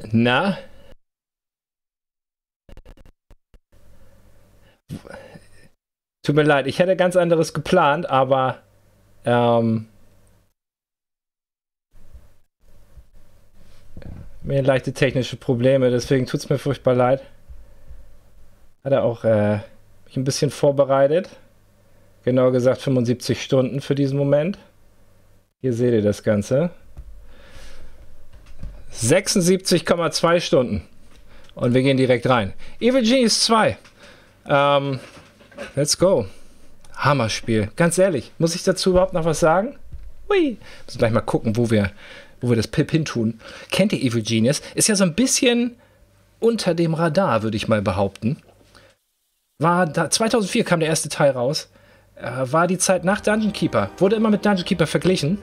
Na? Tut mir leid, ich hätte ganz anderes geplant, aber mir leichte technische Probleme, deswegen tut es mir furchtbar leid. Hat er auch mich ein bisschen vorbereitet. Genauer gesagt 75 Stunden für diesen Moment. Hier seht ihr das Ganze. 76,2 Stunden. Und wir gehen direkt rein. Evil Genius 2. Let's go. Hammerspiel. Ganz ehrlich, muss ich dazu überhaupt noch was sagen? Hui. Müssen gleich mal gucken, wo wir das Pip hin tun. Kennt ihr Evil Genius? Ist ja so ein bisschen unter dem Radar, würde ich mal behaupten. 2004 kam der erste Teil raus. War die Zeit nach Dungeon Keeper. Wurde immer mit Dungeon Keeper verglichen.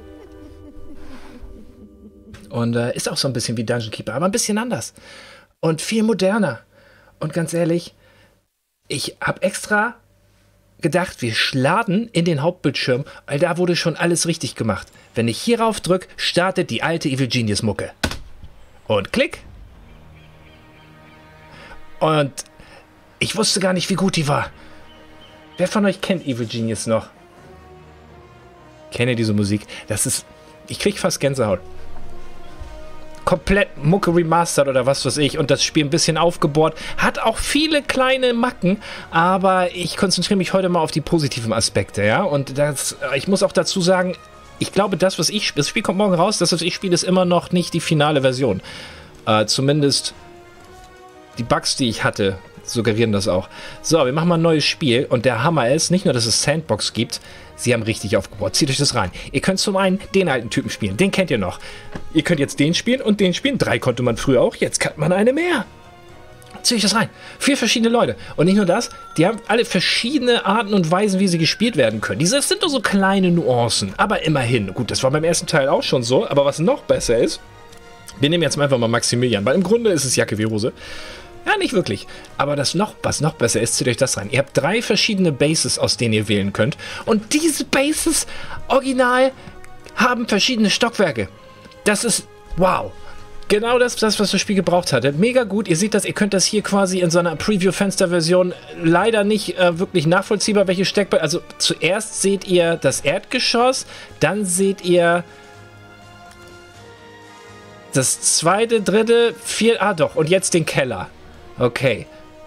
Und ist auch so ein bisschen wie Dungeon Keeper, aber ein bisschen anders. Und viel moderner. Und ganz ehrlich, ich habe extra gedacht, wir schlagen in den Hauptbildschirm, weil da wurde schon alles richtig gemacht. Wenn ich hierauf drücke, startet die alte Evil Genius Mucke. Und klick. Und ich wusste gar nicht, wie gut die war. Wer von euch kennt Evil Genius noch? Kennt ihr diese Musik? Das ist... Ich krieg fast Gänsehaut. Komplett Mucke remastered oder was weiß ich und das Spiel ein bisschen aufgebohrt. Hat auch viele kleine Macken, aber ich konzentriere mich heute mal auf die positiven Aspekte, ja. Und ich muss auch dazu sagen, ich glaube, das Spiel kommt morgen raus, das, was ich spiele, ist immer noch nicht die finale Version. Zumindest die Bugs, die ich hatte, suggerieren das auch. So, wir machen mal ein neues Spiel und der Hammer ist, nicht nur, dass es Sandbox gibt, sie haben richtig aufgebaut. Zieht euch das rein. Ihr könnt zum einen den alten Typen spielen, den kennt ihr noch. Ihr könnt jetzt den spielen und den spielen. 3 konnte man früher auch, jetzt kann man eine mehr. Zieht euch das rein. 4 verschiedene Leute. Und nicht nur das, die haben alle verschiedene Arten und Weisen, wie sie gespielt werden können. Diese sind nur so kleine Nuancen, aber immerhin. Gut, das war beim ersten Teil auch schon so, aber was noch besser ist, wir nehmen jetzt einfach mal Maximilian, weil im Grunde ist es Jacke wie Hose. Ja, nicht wirklich. Aber was noch besser ist, zieht euch das rein. Ihr habt 3 verschiedene Bases, aus denen ihr wählen könnt. Und diese Bases, original, haben verschiedene Stockwerke. Das ist, wow. Genau das, was das Spiel gebraucht hatte. Mega gut. Ihr seht das, ihr könnt das hier quasi in so einer Preview-Fenster-Version leider nicht wirklich nachvollziehbar, welche Steckwerke. Also zuerst seht ihr das Erdgeschoss, dann seht ihr das zweite, dritte, vierte, doch, und jetzt den Keller. Okay.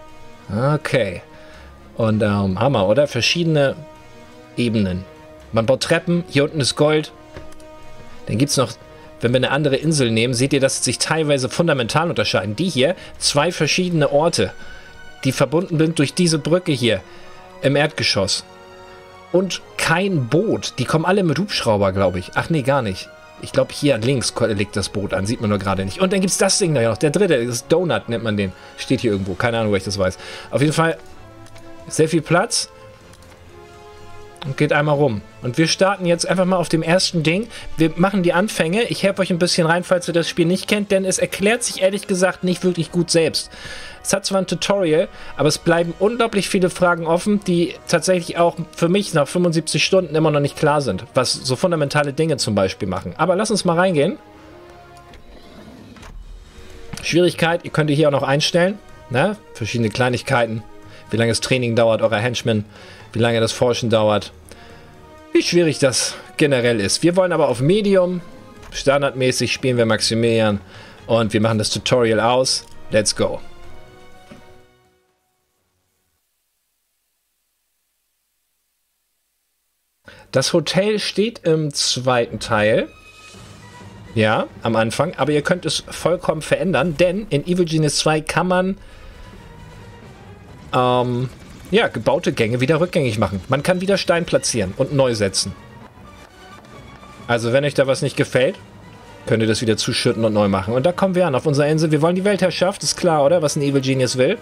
Und Hammer, oder? Verschiedene Ebenen. Man baut Treppen, hier unten ist Gold. Dann gibt es noch, wenn wir eine andere Insel nehmen, seht ihr, dass sich teilweise fundamental unterscheiden. Die hier, 2 verschiedene Orte, die verbunden sind durch diese Brücke hier im Erdgeschoss. Und kein Boot. Die kommen alle mit Hubschrauber, glaube ich. Ach nee, gar nicht. Ich glaube, hier links liegt das Boot an. Sieht man nur gerade nicht. Und dann gibt es das Ding da noch. Der dritte, das Donut nennt man den. Steht hier irgendwo. Keine Ahnung, wo ich das weiß. Auf jeden Fall sehr viel Platz. Und geht einmal rum. Und wir starten jetzt einfach mal auf dem ersten Ding. Wir machen die Anfänge. Ich helfe euch ein bisschen rein, falls ihr das Spiel nicht kennt, denn es erklärt sich ehrlich gesagt nicht wirklich gut selbst. Es hat zwar ein Tutorial, aber es bleiben unglaublich viele Fragen offen, die tatsächlich auch für mich nach 75 Stunden immer noch nicht klar sind, was so fundamentale Dinge zum Beispiel machen. Aber lasst uns mal reingehen. Schwierigkeit, ihr könnt ihr hier auch noch einstellen. Ne? Verschiedene Kleinigkeiten. Wie lange das Training dauert, eurer Henchmen. Wie lange das Forschen dauert. Wie schwierig das generell ist. Wir wollen aber auf Medium. Standardmäßig spielen wir Maximilian. Und wir machen das Tutorial aus. Let's go. Das Hotel steht im zweiten Teil. Ja, am Anfang. Aber ihr könnt es vollkommen verändern, denn in Evil Genius 2 kann man ja, gebaute Gänge wieder rückgängig machen. Man kann wieder Stein platzieren und neu setzen. Also wenn euch da was nicht gefällt, könnt ihr das wieder zuschütten und neu machen. Und da kommen wir an, auf unserer Insel. Wir wollen die Weltherrschaft, ist klar, oder? Was ein Evil Genius will.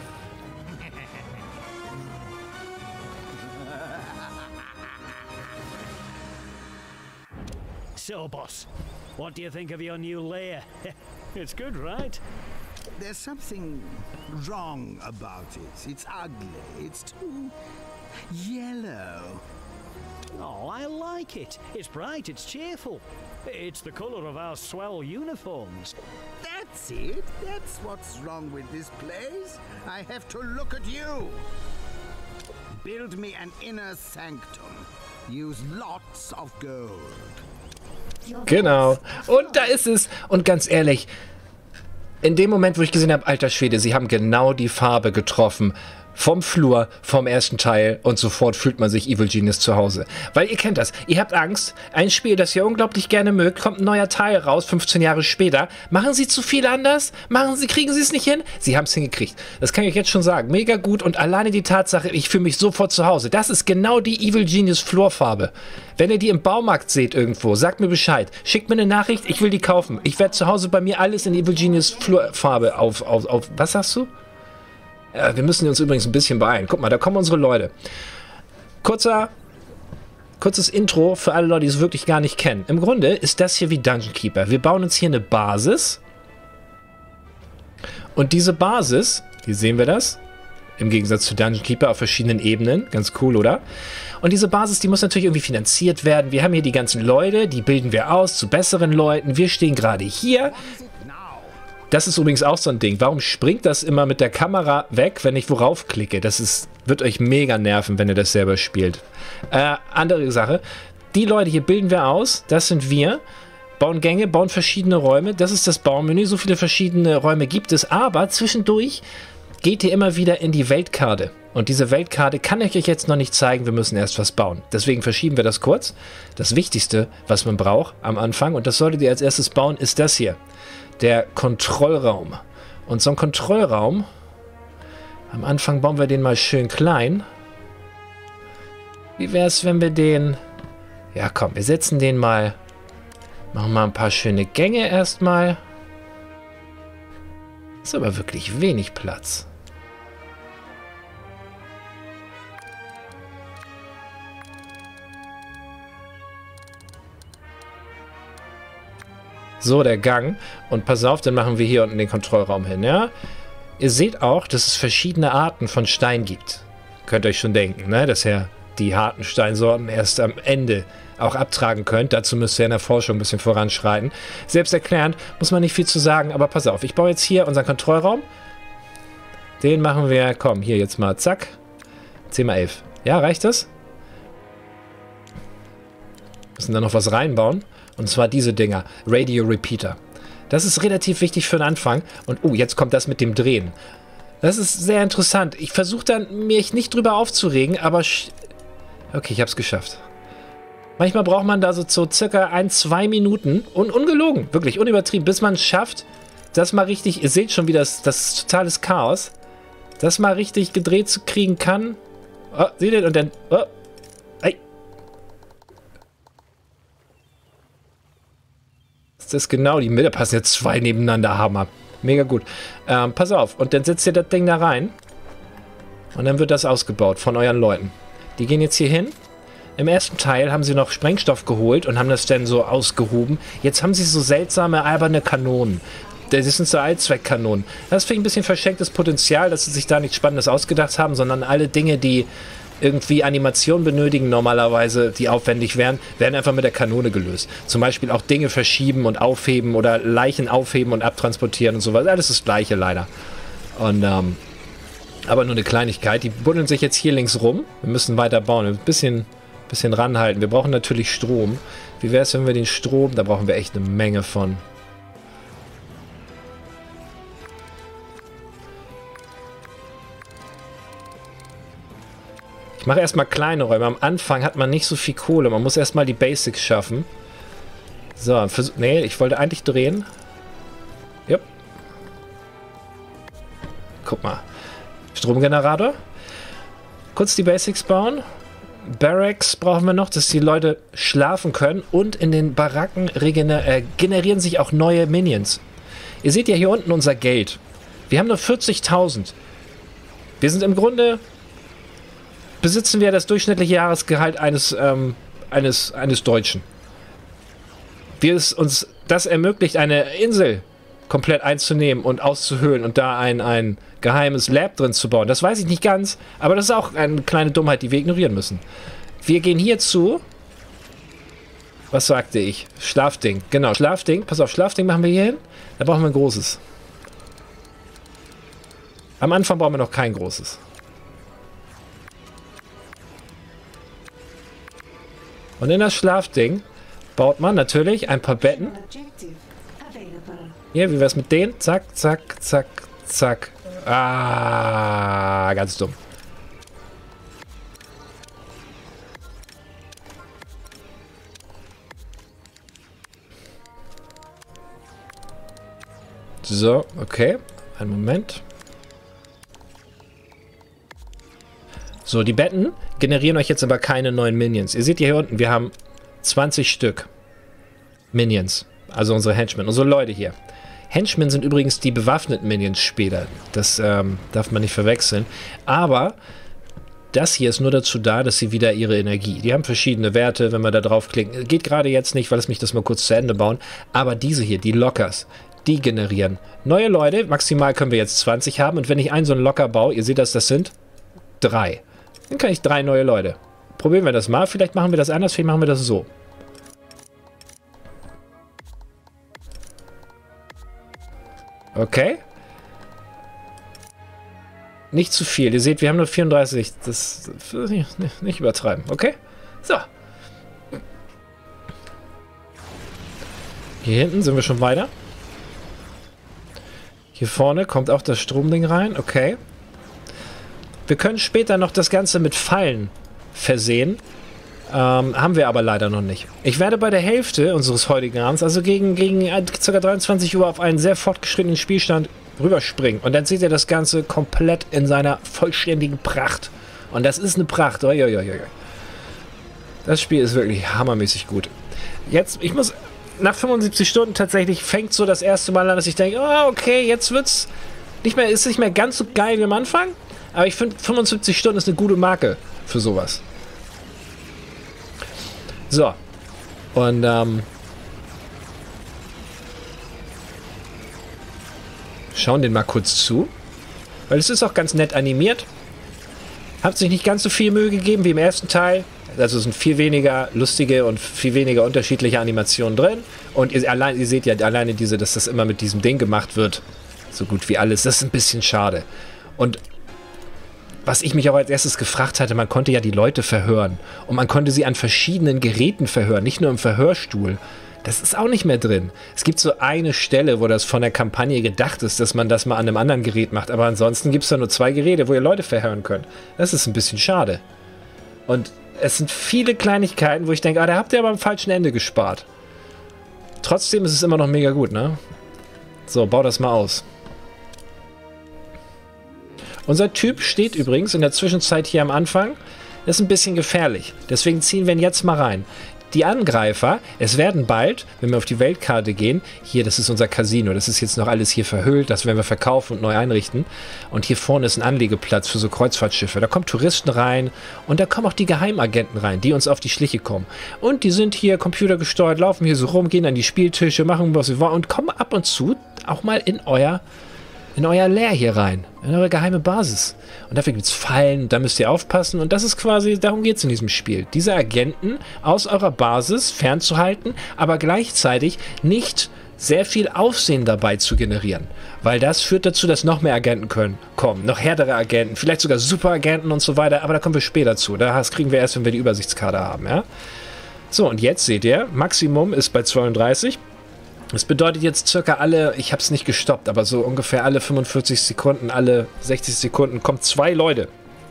So, boss, what do you think of your new lair? It's good, right? There's something wrong about it. It's ugly. It's too yellow. Oh, I like it. It's bright, it's cheerful. It's the colour of our swell uniforms. That's it. That's what's wrong with this place. I have to look at you. Build me an inner sanctum. Use lots of gold. Genau. Und da ist es. Und ganz ehrlich, in dem Moment, wo ich gesehen habe, alter Schwede, sie haben genau die Farbe getroffen. Vom Flur, vom ersten Teil und sofort fühlt man sich Evil Genius zu Hause. Weil ihr kennt das, ihr habt Angst, ein Spiel, das ihr unglaublich gerne mögt, kommt ein neuer Teil raus, 15 Jahre später. Machen sie zu viel anders? Kriegen sie es nicht hin? Sie haben es hingekriegt. Das kann ich euch jetzt schon sagen. Mega gut und alleine die Tatsache, ich fühle mich sofort zu Hause. Das ist genau die Evil Genius Flurfarbe. Wenn ihr die im Baumarkt seht irgendwo, sagt mir Bescheid. Schickt mir eine Nachricht, ich will die kaufen. Ich werde zu Hause bei mir alles in Evil Genius Flurfarbe auf was sagst du? Ja, wir müssen uns übrigens ein bisschen beeilen. Guck mal, da kommen unsere Leute. Kurzes Intro für alle Leute, die es wirklich gar nicht kennen. Im Grunde ist das hier wie Dungeon Keeper. Wir bauen uns hier eine Basis. Und diese Basis, hier sehen wir das, im Gegensatz zu Dungeon Keeper auf verschiedenen Ebenen. Ganz cool, oder? Und diese Basis, die muss natürlich irgendwie finanziert werden. Wir haben hier die ganzen Leute, die bilden wir aus zu besseren Leuten. Wir stehen gerade hier. Das ist übrigens auch so ein Ding. Warum springt das immer mit der Kamera weg, wenn ich worauf klicke? Wird euch mega nerven, wenn ihr das selber spielt. Andere Sache. Die Leute hier bilden wir aus. Das sind wir. Bauen Gänge, bauen verschiedene Räume. Das ist das Baumenü. So viele verschiedene Räume gibt es. Aber zwischendurch geht ihr immer wieder in die Weltkarte. Und diese Weltkarte kann ich euch jetzt noch nicht zeigen. Wir müssen erst was bauen. Deswegen verschieben wir das kurz. Das Wichtigste, was man braucht am Anfang, und das solltet ihr als erstes bauen, ist das hier. Der Kontrollraum. Und so ein Kontrollraum, am Anfang bauen wir den mal schön klein. Wie wäre es, wenn wir den... Ja komm, wir setzen den mal... Machen mal ein paar schöne Gänge erstmal. Ist aber wirklich wenig Platz. So, der Gang. Und pass auf, dann machen wir hier unten den Kontrollraum hin, ja? Ihr seht auch, dass es verschiedene Arten von Stein gibt. Könnt ihr euch schon denken, ne? Dass ihr die harten Steinsorten erst am Ende auch abtragen könnt. Dazu müsst ihr in der Forschung ein bisschen voranschreiten. Selbsterklärend, muss man nicht viel zu sagen, aber pass auf. Ich baue jetzt hier unseren Kontrollraum. Den machen wir, komm, hier jetzt mal, zack. 10 mal 11. Ja, reicht das? Müssen da noch was reinbauen. Und zwar diese Dinger. Radio Repeater. Das ist relativ wichtig für den Anfang. Und jetzt kommt das mit dem Drehen. Das ist sehr interessant. Ich versuche dann, mich nicht drüber aufzuregen, aber... Okay, ich habe es geschafft. Manchmal braucht man da so circa 1-2 Minuten. Und ungelogen, wirklich unübertrieben, bis man es schafft, das mal richtig... Ihr seht schon, wie das ist totales Chaos. Das mal richtig gedreht zu kriegen kann. Oh, seht ihr? Und dann... Oh. Das ist genau die Mitte. Passen jetzt 2 nebeneinander. Hammer. Mega gut. Pass auf. Und dann setzt ihr das Ding da rein. Und dann wird das ausgebaut von euren Leuten. Die gehen jetzt hier hin. Im ersten Teil haben sie noch Sprengstoff geholt und haben das dann so ausgehoben. Jetzt haben sie so seltsame, alberne Kanonen. Das sind so Allzweckkanonen. Das finde ich ein bisschen verschenktes Potenzial, dass sie sich da nichts Spannendes ausgedacht haben, sondern alle Dinge, die irgendwie Animation benötigen normalerweise, die aufwendig wären, werden einfach mit der Kanone gelöst. Zum Beispiel auch Dinge verschieben und aufheben oder Leichen aufheben und abtransportieren und sowas. Alles das Gleiche leider. Und, aber nur eine Kleinigkeit. Die buddeln sich jetzt hier links rum. Wir müssen weiter bauen. Ein bisschen ranhalten. Wir brauchen natürlich Strom. Wie wäre es, wenn wir den Strom, da brauchen wir echt eine Menge von. Ich mache erstmal kleine Räume. Am Anfang hat man nicht so viel Kohle. Man muss erstmal die Basics schaffen. So, nee, ich wollte eigentlich drehen. Jupp. Guck mal. Stromgenerator. Kurz die Basics bauen. Barracks brauchen wir noch, dass die Leute schlafen können. Und in den Baracken generieren sich auch neue Minions. Ihr seht ja hier unten unser Geld. Wir haben nur 40.000. Wir sind im Grunde... besitzen wir das durchschnittliche Jahresgehalt eines Deutschen. Wie es uns das ermöglicht, eine Insel komplett einzunehmen und auszuhöhlen und da ein geheimes Lab drin zu bauen. Das weiß ich nicht ganz, aber das ist auch eine kleine Dummheit, die wir ignorieren müssen. Wir gehen hier zu... Was sagte ich? Schlafding. Genau, Schlafding. Pass auf, Schlafding machen wir hier hin. Da brauchen wir ein großes. Am Anfang brauchen wir noch kein großes. Und in das Schlafding baut man natürlich ein paar Betten. Hier, wie wär's mit denen? Zack, zack, zack, zack. Ah, ganz dumm. So, okay. Einen Moment. So, die Betten generieren euch jetzt aber keine neuen Minions. Ihr seht hier unten, wir haben 20 Stück Minions. Also unsere Henchmen, unsere Leute hier. Henchmen sind übrigens die bewaffneten Minions später. Das darf man nicht verwechseln. Aber das hier ist nur dazu da, dass sie wieder ihre Energie... Die haben verschiedene Werte, wenn man da draufklickt. Geht gerade jetzt nicht, weil es mich das mal kurz zu Ende bauen. Aber diese hier, die Lockers, die generieren neue Leute. Maximal können wir jetzt 20 haben. Und wenn ich einen so einen Locker baue, ihr seht das sind 3. Dann kann ich 3 neue Leute. Probieren wir das mal. Vielleicht machen wir das anders, vielleicht machen wir das so. Okay. Nicht zu viel. Ihr seht, wir haben nur 34. Das nicht übertreiben. Okay? So. Hier hinten sind wir schon weiter. Hier vorne kommt auch das Stromding rein. Okay. Wir können später noch das Ganze mit Fallen versehen. Haben wir aber leider noch nicht. Ich werde bei der Hälfte unseres heutigen Abends, also gegen ca. 23 Uhr, auf einen sehr fortgeschrittenen Spielstand rüberspringen. Und dann seht ihr das Ganze komplett in seiner vollständigen Pracht. Und das ist eine Pracht. Uiuiui. Das Spiel ist wirklich hammermäßig gut. Jetzt, ich muss... Nach 75 Stunden tatsächlich fängt so das erste Mal an, dass ich denke, oh, okay, jetzt wird's ist nicht mehr ganz so geil wie am Anfang. Aber ich finde, 75 Stunden ist eine gute Marke für sowas. So. Und, schauen den mal kurz zu. Weil es ist auch ganz nett animiert. Hat sich nicht ganz so viel Mühe gegeben wie im ersten Teil. Also es sind viel weniger lustige und viel weniger unterschiedliche Animationen drin. Und ihr seht ja alleine dass das immer mit diesem Ding gemacht wird. So gut wie alles. Das ist ein bisschen schade. Und was ich mich auch als erstes gefragt hatte, man konnte ja die Leute verhören. Und man konnte sie an verschiedenen Geräten verhören, nicht nur im Verhörstuhl. Das ist auch nicht mehr drin. Es gibt so eine Stelle, wo das von der Kampagne gedacht ist, dass man das mal an einem anderen Gerät macht. Aber ansonsten gibt es da nur 2 Geräte, wo ihr Leute verhören könnt. Das ist ein bisschen schade. Und es sind viele Kleinigkeiten, wo ich denke, da habt ihr aber am falschen Ende gespart. Trotzdem ist es immer noch mega gut, ne? So, bau das mal aus. Unser Typ steht übrigens in der Zwischenzeit hier am Anfang. Das ist ein bisschen gefährlich. Deswegen ziehen wir ihn jetzt mal rein. Die Angreifer, es werden bald, wenn wir auf die Weltkarte gehen, hier, das ist unser Casino, das ist jetzt noch alles hier verhüllt, das werden wir verkaufen und neu einrichten. Und hier vorne ist ein Anlegeplatz für so Kreuzfahrtschiffe. Da kommen Touristen rein und da kommen auch die Geheimagenten rein, die uns auf die Schliche kommen. Und die sind hier computergesteuert, laufen hier so rum, gehen an die Spieltische, machen was sie wollen und kommen ab und zu auch mal in euer Lair hier rein, in eure geheime Basis. Und dafür gibt es Fallen, da müsst ihr aufpassen. Und das ist quasi, darum geht es in diesem Spiel. Diese Agenten aus eurer Basis fernzuhalten, aber gleichzeitig nicht sehr viel Aufsehen dabei zu generieren. Weil das führt dazu, dass noch mehr Agenten kommen. Noch härtere Agenten, vielleicht sogar Superagenten und so weiter. Aber da kommen wir später zu. Das kriegen wir erst, wenn wir die Übersichtskarte haben. Ja? So, und jetzt seht ihr, Maximum ist bei 32. Das bedeutet jetzt circa alle, ich habe es nicht gestoppt, aber so ungefähr alle 45 Sekunden, alle 60 Sekunden kommen 2 Leute.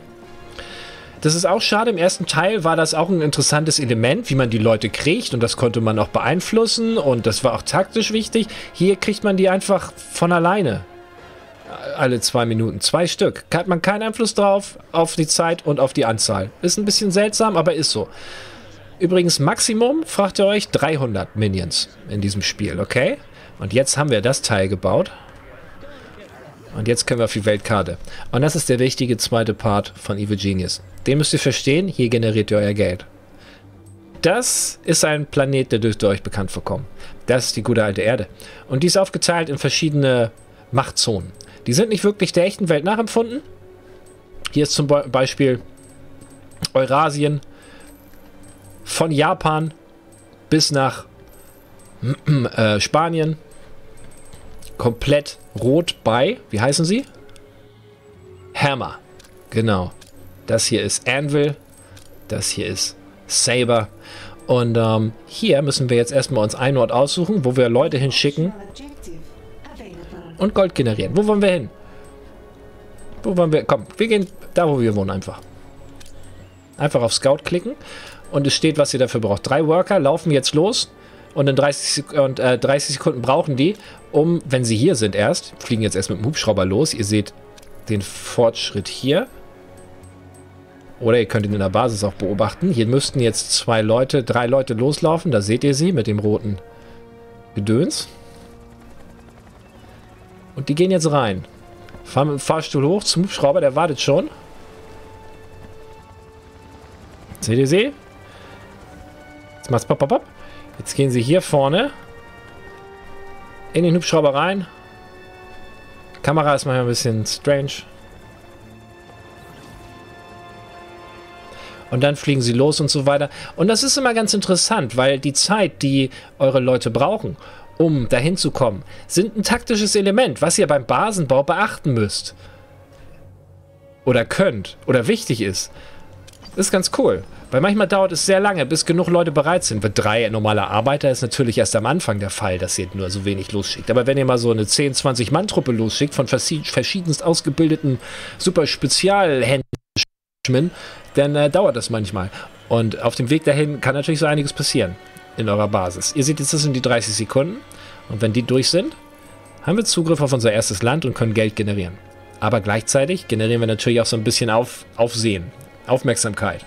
Das ist auch schade. Im ersten Teil war das auch ein interessantes Element, wie man die Leute kriegt. Und das konnte man auch beeinflussen. Und das war auch taktisch wichtig. Hier kriegt man die einfach von alleine. Alle 2 Minuten. 2 Stück. Hat man keinen Einfluss drauf, auf die Zeit und auf die Anzahl. Ist ein bisschen seltsam, aber ist so. Übrigens, Maximum, fragt ihr euch, 300 Minions in diesem Spiel, okay? Und jetzt haben wir das Teil gebaut. Und jetzt können wir auf die Weltkarte. Und das ist der wichtige zweite Part von Evil Genius. Den müsst ihr verstehen, hier generiert ihr euer Geld. Das ist ein Planet, der dürfte euch bekannt vorkommen. Das ist die gute alte Erde. Und die ist aufgeteilt in verschiedene Machtzonen. Die sind nicht wirklich der echten Welt nachempfunden. Hier ist zum Beispiel Eurasien. Von Japan bis nach Spanien. Komplett rot bei, wie heißen sie? Hammer. Genau. Das hier ist Anvil. Das hier ist Saber. Und hier müssen wir jetzt erstmal uns einen Ort aussuchen, wo wir Leute hinschicken und Gold generieren. Wo wollen wir hin? Wo wollen wir? Komm, wir gehen da, wo wir wohnen einfach. Einfach auf Scout klicken und es steht, was ihr dafür braucht. 3 Worker laufen jetzt los und in 30 Sekunden brauchen die, wenn sie hier sind erst, fliegen jetzt erst mit dem Hubschrauber los. Ihr seht den Fortschritt hier. Oder ihr könnt ihn in der Basis auch beobachten. Hier müssten jetzt 3 Leute loslaufen. Da seht ihr sie mit dem roten Gedöns. Und die gehen jetzt rein. Fahren mit dem Fahrstuhl hoch zum Hubschrauber, der wartet schon. Seht ihr sie? Jetzt macht's pop, pop, pop. Jetzt gehen sie hier vorne in den Hubschrauber rein. Die Kamera ist manchmal ein bisschen strange. Und dann fliegen sie los und so weiter. Und das ist immer ganz interessant, weil die Zeit, die eure Leute brauchen, um dahin zu kommen, sind ein taktisches Element, was ihr beim Basenbau beachten müsst. Oder könnt. Oder wichtig ist. Das ist ganz cool. Weil manchmal dauert es sehr lange, bis genug Leute bereit sind. Für 3 normale Arbeiter ist natürlich erst am Anfang der Fall, dass ihr nur so wenig losschickt. Aber wenn ihr mal so eine 10-, 20-Mann-Truppe losschickt, von verschiedenst ausgebildeten super Spezialhenchmen, dann dauert das manchmal. Und auf dem Weg dahin kann natürlich so einiges passieren in eurer Basis. Ihr seht jetzt, das sind die 30 Sekunden. Und wenn die durch sind, haben wir Zugriff auf unser erstes Land und können Geld generieren. Aber gleichzeitig generieren wir natürlich auch so ein bisschen Aufsehen, Aufmerksamkeit.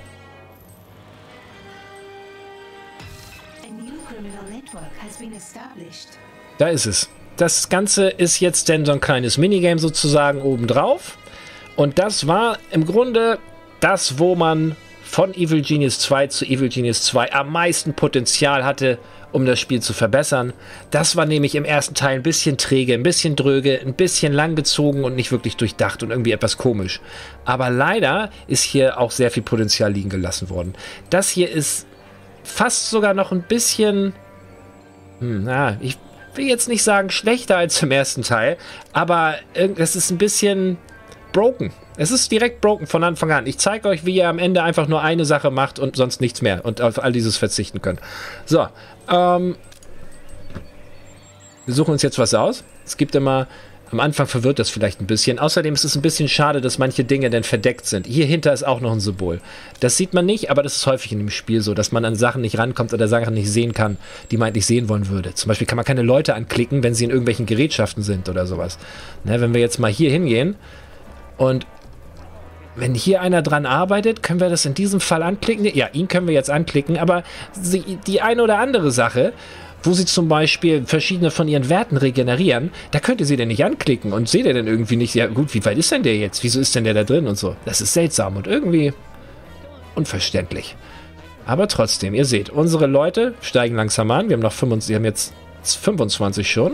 Da ist es. Das Ganze ist jetzt denn so ein kleines Minigame sozusagen obendrauf. Und das war im Grunde das, wo man von Evil Genius 2 zu Evil Genius 2 am meisten Potenzial hatte, um das Spiel zu verbessern. Das war nämlich im ersten Teil ein bisschen träge, ein bisschen dröge, ein bisschen langgezogen und nicht wirklich durchdacht und irgendwie etwas komisch. Aber leider ist hier auch sehr viel Potenzial liegen gelassen worden. Das hier ist fast sogar noch ein bisschen... ich will jetzt nicht sagen schlechter als im ersten Teil, aber es ist ein bisschen broken. Es ist direkt broken von Anfang an. Ich zeige euch, wie ihr am Ende einfach nur eine Sache macht und sonst nichts mehr und auf all dieses verzichten könnt. So, wir suchen uns jetzt was aus. Es gibt immer, am Anfang verwirrt das vielleicht ein bisschen. Außerdem ist es ein bisschen schade, dass manche Dinge dann verdeckt sind. Hier hinter ist auch noch ein Symbol. Das sieht man nicht, aber das ist häufig in dem Spiel so, dass man an Sachen nicht rankommt oder Sachen nicht sehen kann, die man eigentlich sehen wollen würde. Zum Beispiel kann man keine Leute anklicken, wenn sie in irgendwelchen Gerätschaften sind oder sowas. Ne, wenn wir jetzt mal hier hingehen und wenn hier einer dran arbeitet, können wir das in diesem Fall anklicken. Ja, ihn können wir jetzt anklicken, aber die eine oder andere Sache, wo sie zum Beispiel verschiedene von ihren Werten regenerieren, da könnt ihr sie denn nicht anklicken und seht ihr denn irgendwie nicht, ja gut, wie weit ist denn der jetzt? Wieso ist denn der da drin und so? Das ist seltsam und irgendwie unverständlich. Aber trotzdem, ihr seht, unsere Leute steigen langsam an. Wir haben jetzt 25 schon.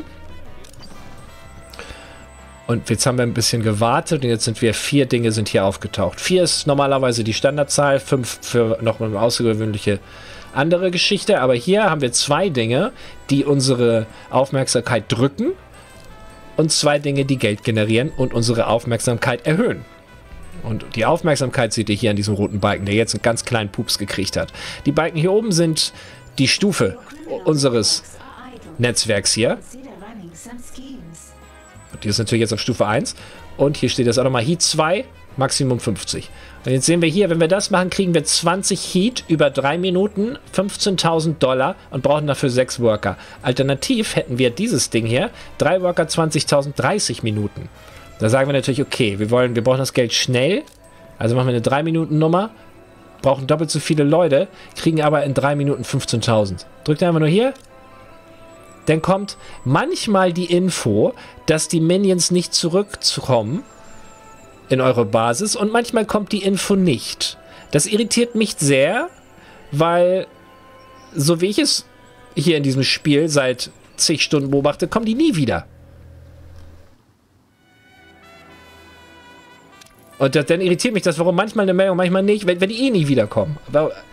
Und jetzt haben wir ein bisschen gewartet und jetzt sind 4 Dinge sind hier aufgetaucht. 4 ist normalerweise die Standardzahl, 5 für noch eine außergewöhnliche andere Geschichte. Aber hier haben wir 2 Dinge, die unsere Aufmerksamkeit drücken und 2 Dinge, die Geld generieren und unsere Aufmerksamkeit erhöhen. Und die Aufmerksamkeit seht ihr hier an diesem roten Balken, der jetzt einen ganz kleinen Pups gekriegt hat. Die Balken hier oben sind die Stufe unseres Netzwerks hier. Die ist natürlich jetzt auf Stufe 1. Und hier steht jetzt auch nochmal Heat 2, Maximum 50. Und jetzt sehen wir hier, wenn wir das machen, kriegen wir 20 Heat über 3 Minuten, $15.000 und brauchen dafür 6 Worker. Alternativ hätten wir dieses Ding hier, 3 Worker, 20.000, 30 Minuten. Da sagen wir natürlich, okay, wir brauchen das Geld schnell. Also machen wir eine 3-Minuten-Nummer, brauchen doppelt so viele Leute, kriegen aber in 3 Minuten 15.000. Drückt einfach nur hier. Dann kommt manchmal die Info, dass die Minions nicht zurückkommen in eure Basis und manchmal kommt die Info nicht. Das irritiert mich sehr, weil so wie ich es hier in diesem Spiel seit zig Stunden beobachte, kommen die nie wieder. Und dann irritiert mich das, warum manchmal eine Meldung, manchmal nicht, wenn die eh nie wiederkommen.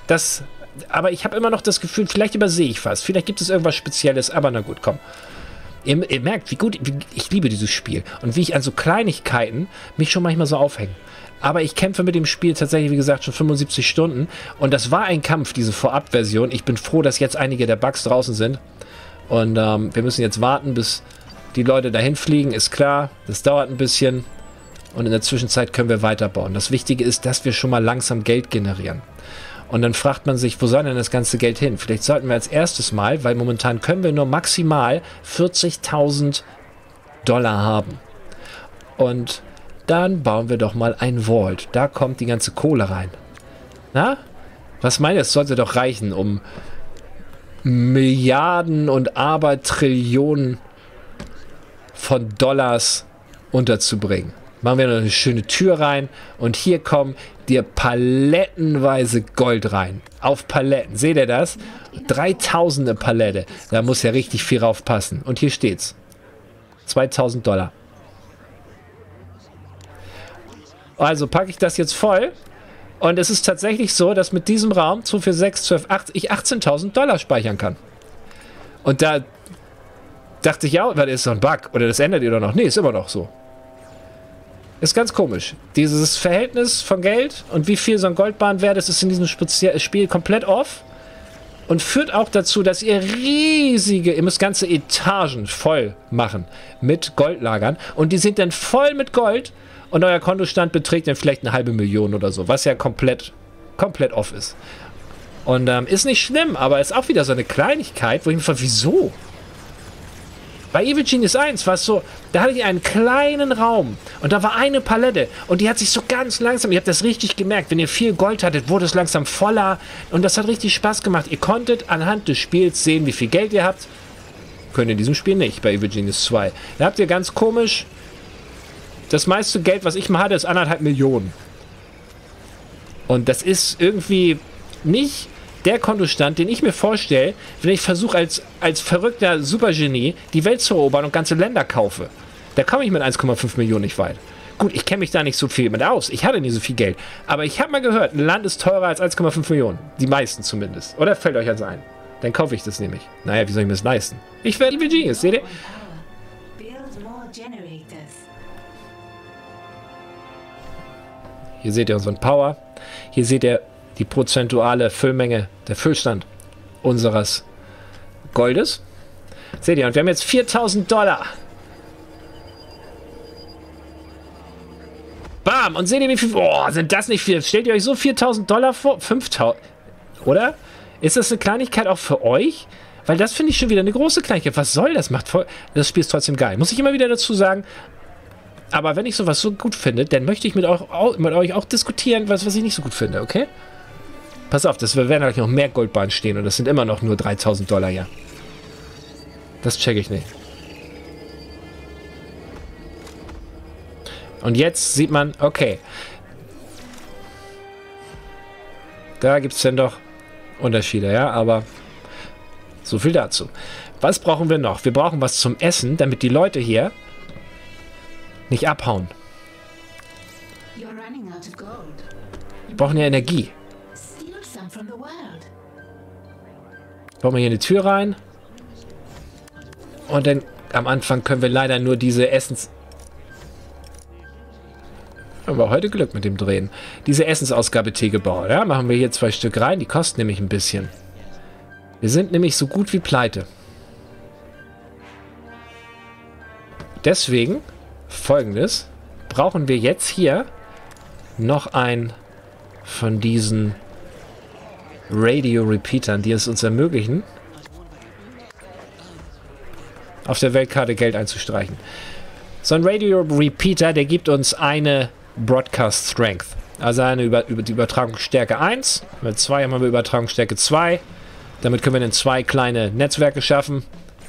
Aber ich habe immer noch das Gefühl, vielleicht übersehe ich was. Vielleicht gibt es irgendwas Spezielles, aber na gut, komm. Ihr merkt, wie gut, ich liebe dieses Spiel. Und wie ich an so Kleinigkeiten mich schon manchmal so aufhänge. Aber ich kämpfe mit dem Spiel tatsächlich, wie gesagt, schon 75 Stunden. Und das war ein Kampf, diese Vorab-Version. Ich bin froh, dass jetzt einige der Bugs draußen sind. Und wir müssen jetzt warten, bis die Leute dahin fliegen. Ist klar, das dauert ein bisschen. Und in der Zwischenzeit können wir weiterbauen. Das Wichtige ist, dass wir schon mal langsam Geld generieren. Und dann fragt man sich, wo soll denn das ganze Geld hin? Vielleicht sollten wir als erstes mal, weil momentan können wir nur maximal 40.000 Dollar haben. Und dann bauen wir doch mal ein Vault. Da kommt die ganze Kohle rein. Na? Was meint ihr? Es sollte doch reichen, um Milliarden und Abertrillionen von Dollars unterzubringen. Machen wir noch eine schöne Tür rein und hier kommen dir palettenweise Gold rein. Auf Paletten. Seht ihr das? 3000 Palette. Da muss ja richtig viel raufpassen. Und hier steht's. 2000 Dollar. Also packe ich das jetzt voll. Und es ist tatsächlich so, dass mit diesem Raum 2, 4, 6, 12, 8 ich 18.000 Dollar speichern kann. Und da dachte ich, ja, das ist so ein Bug. Oder das ändert ihr doch noch. Nee, ist immer noch so. Ist ganz komisch. Dieses Verhältnis von Geld und wie viel so ein Goldbahn wert ist, ist in diesem Spiel komplett off. Und führt auch dazu, dass ihr ihr müsst ganze Etagen voll machen mit Goldlagern. Und die sind dann voll mit Gold und euer Kontostand beträgt dann vielleicht 500.000 oder so, was ja komplett off ist. Und ist nicht schlimm, aber ist auch wieder so eine Kleinigkeit, wo ich mir frage, wieso? Bei Evil Genius 1 war es so, da hatte ich einen kleinen Raum und da war eine Palette und die hat sich so ganz langsam, ihr habt das richtig gemerkt, wenn ihr viel Gold hattet, wurde es langsam voller und das hat richtig Spaß gemacht. Ihr konntet anhand des Spiels sehen, wie viel Geld ihr habt. Könnt ihr in diesem Spiel nicht, bei Evil Genius 2. Da habt ihr ganz komisch, das meiste Geld, was ich mal hatte, ist 1,5 Millionen. Und das ist irgendwie nicht der Kontostand, den ich mir vorstelle, wenn ich versuche, als verrückter Supergenie die Welt zu erobern und ganze Länder kaufe. Da komme ich mit 1,5 Millionen nicht weit. Gut, ich kenne mich da nicht so viel mit aus. Ich hatte nie so viel Geld. Aber ich habe mal gehört, ein Land ist teurer als 1,5 Millionen. Die meisten zumindest. Oder fällt euch eins ein? Dann kaufe ich das nämlich. Naja, wie soll ich mir das leisten? Ich werde Evil Genius, seht ihr? Hier seht ihr unseren Power. Hier seht ihr die prozentuale Füllmenge, der Füllstand unseres Goldes. Seht ihr, und wir haben jetzt 4.000 Dollar. Bam! Und seht ihr, wie viel... Boah, sind das nicht viel? Stellt ihr euch so 4.000 Dollar vor? 5.000... Oder? Ist das eine Kleinigkeit auch für euch? Weil das finde ich schon wieder eine große Kleinigkeit. Was soll das? Das Spiel ist trotzdem geil. Muss ich immer wieder dazu sagen. Aber wenn ich sowas so gut finde, dann möchte ich mit euch auch diskutieren, was ich nicht so gut finde, okay? Pass auf, wir werden gleich noch mehr Goldbahnen stehen und das sind immer noch nur 3.000 Dollar, ja. Das check ich nicht. Und jetzt sieht man, okay. Da gibt es dann doch Unterschiede, ja, aber so viel dazu. Was brauchen wir noch? Wir brauchen was zum Essen, damit die Leute hier nicht abhauen. Wir brauchen ja Energie. Bauen wir hier eine Tür rein. Und dann am Anfang können wir leider nur diese Haben wir heute Glück mit dem Drehen. Diese Essensausgabetheke gebaut. Ja, machen wir hier 2 Stück rein. Die kosten nämlich ein bisschen. Wir sind nämlich so gut wie pleite. Deswegen Folgendes. Brauchen wir jetzt hier noch ein von diesen Radio-Repeatern, die es uns ermöglichen, auf der Weltkarte Geld einzustreichen. So ein Radio-Repeater, der gibt uns eine Broadcast Strength. Also eine die Übertragungsstärke 1. Mit 2 haben wir Übertragungsstärke 2. Damit können wir dann 2 kleine Netzwerke schaffen.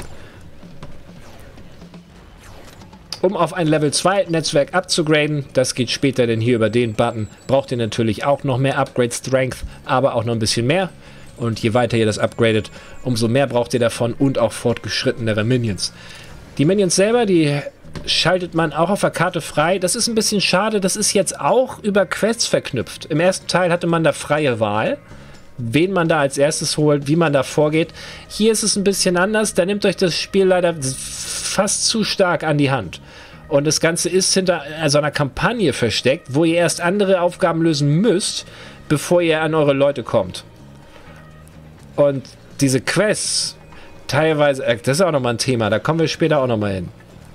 Um auf ein Level 2 Netzwerk abzugraden, das geht später denn hier über den Button, braucht ihr natürlich auch noch mehr Upgrade Strength, aber auch noch ein bisschen mehr. Und je weiter ihr das upgradet, umso mehr braucht ihr davon und auch fortgeschrittenere Minions. Die Minions selber, die schaltet man auch auf der Karte frei. Das ist ein bisschen schade, das ist jetzt auch über Quests verknüpft. Im ersten Teil hatte man da freie Wahl, wen man da als erstes holt, wie man da vorgeht. Hier ist es ein bisschen anders, da nimmt euch das Spiel leider fast zu stark an die Hand. Und das Ganze ist hinter so einer Kampagne versteckt, wo ihr erst andere Aufgaben lösen müsst, bevor ihr an eure Leute kommt. Und diese Quests, teilweise, das ist auch nochmal ein Thema, da kommen wir später auch nochmal hin.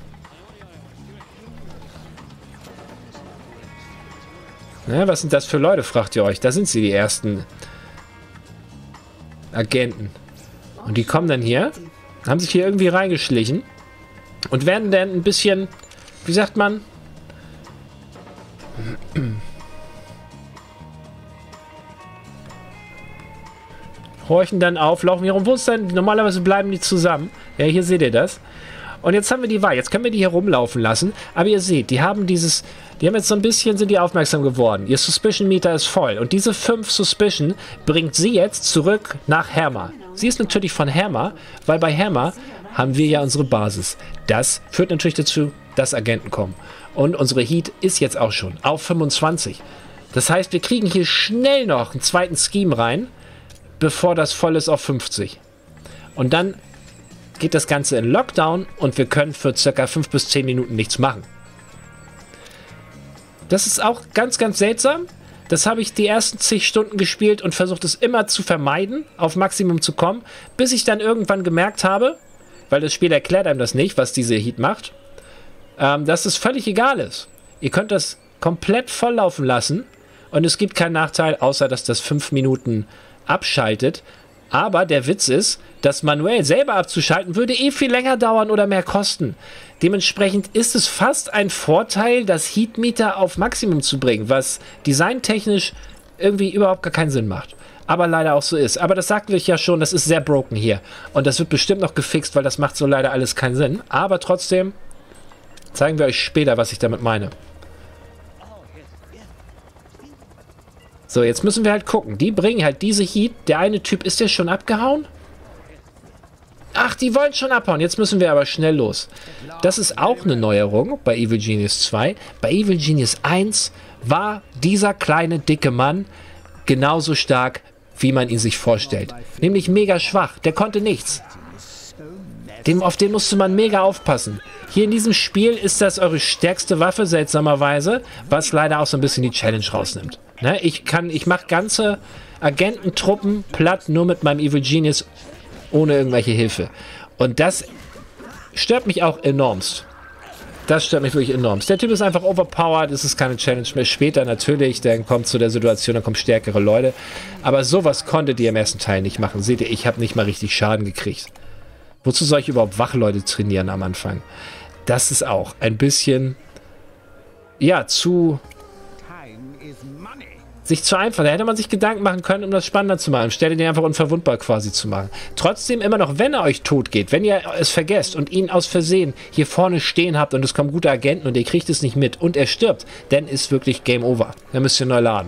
Na, was sind das für Leute, fragt ihr euch. Da sind sie, die ersten Agenten. Und die kommen dann hier, haben sich hier irgendwie reingeschlichen und werden dann ein bisschen, wie sagt man, horchen dann auf, laufen hier rum. Wo ist denn? Normalerweise bleiben die zusammen. Ja, hier seht ihr das. Und jetzt haben wir die Wahl. Jetzt können wir die hier rumlaufen lassen. Aber ihr seht, die haben dieses... Die haben jetzt so ein bisschen, sind die aufmerksam geworden. Ihr Suspicion-Meter ist voll. Und diese 5 Suspicion bringt sie jetzt zurück nach Herma. Sie ist natürlich von Herma, weil bei Herma haben wir ja unsere Basis. Das führt natürlich dazu, dass Agenten kommen. Und unsere Heat ist jetzt auch schon auf 25. Das heißt, wir kriegen hier schnell noch einen zweiten Scheme rein, bevor das voll ist auf 50. Und dann geht das Ganze in Lockdown und wir können für ca. 5 bis 10 Minuten nichts machen. Das ist auch ganz, ganz seltsam. Das habe ich die ersten 10 Stunden gespielt und versucht es immer zu vermeiden, auf Maximum zu kommen, bis ich dann irgendwann gemerkt habe, weil das Spiel erklärt einem das nicht, was diese Heat macht, dass es völlig egal ist. Ihr könnt das komplett volllaufen lassen und es gibt keinen Nachteil, außer dass das 5 Minuten abschaltet. Aber der Witz ist, das manuell selber abzuschalten würde viel länger dauern oder mehr kosten. Dementsprechend ist es fast ein Vorteil, das Heatmeter auf Maximum zu bringen, was designtechnisch irgendwie überhaupt gar keinen Sinn macht. Aber leider auch so ist. Aber das sagte ich ja schon, das ist sehr broken hier. Und das wird bestimmt noch gefixt, weil das macht so leider alles keinen Sinn. Aber trotzdem zeigen wir euch später, was ich damit meine. So, jetzt müssen wir halt gucken. Die bringen halt diese Heat. Der eine Typ, ist der schon abgehauen? Ach, die wollen schon abhauen. Jetzt müssen wir aber schnell los. Das ist auch eine Neuerung bei Evil Genius 2. Bei Evil Genius 1 war dieser kleine, dicke Mann genauso stark, wie man ihn sich vorstellt. Nämlich mega schwach. Der konnte nichts. Auf den musste man mega aufpassen. Hier in diesem Spiel ist das eure stärkste Waffe, seltsamerweise, was leider auch so ein bisschen die Challenge rausnimmt. Ne? Ich mache ganze Agententruppen platt nur mit meinem Evil Genius ohne irgendwelche Hilfe. Und das stört mich auch enormst. Das stört mich wirklich enormst. Der Typ ist einfach overpowered, es ist keine Challenge mehr. Später natürlich, dann kommt zu der Situation, dann kommen stärkere Leute. Aber sowas konntet ihr im ersten Teil nicht machen. Seht ihr, ich habe nicht mal richtig Schaden gekriegt. Wozu soll ich überhaupt Wachleute trainieren am Anfang? Das ist auch ein bisschen, ja, sich zu einfach. Da hätte man sich Gedanken machen können, um das spannender zu machen. Stelle den einfach unverwundbar quasi zu machen. Trotzdem immer noch, wenn er euch tot geht, wenn ihr es vergesst und ihn aus Versehen hier vorne stehen habt und es kommen gute Agenten und ihr kriegt es nicht mit und er stirbt, dann ist wirklich Game Over. Dann müsst ihr neu laden.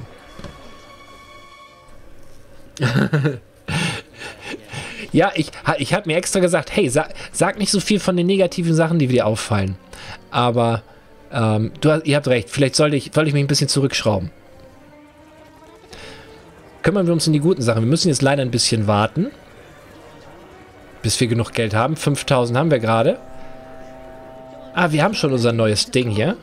Ja, ich habe mir extra gesagt, hey, sag nicht so viel von den negativen Sachen, die dir auffallen. Aber ihr habt recht, vielleicht sollte ich mich ein bisschen zurückschrauben. Kümmern wir uns um die guten Sachen. Wir müssen jetzt leider ein bisschen warten, bis wir genug Geld haben. 5000 haben wir gerade. Ah, wir haben schon unser neues Ding hier.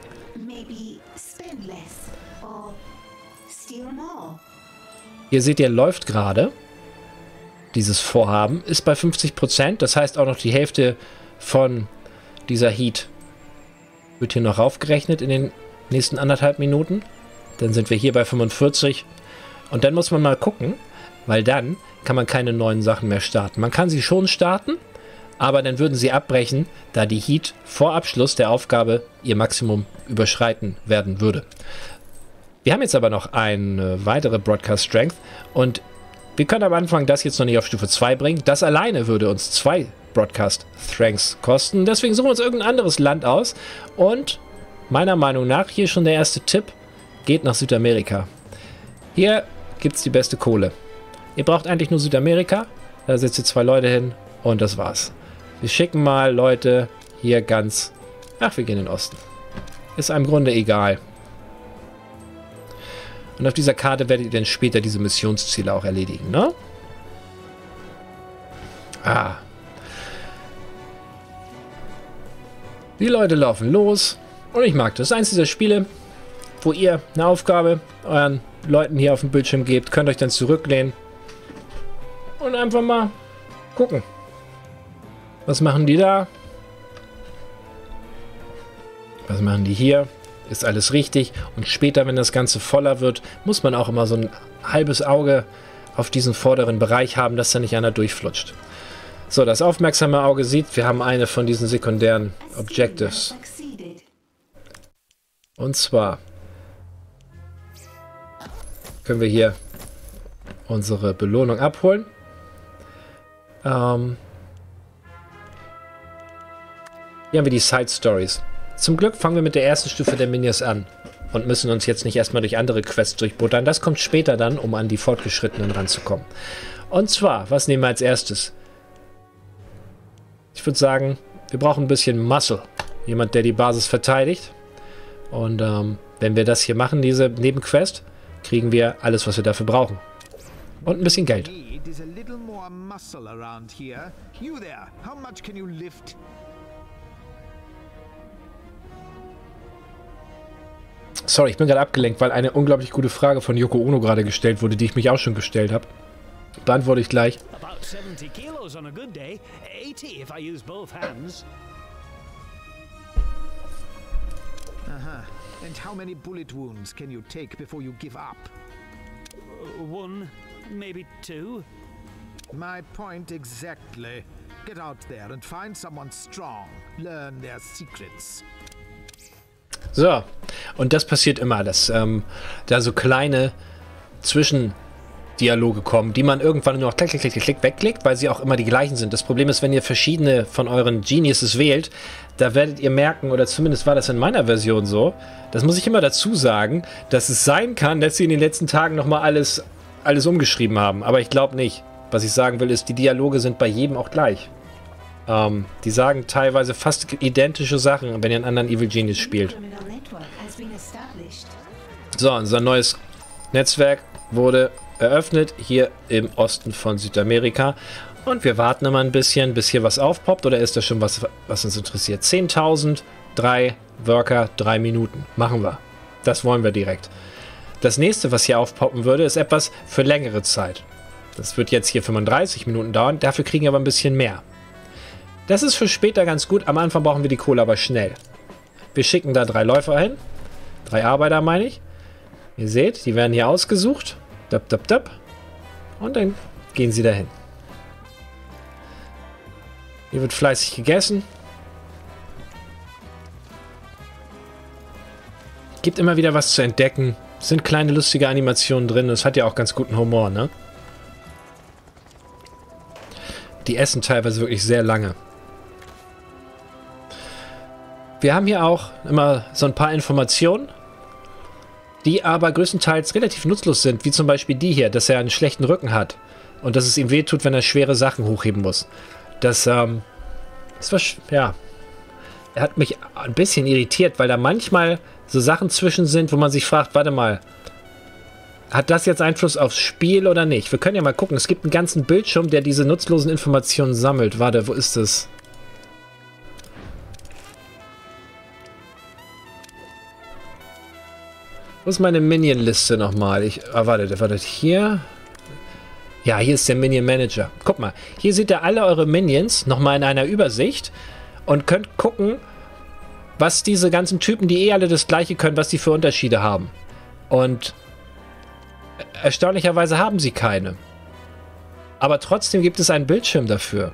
Ihr seht, ihr läuft gerade. Dieses Vorhaben ist bei 50%. Das heißt auch noch die Hälfte von dieser Heat wird hier noch raufgerechnet in den nächsten 1,5 Minuten. Dann sind wir hier bei 45. Und dann muss man mal gucken, weil dann kann man keine neuen Sachen mehr starten. Man kann sie schon starten, aber dann würden sie abbrechen, da die Heat vor Abschluss der Aufgabe ihr Maximum überschreiten werden würde. Wir haben jetzt aber noch eine weitere Broadcast Strength und wir können am Anfang das jetzt noch nicht auf Stufe 2 bringen. Das alleine würde uns 2 Broadcast Strengths kosten. Deswegen suchen wir uns irgendein anderes Land aus. Und meiner Meinung nach, hier schon der erste Tipp, geht nach Südamerika. Hier gibt es die beste Kohle. Ihr braucht eigentlich nur Südamerika. Da setzt ihr 2 Leute hin und das war's. Wir schicken mal Leute hier ganz... Ach, wir gehen in den Osten. Ist einem Grunde egal. Und auf dieser Karte werdet ihr dann später diese Missionsziele auch erledigen, ne? Die Leute laufen los und ich mag das. Das ist eins dieser Spiele, wo ihr eine Aufgabe euren Leuten hier auf dem Bildschirm gebt, könnt euch dann zurücklehnen und einfach mal gucken. Was machen die da? Was machen die hier? Ist alles richtig? Und später, wenn das Ganze voller wird, muss man auch immer so ein halbes Auge auf diesen vorderen Bereich haben, dass da nicht einer durchflutscht. So, das aufmerksame Auge sieht, wir haben eine von diesen sekundären Objectives. Und zwar können wir hier unsere Belohnung abholen. Hier haben wir die Side Stories. Zum Glück fangen wir mit der ersten Stufe der Minions an und müssen uns jetzt nicht erstmal durch andere Quests durchbuttern. Das kommt später dann, um an die Fortgeschrittenen ranzukommen. Und zwar, was nehmen wir als erstes? Ich würde sagen, wir brauchen ein bisschen Muscle. Jemand, der die Basis verteidigt. Und wenn wir das hier machen, diese Nebenquest, kriegen wir alles, was wir dafür brauchen. Und ein bisschen Geld. Sorry, ich bin gerade abgelenkt, weil eine unglaublich gute Frage von Yoko Ono gerade gestellt wurde, die ich mich auch schon gestellt habe. Beantworte ich gleich. About 70 kilos on a good day, 80 if I use both hands. And how many bullet wounds can you take before you give up? One, maybe two. My point exactly. Get out there and find someone strong. Learn their secrets. So, und das passiert immer, dass da so kleine Zwischendialoge kommen, die man irgendwann nur noch klick, klick, klick, klick wegklickt, weil sie auch immer die gleichen sind. Das Problem ist, wenn ihr verschiedene von euren Geniuses wählt, da werdet ihr merken, oder zumindest war das in meiner Version so, das muss ich immer dazu sagen, dass es sein kann, dass sie in den letzten Tagen nochmal alles umgeschrieben haben. Aber ich glaube nicht. Was ich sagen will, ist, die Dialoge sind bei jedem auch gleich. Die sagen teilweise fast identische Sachen, wenn ihr einen anderen Evil Genius spielt. So, unser neues Netzwerk wurde eröffnet, hier im Osten von Südamerika. Und wir warten immer ein bisschen, bis hier was aufpoppt. Oder ist das schon was uns interessiert? 10.000, 3 Worker, 3 Minuten. Machen wir. Das wollen wir direkt. Das nächste, was hier aufpoppen würde, ist etwas für längere Zeit. Das wird jetzt hier 35 Minuten dauern. Dafür kriegen wir aber ein bisschen mehr. Das ist für später ganz gut. Am Anfang brauchen wir die Kohle aber schnell. Wir schicken da 3 Läufer hin. 3 Arbeiter, meine ich. Ihr seht, die werden hier ausgesucht. Dab, dab, dab. Und dann gehen sie dahin. Hier wird fleißig gegessen. Gibt immer wieder was zu entdecken. Es sind kleine lustige Animationen drin. Es hat ja auch ganz guten Humor, ne? Die essen teilweise wirklich sehr lange. Wir haben hier auch immer so ein paar Informationen, die aber größtenteils relativ nutzlos sind, wie zum Beispiel die hier, dass er einen schlechten Rücken hat und dass es ihm wehtut, wenn er schwere Sachen hochheben muss. Das war, ja, er hat mich ein bisschen irritiert, weil da manchmal so Sachen zwischen sind, wo man sich fragt, warte mal, hat das jetzt Einfluss aufs Spiel oder nicht? Wir können ja mal gucken, es gibt einen ganzen Bildschirm, der diese nutzlosen Informationen sammelt. Warte, wo ist das? Wo ist meine Minion-Liste nochmal? Warte, hier. Ja, hier ist der Minion Manager. Guck mal, hier seht ihr alle eure Minions nochmal in einer Übersicht und könnt gucken, was diese ganzen Typen, die alle das Gleiche können, was die für Unterschiede haben. Und erstaunlicherweise haben sie keine. Aber trotzdem gibt es einen Bildschirm dafür.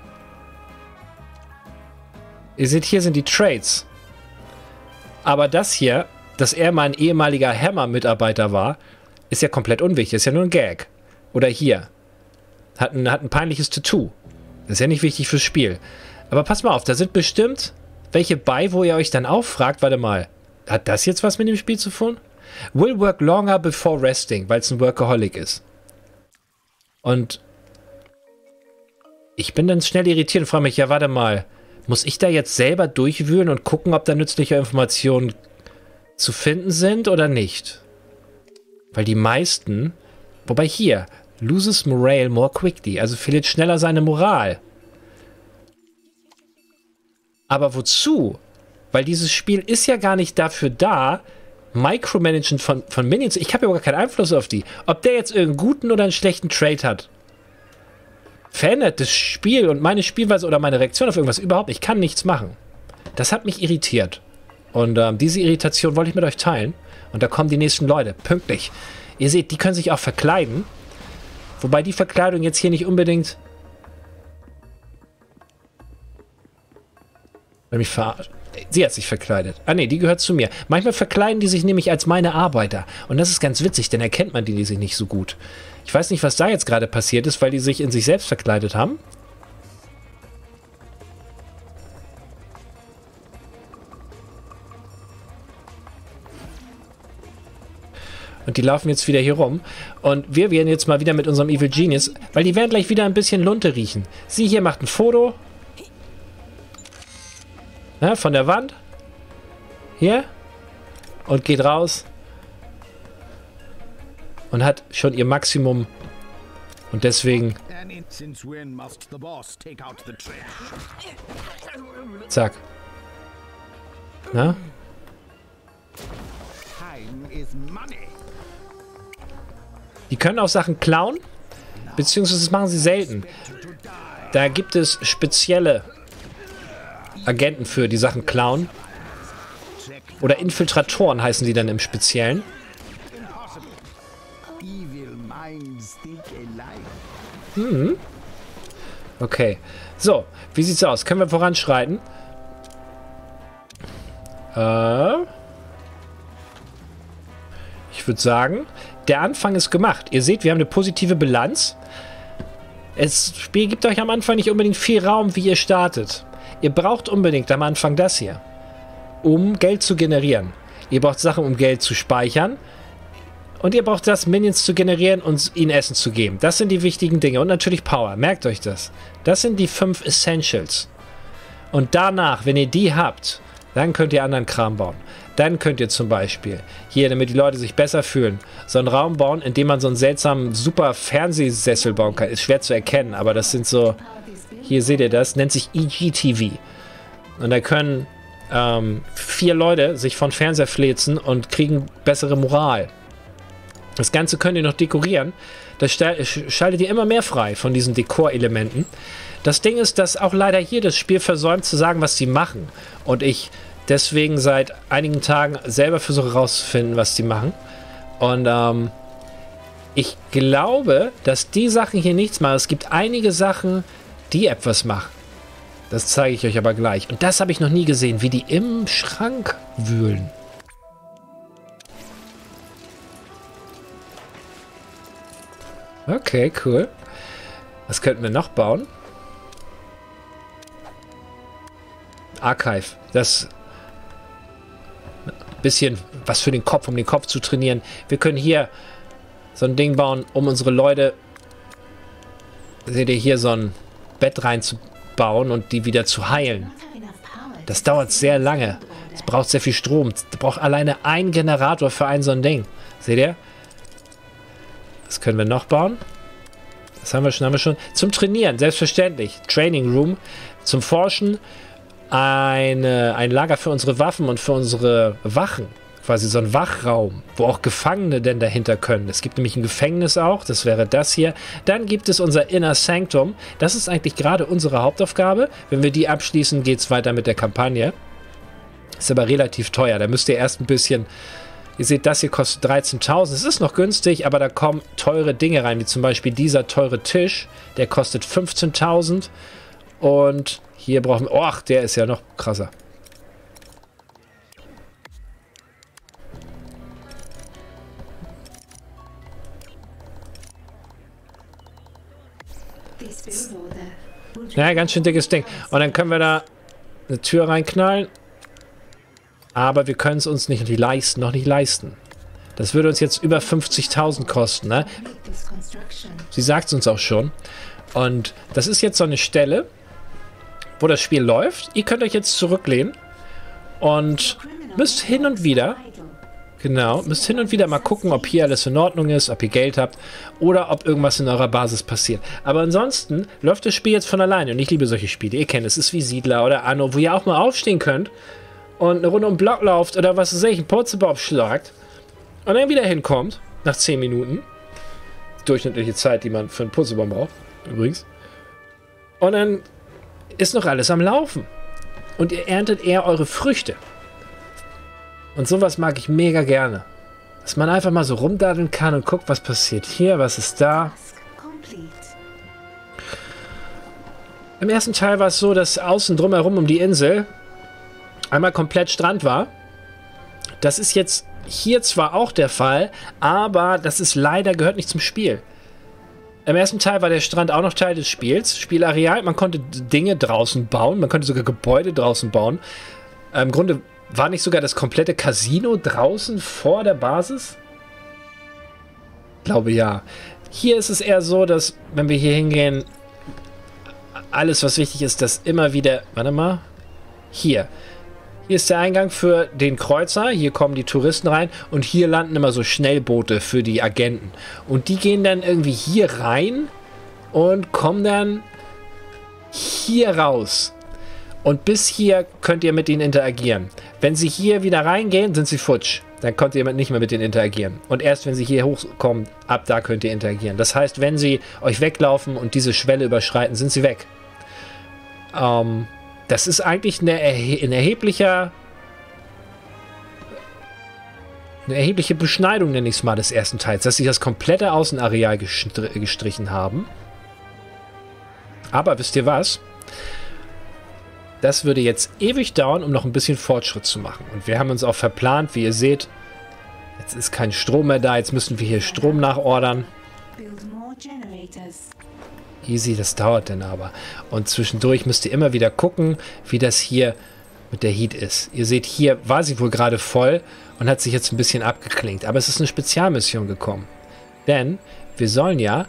Ihr seht, hier sind die Trades. Aber das hier, dass er mal ein ehemaliger Hammer-Mitarbeiter war, ist ja komplett unwichtig. Ist ja nur ein Gag. Oder hier. Hat ein peinliches Tattoo. Das ist ja nicht wichtig fürs Spiel. Aber passt mal auf, da sind bestimmt welche bei, wo ihr euch dann auch fragt, warte mal, hat das jetzt was mit dem Spiel zu tun? Will work longer before resting, weil es ein Workaholic ist. Und ich bin dann schnell irritiert und frage mich, ja warte mal, muss ich da jetzt selber durchwühlen und gucken, ob da nützliche Informationen zu finden sind oder nicht? Weil die meisten, wobei hier, loses morale more quickly, also verliert schneller seine Moral. Aber wozu? Weil dieses Spiel ist ja gar nicht dafür da, Micromanagen von Minions. Ich habe ja gar keinen Einfluss auf die. Ob der jetzt irgendeinen guten oder einen schlechten Trade hat, verändert das Spiel und meine Spielweise oder meine Reaktion auf irgendwas überhaupt nicht. Ich kann nichts machen. Das hat mich irritiert. Und diese Irritation wollte ich mit euch teilen. Und da kommen die nächsten Leute. Pünktlich. Ihr seht, die können sich auch verkleiden. Wobei die Verkleidung jetzt hier nicht unbedingt... Mich verarscht. Sie hat sich verkleidet. Ah ne, die gehört zu mir. Manchmal verkleiden die sich nämlich als meine Arbeiter. Und das ist ganz witzig, denn erkennt man die sich nicht so gut. Ich weiß nicht, was da jetzt gerade passiert ist, weil die sich in sich selbst verkleidet haben. Und die laufen jetzt wieder hier rum. Und wir werden jetzt mal wieder mit unserem Evil Genius, weil die werden gleich wieder ein bisschen Lunte riechen. Sie hier macht ein Foto. Na, von der Wand. Hier. Und geht raus. Und hat schon ihr Maximum. Und deswegen... Zack. Na? Die können auch Sachen klauen. Beziehungsweise das machen sie selten. Da gibt es spezielle Agenten für, die Sachen klauen. Oder Infiltratoren heißen die dann im Speziellen. Okay. So, wie sieht's aus? Können wir voranschreiten? Ich würde sagen, der Anfang ist gemacht. Ihr seht, wir haben eine positive Bilanz. Das Spiel gibt euch am Anfang nicht unbedingt viel Raum, wie ihr startet. Ihr braucht unbedingt am Anfang das hier, um Geld zu generieren. Ihr braucht Sachen, um Geld zu speichern. Und ihr braucht das, Minions zu generieren und ihnen Essen zu geben. Das sind die wichtigen Dinge. Und natürlich Power. Merkt euch das. Das sind die 5 Essentials. Und danach, wenn ihr die habt, dann könnt ihr anderen Kram bauen. Dann könnt ihr zum Beispiel hier, damit die Leute sich besser fühlen, so einen Raum bauen, in dem man so einen seltsamen, super Fernsehsessel bauen kann. Ist schwer zu erkennen, aber das sind so... Hier seht ihr das, nennt sich EGTV. Und da können 4 Leute sich von Fernseher fläzen und kriegen bessere Moral. Das Ganze könnt ihr noch dekorieren. Das schaltet ihr immer mehr frei von diesen Dekorelementen. Das Ding ist, dass auch leider hier das Spiel versäumt zu sagen, was sie machen. Und ich deswegen seit einigen Tagen selber versuche herauszufinden, was die machen. Und ich glaube, dass die Sachen hier nichts machen. Es gibt einige Sachen, die etwas machen. Das zeige ich euch aber gleich. Und das habe ich noch nie gesehen, wie die im Schrank wühlen. Okay, cool. Was könnten wir noch bauen? Archive. Das bisschen was für den Kopf, um den Kopf zu trainieren. Wir können hier so ein Ding bauen, um unsere Leute... Seht ihr hier so ein Bett reinzubauen und die wieder zu heilen. Das dauert sehr lange. Es braucht sehr viel Strom. Es braucht alleine ein Generator für so ein Ding. Seht ihr? Was können wir noch bauen? Das haben wir schon. Zum Trainieren, selbstverständlich. Training Room. Zum Forschen. Ein Lager für unsere Waffen und für unsere Wachen. Quasi so ein Wachraum, wo auch Gefangene denn dahinter können. Es gibt nämlich ein Gefängnis auch, das wäre das hier. Dann gibt es unser Inner Sanctum. Das ist eigentlich gerade unsere Hauptaufgabe. Wenn wir die abschließen, geht es weiter mit der Kampagne. Ist aber relativ teuer. Da müsst ihr erst ein bisschen... Ihr seht, das hier kostet 13.000. Es ist noch günstig, aber da kommen teure Dinge rein, wie zum Beispiel dieser teure Tisch. Der kostet 15.000. Und hier brauchen wir... Och, der ist ja noch krasser. Ja, ganz schön dickes Ding. Und dann können wir da eine Tür reinknallen. Aber wir können es uns noch nicht leisten. Das würde uns jetzt über 50.000 kosten, ne? Sie sagt es uns auch schon. Und das ist jetzt so eine Stelle, wo das Spiel läuft. Ihr könnt euch jetzt zurücklehnen und müsst hin und wieder... Genau, müsst hin und wieder mal gucken, ob hier alles in Ordnung ist, ob ihr Geld habt oder ob irgendwas in eurer Basis passiert. Aber ansonsten läuft das Spiel jetzt von alleine und ich liebe solche Spiele. Ihr kennt es, ist wie Siedler oder Anno, wo ihr auch mal aufstehen könnt und eine Runde um den Block lauft oder was weiß ich, einen Purzelbaum schlagt und dann wieder hinkommt, nach 10 Minuten. Durchschnittliche Zeit, die man für einen Purzelbaum braucht, übrigens. Und dann ist noch alles am Laufen. Und ihr erntet eher eure Früchte. Und sowas mag ich mega gerne. Dass man einfach mal so rumdaddeln kann und guckt, was passiert hier, was ist da. Im ersten Teil war es so, dass außen drumherum um die Insel einmal komplett Strand war. Das ist jetzt hier zwar auch der Fall, aber das ist leider, gehört nicht zum Spiel. Im ersten Teil war der Strand auch noch Teil des Spiels. Spielareal, man konnte Dinge draußen bauen, man konnte sogar Gebäude draußen bauen. Im Grunde war nicht sogar das komplette Casino draußen vor der Basis? Ich glaube ja. Hier ist es eher so, dass, wenn wir hier hingehen, alles, was wichtig ist, dass immer wieder... Warte mal. Hier. Hier ist der Eingang für den Kreuzer. Hier kommen die Touristen rein. Und hier landen immer so Schnellboote für die Agenten. Und die gehen dann irgendwie hier rein und kommen dann hier raus. Und bis hier könnt ihr mit ihnen interagieren. Wenn sie hier wieder reingehen, sind sie futsch. Dann könnt ihr nicht mehr mit denen interagieren. Und erst wenn sie hier hochkommen, ab da könnt ihr interagieren. Das heißt, wenn sie euch weglaufen und diese Schwelle überschreiten, sind sie weg. Das ist eigentlich eine erhebliche Beschneidung, nenne ich es mal, des ersten Teils, dass sie das komplette Außenareal gestrichen haben. Aber wisst ihr was? Das würde jetzt ewig dauern, um noch ein bisschen Fortschritt zu machen. Und wir haben uns auch verplant, wie ihr seht. Jetzt ist kein Strom mehr da, jetzt müssen wir hier Strom nachordern. Easy, das dauert denn aber. Und zwischendurch müsst ihr immer wieder gucken, wie das hier mit der Heat ist. Ihr seht, hier war sie wohl gerade voll und hat sich jetzt ein bisschen abgeklingt. Aber es ist eine Spezialmission gekommen. Denn wir sollen ja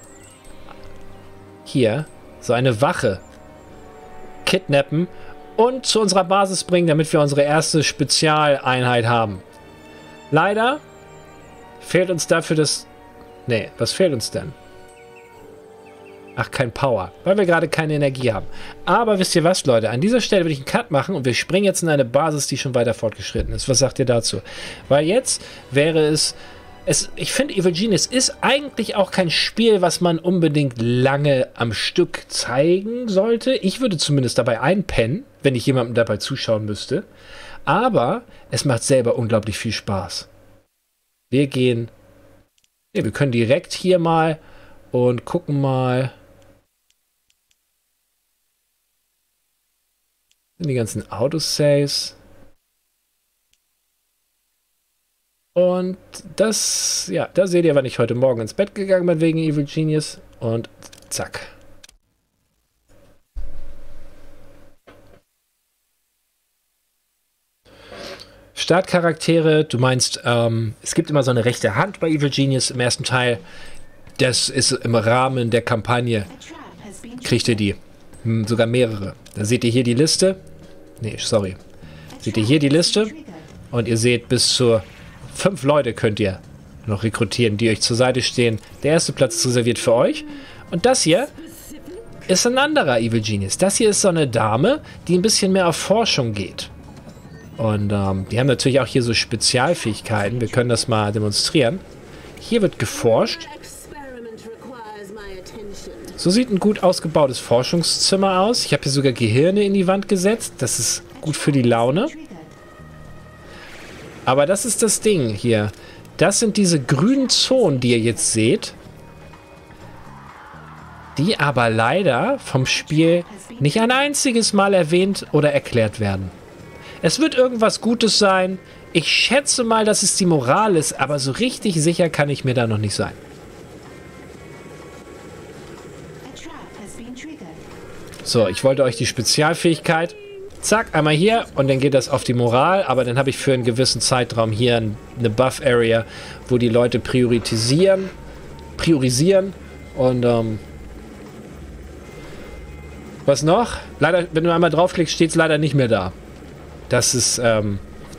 hier so eine Wache kidnappen und zu unserer Basis bringen, damit wir unsere erste Spezialeinheit haben. Leider fehlt uns dafür das... Nee, was fehlt uns denn? Ach, kein Power, weil wir gerade keine Energie haben. Aber wisst ihr was, Leute? An dieser Stelle würde ich einen Cut machen und wir springen jetzt in eine Basis, die schon weiter fortgeschritten ist. Was sagt ihr dazu? Weil jetzt wäre es... Ich finde, Evil Genius ist eigentlich auch kein Spiel, was man unbedingt lange am Stück zeigen sollte. Ich würde zumindest dabei einpennen, wenn ich jemandem dabei zuschauen müsste. Aber es macht selber unglaublich viel Spaß. Wir gehen... wir können direkt hier mal und gucken mal... Die ganzen Autosaves. Und das, ja, da seht ihr, wann ich heute Morgen ins Bett gegangen bin wegen Evil Genius. Und zack. Startcharaktere, du meinst, es gibt immer so eine rechte Hand bei Evil Genius im ersten Teil. Das ist im Rahmen der Kampagne. Kriegt ihr die. Sogar mehrere. Da seht ihr hier die Liste. Nee, sorry. Seht ihr hier die Liste. Und ihr seht, bis zu 5 Leute könnt ihr noch rekrutieren, die euch zur Seite stehen. Der erste Platz ist reserviert für euch. Und das hier ist ein anderer Evil Genius. Das hier ist so eine Dame, die ein bisschen mehr auf Forschung geht. Und die haben natürlich auch hier so Spezialfähigkeiten. Wir können das mal demonstrieren. Hier wird geforscht. So sieht ein gut ausgebautes Forschungszimmer aus. Ich habe hier sogar Gehirne in die Wand gesetzt. Das ist gut für die Laune. Aber das ist das Ding hier. Das sind diese grünen Zonen, die ihr jetzt seht. Die aber leider vom Spiel nicht ein einziges Mal erwähnt oder erklärt werden. Es wird irgendwas Gutes sein. Ich schätze mal, dass es die Moral ist, aber so richtig sicher kann ich mir da noch nicht sein. So, ich wollte euch die Spezialfähigkeit... Zack, einmal hier und dann geht das auf die Moral, aber dann habe ich für einen gewissen Zeitraum hier eine Buff-Area, wo die Leute priorisieren und was noch? Leider, wenn du einmal draufklickst, steht es leider nicht mehr da. Das ist ein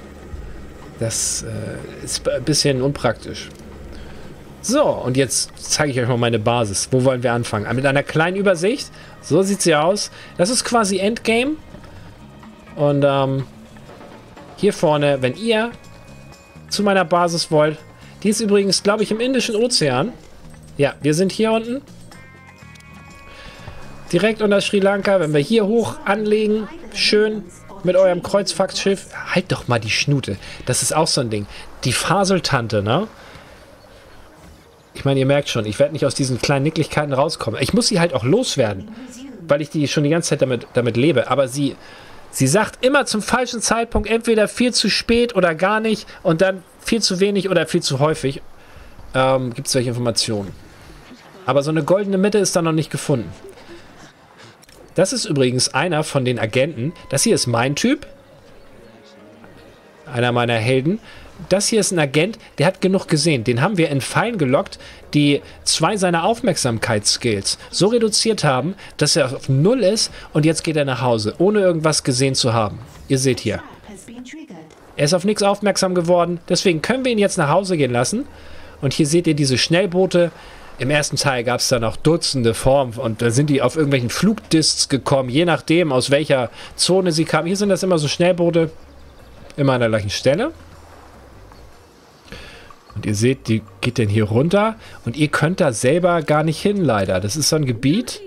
bisschen unpraktisch. So, und jetzt zeige ich euch mal meine Basis. Wo wollen wir anfangen? Mit einer kleinen Übersicht. So sieht sie aus. Das ist quasi Endgame. Und hier vorne, wenn ihr zu meiner Basis wollt. Die ist übrigens, glaube ich, im Indischen Ozean. Ja, wir sind hier unten. Direkt unter Sri Lanka. Wenn wir hier hoch anlegen, schön mit eurem Kreuzfahrtschiff. Halt doch mal die Schnute. Das ist auch so ein Ding. Die Faseltante, ne? Ich meine, ihr merkt schon, ich werde nicht aus diesen kleinen Nicklichkeiten rauskommen. Ich muss sie halt auch loswerden, weil ich die schon die ganze Zeit damit lebe. Aber sie sagt immer zum falschen Zeitpunkt, entweder viel zu spät oder gar nicht und dann viel zu wenig oder viel zu häufig gibt es solche Informationen. Aber so eine goldene Mitte ist da noch nicht gefunden. Das ist übrigens einer von den Agenten. Das hier ist mein Typ. Einer meiner Helden. Das hier ist ein Agent, der hat genug gesehen. Den haben wir in Fallen gelockt, die 2 seiner Aufmerksamkeitsskills so reduziert haben, dass er auf 0 ist und jetzt geht er nach Hause, ohne irgendwas gesehen zu haben. Ihr seht hier. Er ist auf nichts aufmerksam geworden, deswegen können wir ihn jetzt nach Hause gehen lassen. Und hier seht ihr diese Schnellboote. Im ersten Teil gab es da noch Dutzende Formen und da sind die auf irgendwelchen Flugdisks gekommen, je nachdem, aus welcher Zone sie kamen. Hier sind das immer so Schnellboote, immer an der gleichen Stelle. Und ihr seht, die geht denn hier runter und ihr könnt da selber gar nicht hin, leider. Das ist so ein Gebiet.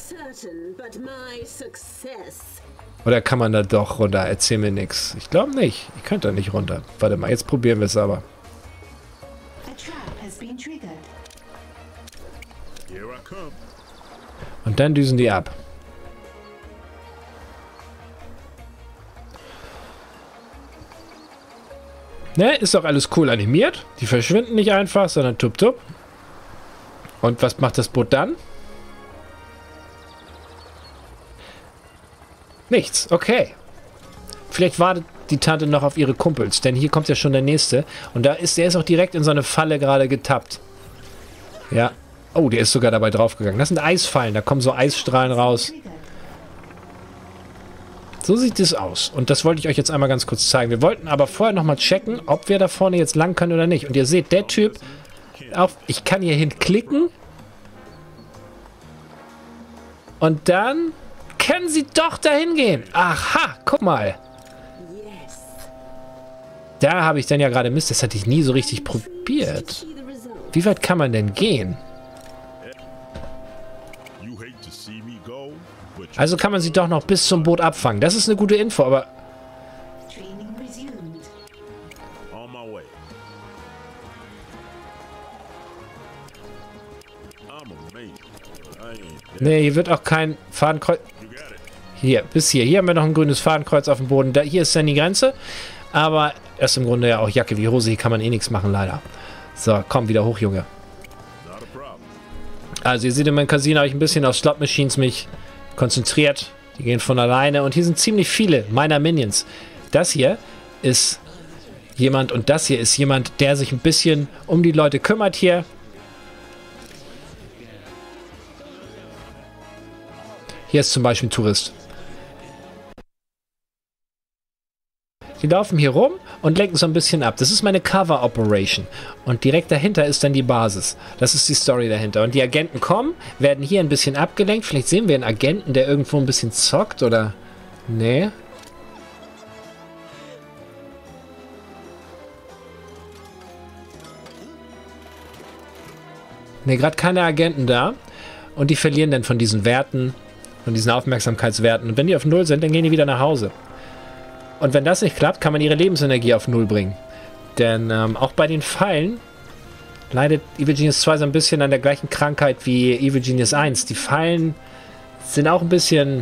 Oder kann man da doch runter? Erzähl mir nichts. Ich glaube nicht. Ihr könnt da nicht runter. Warte mal, jetzt probieren wir es aber. Und dann düsen die ab. Ne, ist doch alles cool animiert. Die verschwinden nicht einfach, sondern tup-tup. Und was macht das Boot dann? Nichts, okay. Vielleicht wartet die Tante noch auf ihre Kumpels, denn hier kommt ja schon der nächste. Und der ist auch direkt in so eine Falle gerade getappt. Ja. Oh, der ist sogar dabei draufgegangen. Das sind Eisfallen, da kommen so Eisstrahlen raus. So sieht es aus. Und das wollte ich euch jetzt einmal ganz kurz zeigen. Wir wollten aber vorher nochmal checken, ob wir da vorne jetzt lang können oder nicht. Und ihr seht, der Typ, ich kann hier hinklicken. Und dann können sie doch dahin gehen. Aha, guck mal. Da habe ich dann ja gerade Mist, das hatte ich nie so richtig probiert. Wie weit kann man denn gehen? Also kann man sie doch noch bis zum Boot abfangen. Das ist eine gute Info, aber... Nee, hier wird auch kein Fadenkreuz... Hier, bis hier. Hier haben wir noch ein grünes Fadenkreuz auf dem Boden. Hier ist dann die Grenze. Aber das ist im Grunde ja auch Jacke wie Hose. Hier kann man eh nichts machen, leider. So, komm, wieder hoch, Junge. Also, ihr seht in meinem Casino, habe ich ein bisschen auf Slot Machines mich konzentriert. Die gehen von alleine. Und hier sind ziemlich viele meiner Minions. Das hier ist jemand und das hier ist jemand, der sich ein bisschen um die Leute kümmert hier. Hier ist zum Beispiel ein Tourist. Die laufen hier rum und lenken so ein bisschen ab. Das ist meine Cover Operation. Und direkt dahinter ist dann die Basis. Das ist die Story dahinter. Und die Agenten kommen, werden hier ein bisschen abgelenkt. Vielleicht sehen wir einen Agenten, der irgendwo ein bisschen zockt oder... Nee. Nee, gerade keine Agenten da. Und die verlieren dann von diesen Werten, von diesen Aufmerksamkeitswerten. Und wenn die auf 0 sind, dann gehen die wieder nach Hause. Und wenn das nicht klappt, kann man ihre Lebensenergie auf 0 bringen. Denn auch bei den Fallen leidet Evil Genius 2 so ein bisschen an der gleichen Krankheit wie Evil Genius 1. Die Fallen sind auch ein bisschen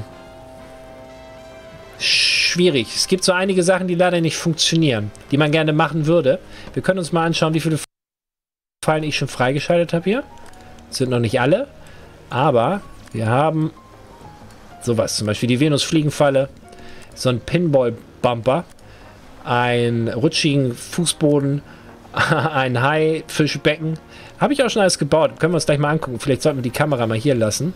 schwierig. Es gibt so einige Sachen, die leider nicht funktionieren, die man gerne machen würde. Wir können uns mal anschauen, wie viele Fallen ich schon freigeschaltet habe hier. Das sind noch nicht alle, aber wir haben sowas, zum Beispiel die Venus-Fliegenfalle, so ein Pinball-Bumper, einen rutschigen Fußboden, ein Haifischbecken. Habe ich auch schon alles gebaut. Können wir uns gleich mal angucken. Vielleicht sollten wir die Kamera mal hier lassen.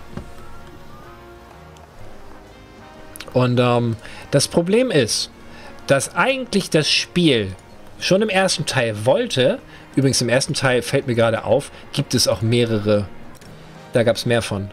Und das Problem ist, dass eigentlich das Spiel schon im ersten Teil wollte, übrigens im ersten Teil fällt mir gerade auf, gibt es auch mehrere, da gab es mehr von.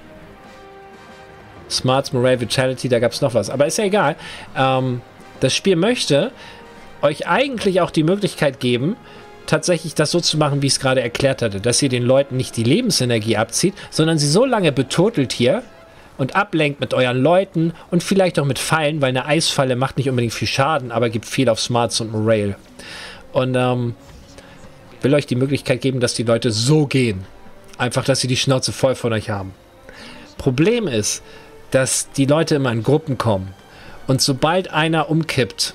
Smarts, Morale, Vitality, da gab es noch was. Aber ist ja egal. Das Spiel möchte, euch eigentlich auch die Möglichkeit geben, tatsächlich das so zu machen, wie ich es gerade erklärt hatte, dass ihr den Leuten nicht die Lebensenergie abzieht, sondern sie so lange beturtelt hier und ablenkt mit euren Leuten und vielleicht auch mit Fallen, weil eine Eisfalle macht nicht unbedingt viel Schaden, aber gibt viel auf Smarts und Morale. Und will euch die Möglichkeit geben, dass die Leute so gehen. Einfach, dass sie die Schnauze voll von euch haben. Problem ist, dass die Leute immer in Gruppen kommen. Und sobald einer umkippt,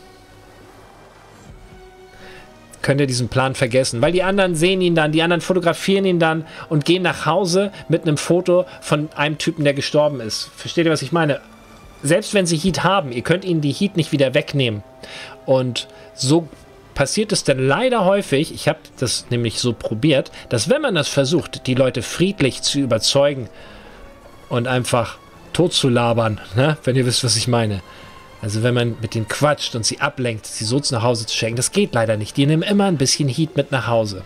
könnt ihr diesen Plan vergessen. Weil die anderen sehen ihn dann, die anderen fotografieren ihn dann und gehen nach Hause mit einem Foto von einem Typen, der gestorben ist. Versteht ihr, was ich meine? Selbst wenn sie Heat haben, ihr könnt ihnen die Heat nicht wieder wegnehmen. Und so passiert es dann leider häufig, ich habe das nämlich so probiert, dass wenn man das versucht, die Leute friedlich zu überzeugen und einfach tot zu labern, ne? Wenn ihr wisst, was ich meine. Also wenn man mit denen quatscht und sie ablenkt, sie so nach Hause zu schenken, das geht leider nicht. Die nehmen immer ein bisschen Heat mit nach Hause.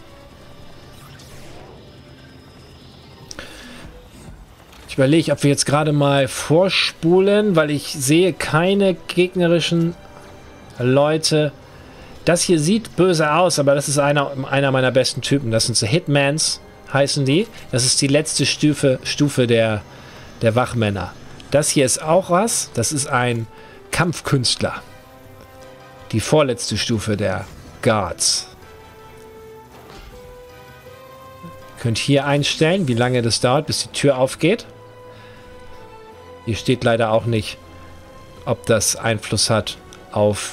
Ich überlege, ob wir jetzt gerade mal vorspulen, weil ich sehe keine gegnerischen Leute. Das hier sieht böse aus, aber das ist einer meiner besten Typen. Das sind so Hitmans, heißen die. Das ist die letzte Stufe der Wachmänner. Das hier ist auch was. Das ist ein Kampfkünstler. Die vorletzte Stufe der Guards. Ihr könnt hier einstellen, wie lange das dauert, bis die Tür aufgeht. Hier steht leider auch nicht, ob das Einfluss hat auf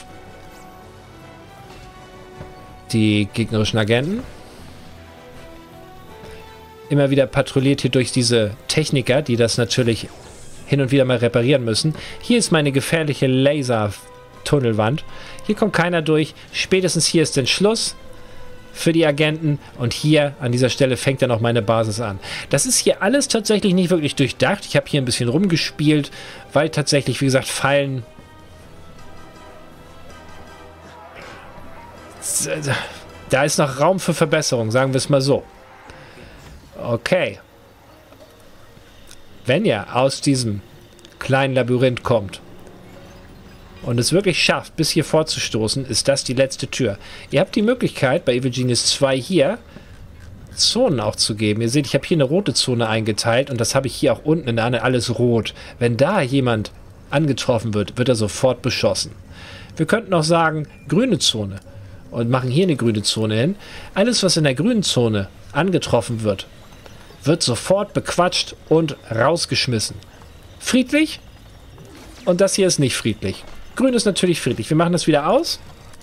die gegnerischen Agenten. Immer wieder patrouilliert hier durch diese Techniker, die das natürlich hin und wieder mal reparieren müssen. Hier ist meine gefährliche Laser-Tunnelwand. Hier kommt keiner durch. Spätestens hier ist dann Schluss für die Agenten und hier an dieser Stelle fängt dann auch meine Basis an. Das ist hier alles tatsächlich nicht wirklich durchdacht. Ich habe hier ein bisschen rumgespielt, weil tatsächlich, wie gesagt, Fallen... Da ist noch Raum für Verbesserung, sagen wir es mal so. Okay. Wenn ihr aus diesem kleinen Labyrinth kommt und es wirklich schafft, bis hier vorzustoßen, ist das die letzte Tür. Ihr habt die Möglichkeit, bei Evil Genius 2 hier Zonen auch zu geben. Ihr seht, ich habe hier eine rote Zone eingeteilt und das habe ich hier auch unten in der anderen alles rot. Wenn da jemand angetroffen wird, wird er sofort beschossen. Wir könnten auch sagen, grüne Zone. Und machen hier eine grüne Zone hin. Alles, was in der grünen Zone angetroffen wird, wird sofort bequatscht und rausgeschmissen. Friedlich? Und das hier ist nicht friedlich. Grün ist natürlich friedlich. Wir machen das wieder aus.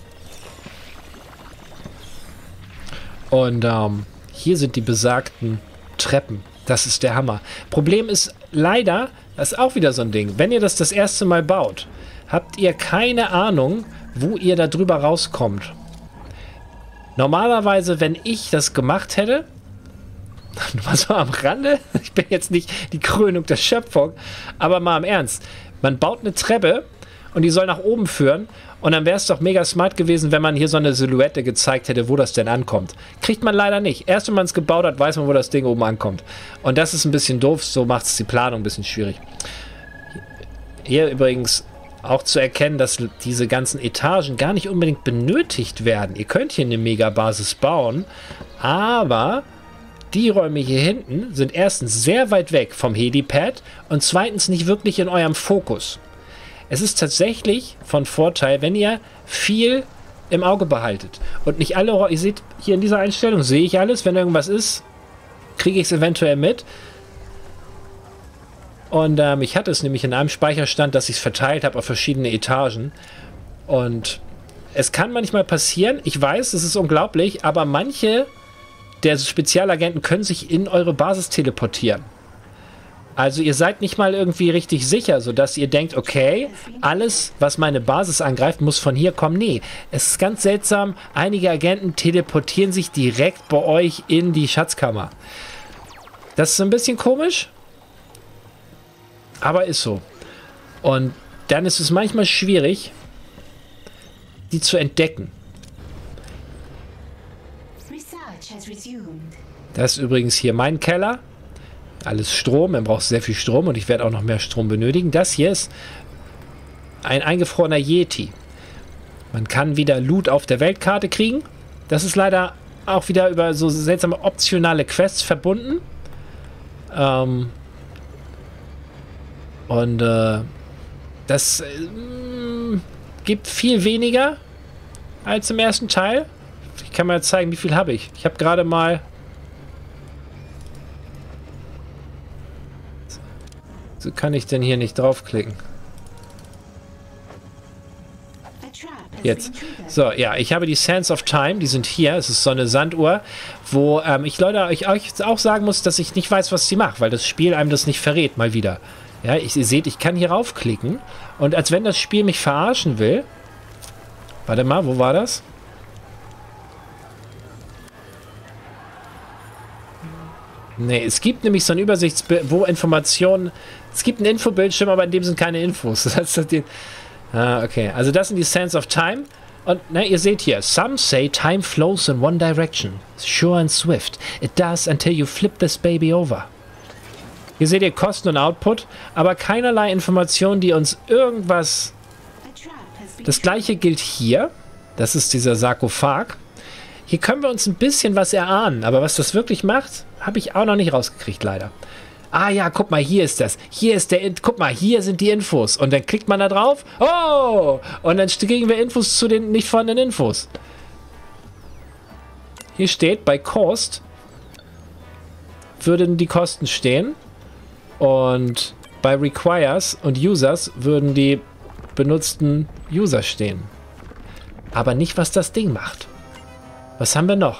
Und hier sind die besagten Treppen. Das ist der Hammer. Problem ist leider, das ist auch wieder so ein Ding. Wenn ihr das erste Mal baut, habt ihr keine Ahnung, wo ihr da drüber rauskommt. Normalerweise, wenn ich das gemacht hätte, nur mal so am Rande, ich bin jetzt nicht die Krönung der Schöpfung, aber mal im Ernst, man baut eine Treppe und die soll nach oben führen und dann wäre es doch mega smart gewesen, wenn man hier so eine Silhouette gezeigt hätte, wo das denn ankommt. Kriegt man leider nicht. Erst wenn man es gebaut hat, weiß man, wo das Ding oben ankommt. Und das ist ein bisschen doof, so macht es die Planung ein bisschen schwierig. Hier übrigens auch zu erkennen, dass diese ganzen Etagen gar nicht unbedingt benötigt werden. Ihr könnt hier eine Megabasis bauen, aber die Räume hier hinten sind erstens sehr weit weg vom Helipad und zweitens nicht wirklich in eurem Fokus. Es ist tatsächlich von Vorteil, wenn ihr viel im Auge behaltet und nicht alle Räume. Ihr seht hier in dieser Einstellung, sehe ich alles, wenn irgendwas ist, kriege ich es eventuell mit. Und ich hatte es nämlich in einem Speicherstand, dass ich es verteilt habe auf verschiedene Etagen. Und es kann manchmal passieren, ich weiß, es ist unglaublich, aber manche der Spezialagenten können sich in eure Basis teleportieren. Also ihr seid nicht mal irgendwie richtig sicher, sodass ihr denkt, okay, alles, was meine Basis angreift, muss von hier kommen. Nee, es ist ganz seltsam, einige Agenten teleportieren sich direkt bei euch in die Schatzkammer. Das ist ein bisschen komisch. Aber ist so. Und dann ist es manchmal schwierig, die zu entdecken. Das ist übrigens hier mein Keller. Alles Strom. Man braucht sehr viel Strom und ich werde auch noch mehr Strom benötigen. Das hier ist ein eingefrorener Yeti. Man kann wieder Loot auf der Weltkarte kriegen. Das ist leider auch wieder über so seltsame optionale Quests verbunden. Das gibt viel weniger als im ersten Teil. Ich kann mal zeigen, wie viel habe ich. Ich habe gerade mal... So kann ich denn hier nicht draufklicken. Jetzt. So, ja, ich habe die Sands of Time, die sind hier. Es ist so eine Sanduhr, wo ich Leute euch auch sagen muss, dass ich nicht weiß, was sie macht, weil das Spiel einem das nicht verrät, mal wieder. Ja, ihr seht, ich kann hier raufklicken und als wenn das Spiel mich verarschen will. Warte mal, wo war das? Ne, es gibt nämlich so ein Übersichtsbild, wo Informationen... Es gibt einen Infobildschirm, aber in dem sind keine Infos. Das ist okay. Also das sind die Sands of Time. Und ihr seht hier, some say time flows in one direction. Sure and swift. It does until you flip this baby over. Hier seht ihr Kosten und Output, aber keinerlei Informationen, die uns irgendwas... Das gleiche gilt hier. Das ist dieser Sarkophag. Hier können wir uns ein bisschen was erahnen, aber was das wirklich macht, habe ich auch noch nicht rausgekriegt, leider. Ah ja, guck mal, hier ist das. Hier ist guck mal, hier sind die Infos. Und dann klickt man da drauf. Oh! Und dann kriegen wir Infos zu den nicht vorhandenen Infos. Hier steht, bei Cost würden die Kosten stehen. Und bei Requires und Users würden die benutzten User stehen. Aber nicht, was das Ding macht. Was haben wir noch?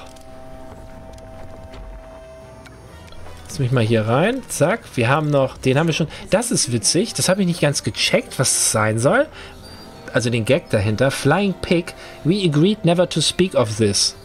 Lass mich mal hier rein. Zack. Wir haben noch... Den haben wir schon... Das ist witzig. Das habe ich nicht ganz gecheckt, was es sein soll. Also den Gag dahinter. Flying Pig. We agreed never to speak of this.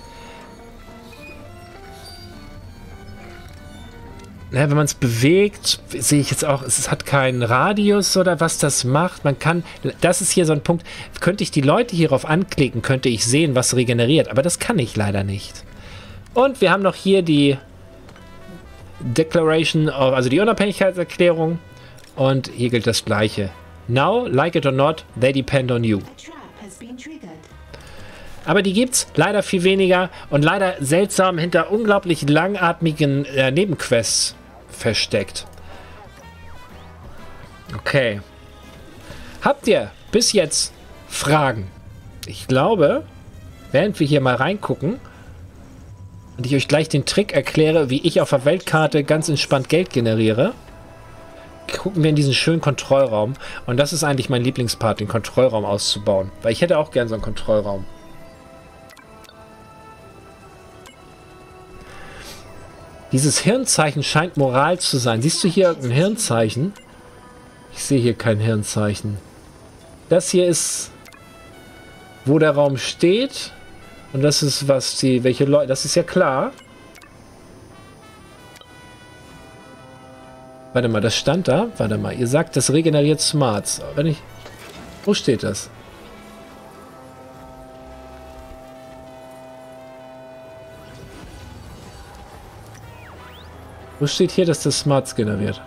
Ja, wenn man es bewegt, sehe ich jetzt auch, es hat keinen Radius oder was das macht. Man kann... Das ist hier so ein Punkt. Könnte ich die Leute hierauf anklicken, könnte ich sehen, was regeneriert. Aber das kann ich leider nicht. Und wir haben noch hier die... Declaration, also die Unabhängigkeitserklärung und hier gilt das gleiche. Now, like it or not, they depend on you. Aber die gibt's leider viel weniger und leider seltsam hinter unglaublich langatmigen Nebenquests versteckt. Okay. Habt ihr bis jetzt Fragen? Ich glaube, während wir hier mal reingucken, und ich euch gleich den Trick erkläre, wie ich auf der Weltkarte ganz entspannt Geld generiere, gucken wir in diesen schönen Kontrollraum. Und das ist eigentlich mein Lieblingspart, den Kontrollraum auszubauen. Weil ich hätte auch gern so einen Kontrollraum. Dieses Hirnzeichen scheint Moral zu sein. Siehst du hier irgendein Hirnzeichen? Ich sehe hier kein Hirnzeichen. Das hier ist, wo der Raum steht. Und das ist, was die, welche Leute, das ist ja klar. Warte mal, das stand da. Warte mal, ihr sagt, das regeneriert Smarts. Wenn ich, wo steht das? Wo steht hier, dass das Smarts generiert?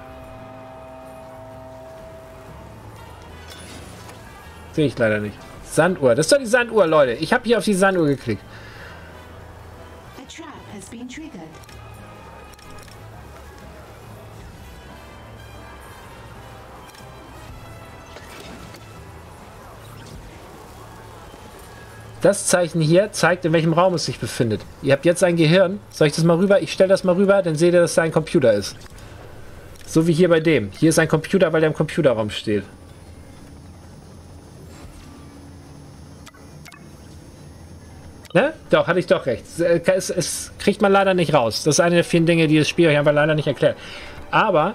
Sehe ich leider nicht. Sanduhr. Das ist doch die Sanduhr, Leute. Ich habe hier auf die Sanduhr geklickt. Das Zeichen hier zeigt, in welchem Raum es sich befindet. Ihr habt jetzt ein Gehirn. Soll ich das mal rüber? Ich stelle das mal rüber, dann seht ihr, dass da ein Computer ist. So wie hier bei dem. Hier ist ein Computer, weil der im Computerraum steht. Ne? Doch, hatte ich doch recht. Es kriegt man leider nicht raus. Das ist eine der vielen Dinge, die das Spiel euch einfach leider nicht erklärt. Aber,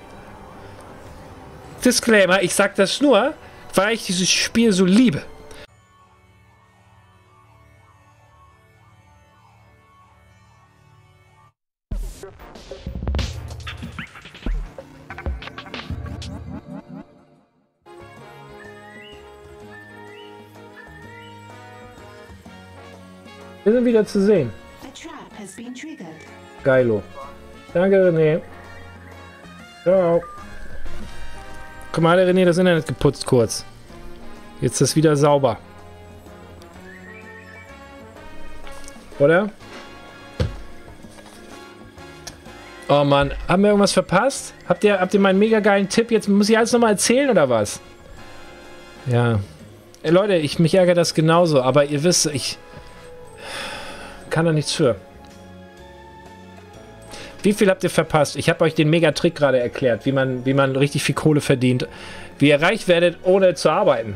Disclaimer, ich sag das nur, weil ich dieses Spiel so liebe. Wir sind wieder zu sehen. Geilo. Danke, René. Ciao. Guck mal, der René das Internet geputzt kurz. Jetzt ist das wieder sauber. Oder? Oh Mann, haben wir irgendwas verpasst? Habt ihr meinen mega geilen Tipp? Jetzt muss ich alles nochmal erzählen, oder was? Ja. Ey, Leute, mich ärgert das genauso, aber ihr wisst, ich kann da nichts für. Wie viel habt ihr verpasst? Ich habe euch den Mega-Trick gerade erklärt, wie man richtig viel Kohle verdient. Wie ihr reich werdet, ohne zu arbeiten.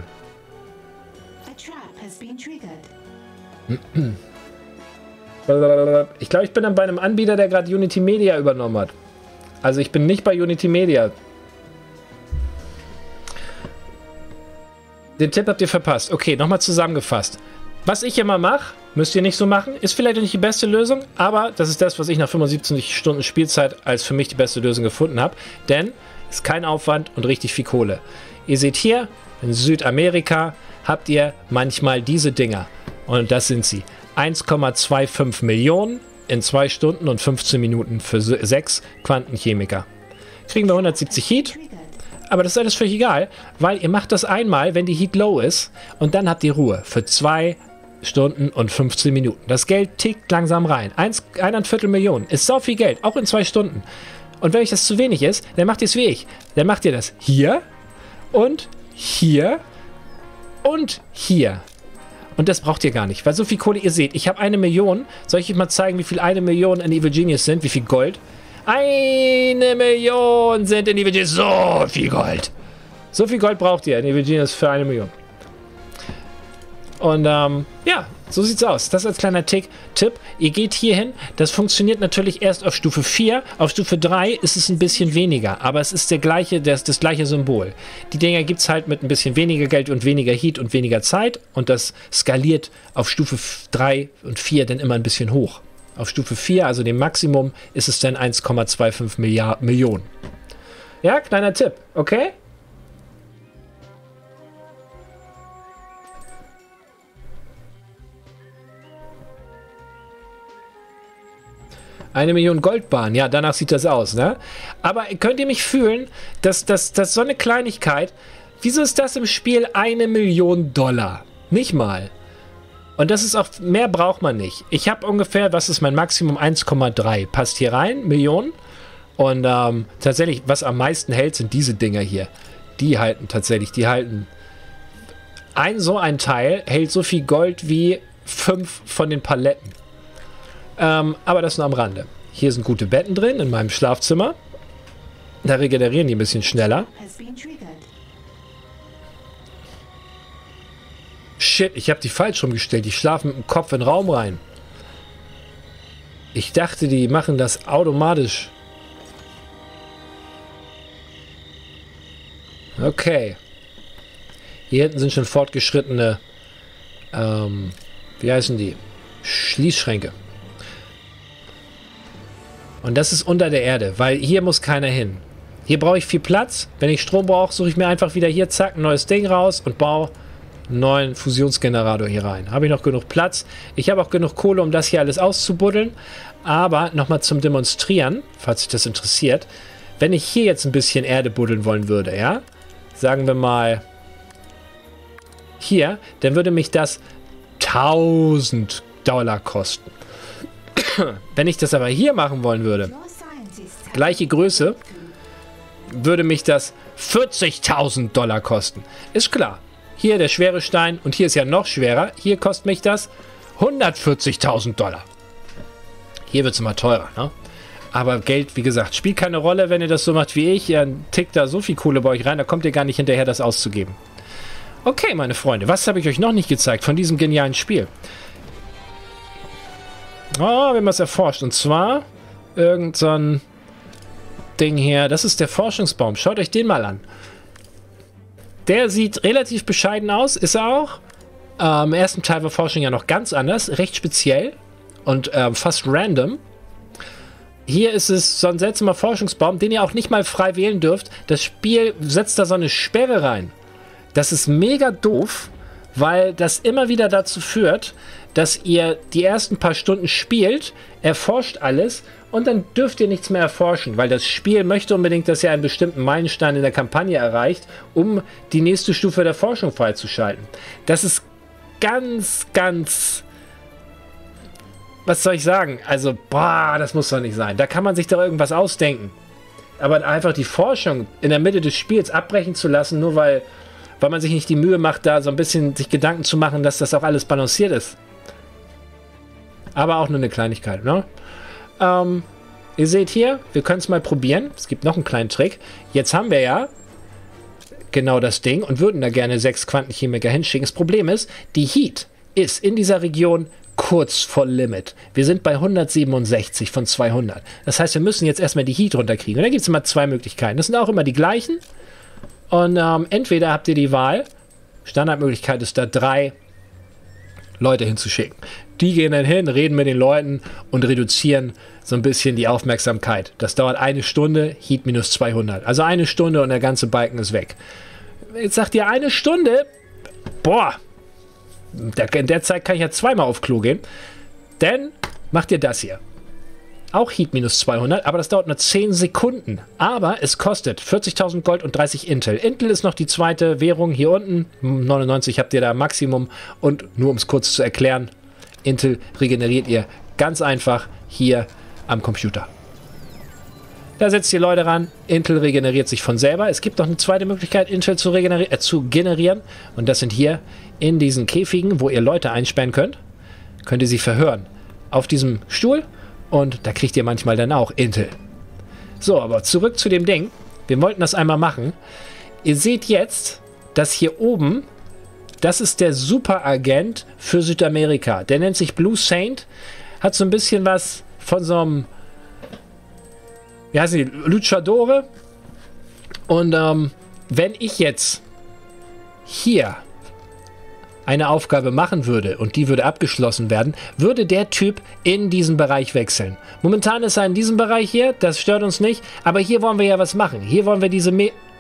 Ich glaube, ich bin dann bei einem Anbieter, der gerade Unity Media übernommen hat. Also ich bin nicht bei Unity Media. Den Tipp habt ihr verpasst. Okay, nochmal zusammengefasst. Was ich immer mache, müsst ihr nicht so machen, ist vielleicht nicht die beste Lösung, aber das ist das, was ich nach 75 Stunden Spielzeit als für mich die beste Lösung gefunden habe. Denn es ist kein Aufwand und richtig viel Kohle. Ihr seht hier, in Südamerika habt ihr manchmal diese Dinger. Und das sind sie. 1,25 Millionen in 2 Stunden und 15 Minuten für 6 Quantenchemiker. Kriegen wir 170 Heat. Aber das ist alles völlig egal, weil ihr macht das einmal, wenn die Heat low ist, und dann habt ihr Ruhe für 2 Stunden und 15 Minuten. Das Geld tickt langsam rein. 1,25 Millionen ist so viel Geld, auch in 2 Stunden. Und wenn euch das zu wenig ist, dann macht ihr es wie ich. Dann macht ihr das hier und hier und hier. Und das braucht ihr gar nicht, weil so viel Kohle, ihr seht, ich habe 1 Million. Soll ich euch mal zeigen, wie viel 1 Million in Evil Genius sind? Wie viel Gold? 1 Million sind in Evil Genius. So viel Gold. So viel Gold braucht ihr in Evil Genius für 1 Million. Und ja, so sieht's aus. Das als kleiner Tipp. Ihr geht hier hin. Das funktioniert natürlich erst auf Stufe 4. Auf Stufe 3 ist es ein bisschen weniger. Aber es ist das gleiche Symbol. Die Dinger gibt es halt mit ein bisschen weniger Geld und weniger Heat und weniger Zeit. Und das skaliert auf Stufe 3 und 4 dann immer ein bisschen hoch. Auf Stufe 4, also dem Maximum, ist es dann 1,25 Millionen. Ja, kleiner Tipp. Okay? Eine Million Goldbahn, ja, danach sieht das aus, ne? Aber könnt ihr mich fühlen, dass so eine Kleinigkeit, wieso ist das im Spiel 1 Million Dollar? Nicht mal. Und das ist auch, mehr braucht man nicht. Ich habe ungefähr, was ist mein Maximum? 1,3. Passt hier rein, Millionen. Und tatsächlich, was am meisten hält, sind diese Dinger hier. Die halten tatsächlich, so ein Teil hält so viel Gold wie 5 von den Paletten. Aber das nur am Rande. Hier sind gute Betten drin in meinem Schlafzimmer. Da regenerieren die ein bisschen schneller. Shit, ich habe die falsch rumgestellt. Die schlafen mit dem Kopf in den Raum rein. Ich dachte, die machen das automatisch. Okay. Hier hinten sind schon fortgeschrittene, wie heißen die? Schließschränke. Und das ist unter der Erde, weil hier muss keiner hin. Hier brauche ich viel Platz. Wenn ich Strom brauche, suche ich mir einfach wieder hier, zack, ein neues Ding raus und baue einen neuen Fusionsgenerator hier rein. Habe ich noch genug Platz. Ich habe auch genug Kohle, um das hier alles auszubuddeln. Aber nochmal zum Demonstrieren, falls sich das interessiert. Wenn ich hier jetzt ein bisschen Erde buddeln wollen würde, ja, sagen wir mal hier, dann würde mich das 1000 Dollar kosten. Wenn ich das aber hier machen wollen würde, gleiche Größe, würde mich das 40.000 Dollar kosten. Ist klar. Hier der schwere Stein und hier ist ja noch schwerer. Hier kostet mich das 140.000 Dollar. Hier wird es immer teurer, ne? Aber Geld, wie gesagt, spielt keine Rolle, wenn ihr das so macht wie ich. Ihr tickt da so viel Kohle bei euch rein, da kommt ihr gar nicht hinterher, das auszugeben. Okay, meine Freunde, was habe ich euch noch nicht gezeigt von diesem genialen Spiel? Oh, wir haben was erforscht. Und zwar irgend so ein Ding hier. Das ist der Forschungsbaum. Schaut euch den mal an. Der sieht relativ bescheiden aus. Ist er auch. Im ersten Teil war Forschung ja noch ganz anders. Recht speziell. Und fast random. Hier ist es so ein seltsamer Forschungsbaum, den ihr auch nicht mal frei wählen dürft. Das Spiel setzt da so eine Sperre rein. Das ist mega doof, weil das immer wieder dazu führt, dass ihr die ersten paar Stunden spielt, erforscht alles und dann dürft ihr nichts mehr erforschen, weil das Spiel möchte unbedingt, dass ihr einen bestimmten Meilenstein in der Kampagne erreicht, um die nächste Stufe der Forschung freizuschalten. Das ist ganz, ganz was soll ich sagen? Also, boah, das muss doch nicht sein. Da kann man sich doch irgendwas ausdenken. Aber einfach die Forschung in der Mitte des Spiels abbrechen zu lassen, nur weil man sich nicht die Mühe macht, da so ein bisschen sich Gedanken zu machen, dass das auch alles balanciert ist. Aber auch nur eine Kleinigkeit, ne? Ihr seht hier, wir können es mal probieren. Es gibt noch einen kleinen Trick. Jetzt haben wir ja genau das Ding und würden da gerne 6 Quantenchemiker hinschicken. Das Problem ist, die Heat ist in dieser Region kurz vor Limit. Wir sind bei 167 von 200. Das heißt, wir müssen jetzt erstmal die Heat runterkriegen. Und da gibt es immer 2 Möglichkeiten. Das sind auch immer die gleichen. Und entweder habt ihr die Wahl, Standardmöglichkeit ist da 3 Leute hinzuschicken. Die gehen dann hin, reden mit den Leuten und reduzieren so ein bisschen die Aufmerksamkeit. Das dauert 1 Stunde, Heat minus 200. Also 1 Stunde und der ganze Balken ist weg. Jetzt sagt ihr 1 Stunde, boah, in der Zeit kann ich ja 2-mal auf Klo gehen. Dann macht ihr das hier. Auch Heat minus 200, aber das dauert nur 10 Sekunden. Aber es kostet 40.000 Gold und 30 Intel. Intel ist noch die zweite Währung hier unten. 99 habt ihr da Maximum. Und nur um es kurz zu erklären, Intel regeneriert ihr ganz einfach hier am Computer. Da setzt ihr Leute ran. Intel regeneriert sich von selber. Es gibt noch eine zweite Möglichkeit, Intel zu generieren. Und das sind hier in diesen Käfigen, wo ihr Leute einsperren könnt. Könnt ihr sie verhören. Auf diesem Stuhl. Und da kriegt ihr manchmal dann auch Intel. So, aber zurück zu dem Ding. Wir wollten das einmal machen. Ihr seht jetzt, dass hier oben, das ist der Superagent für Südamerika. Der nennt sich Blue Saint. Hat so ein bisschen was von so einem, wie heißen die, Luchadore. Und wenn ich jetzt hier eine Aufgabe machen würde und die würde abgeschlossen werden, würde der Typ in diesen Bereich wechseln. Momentan ist er in diesem Bereich hier, das stört uns nicht, aber hier wollen wir ja was machen. Hier wollen wir diese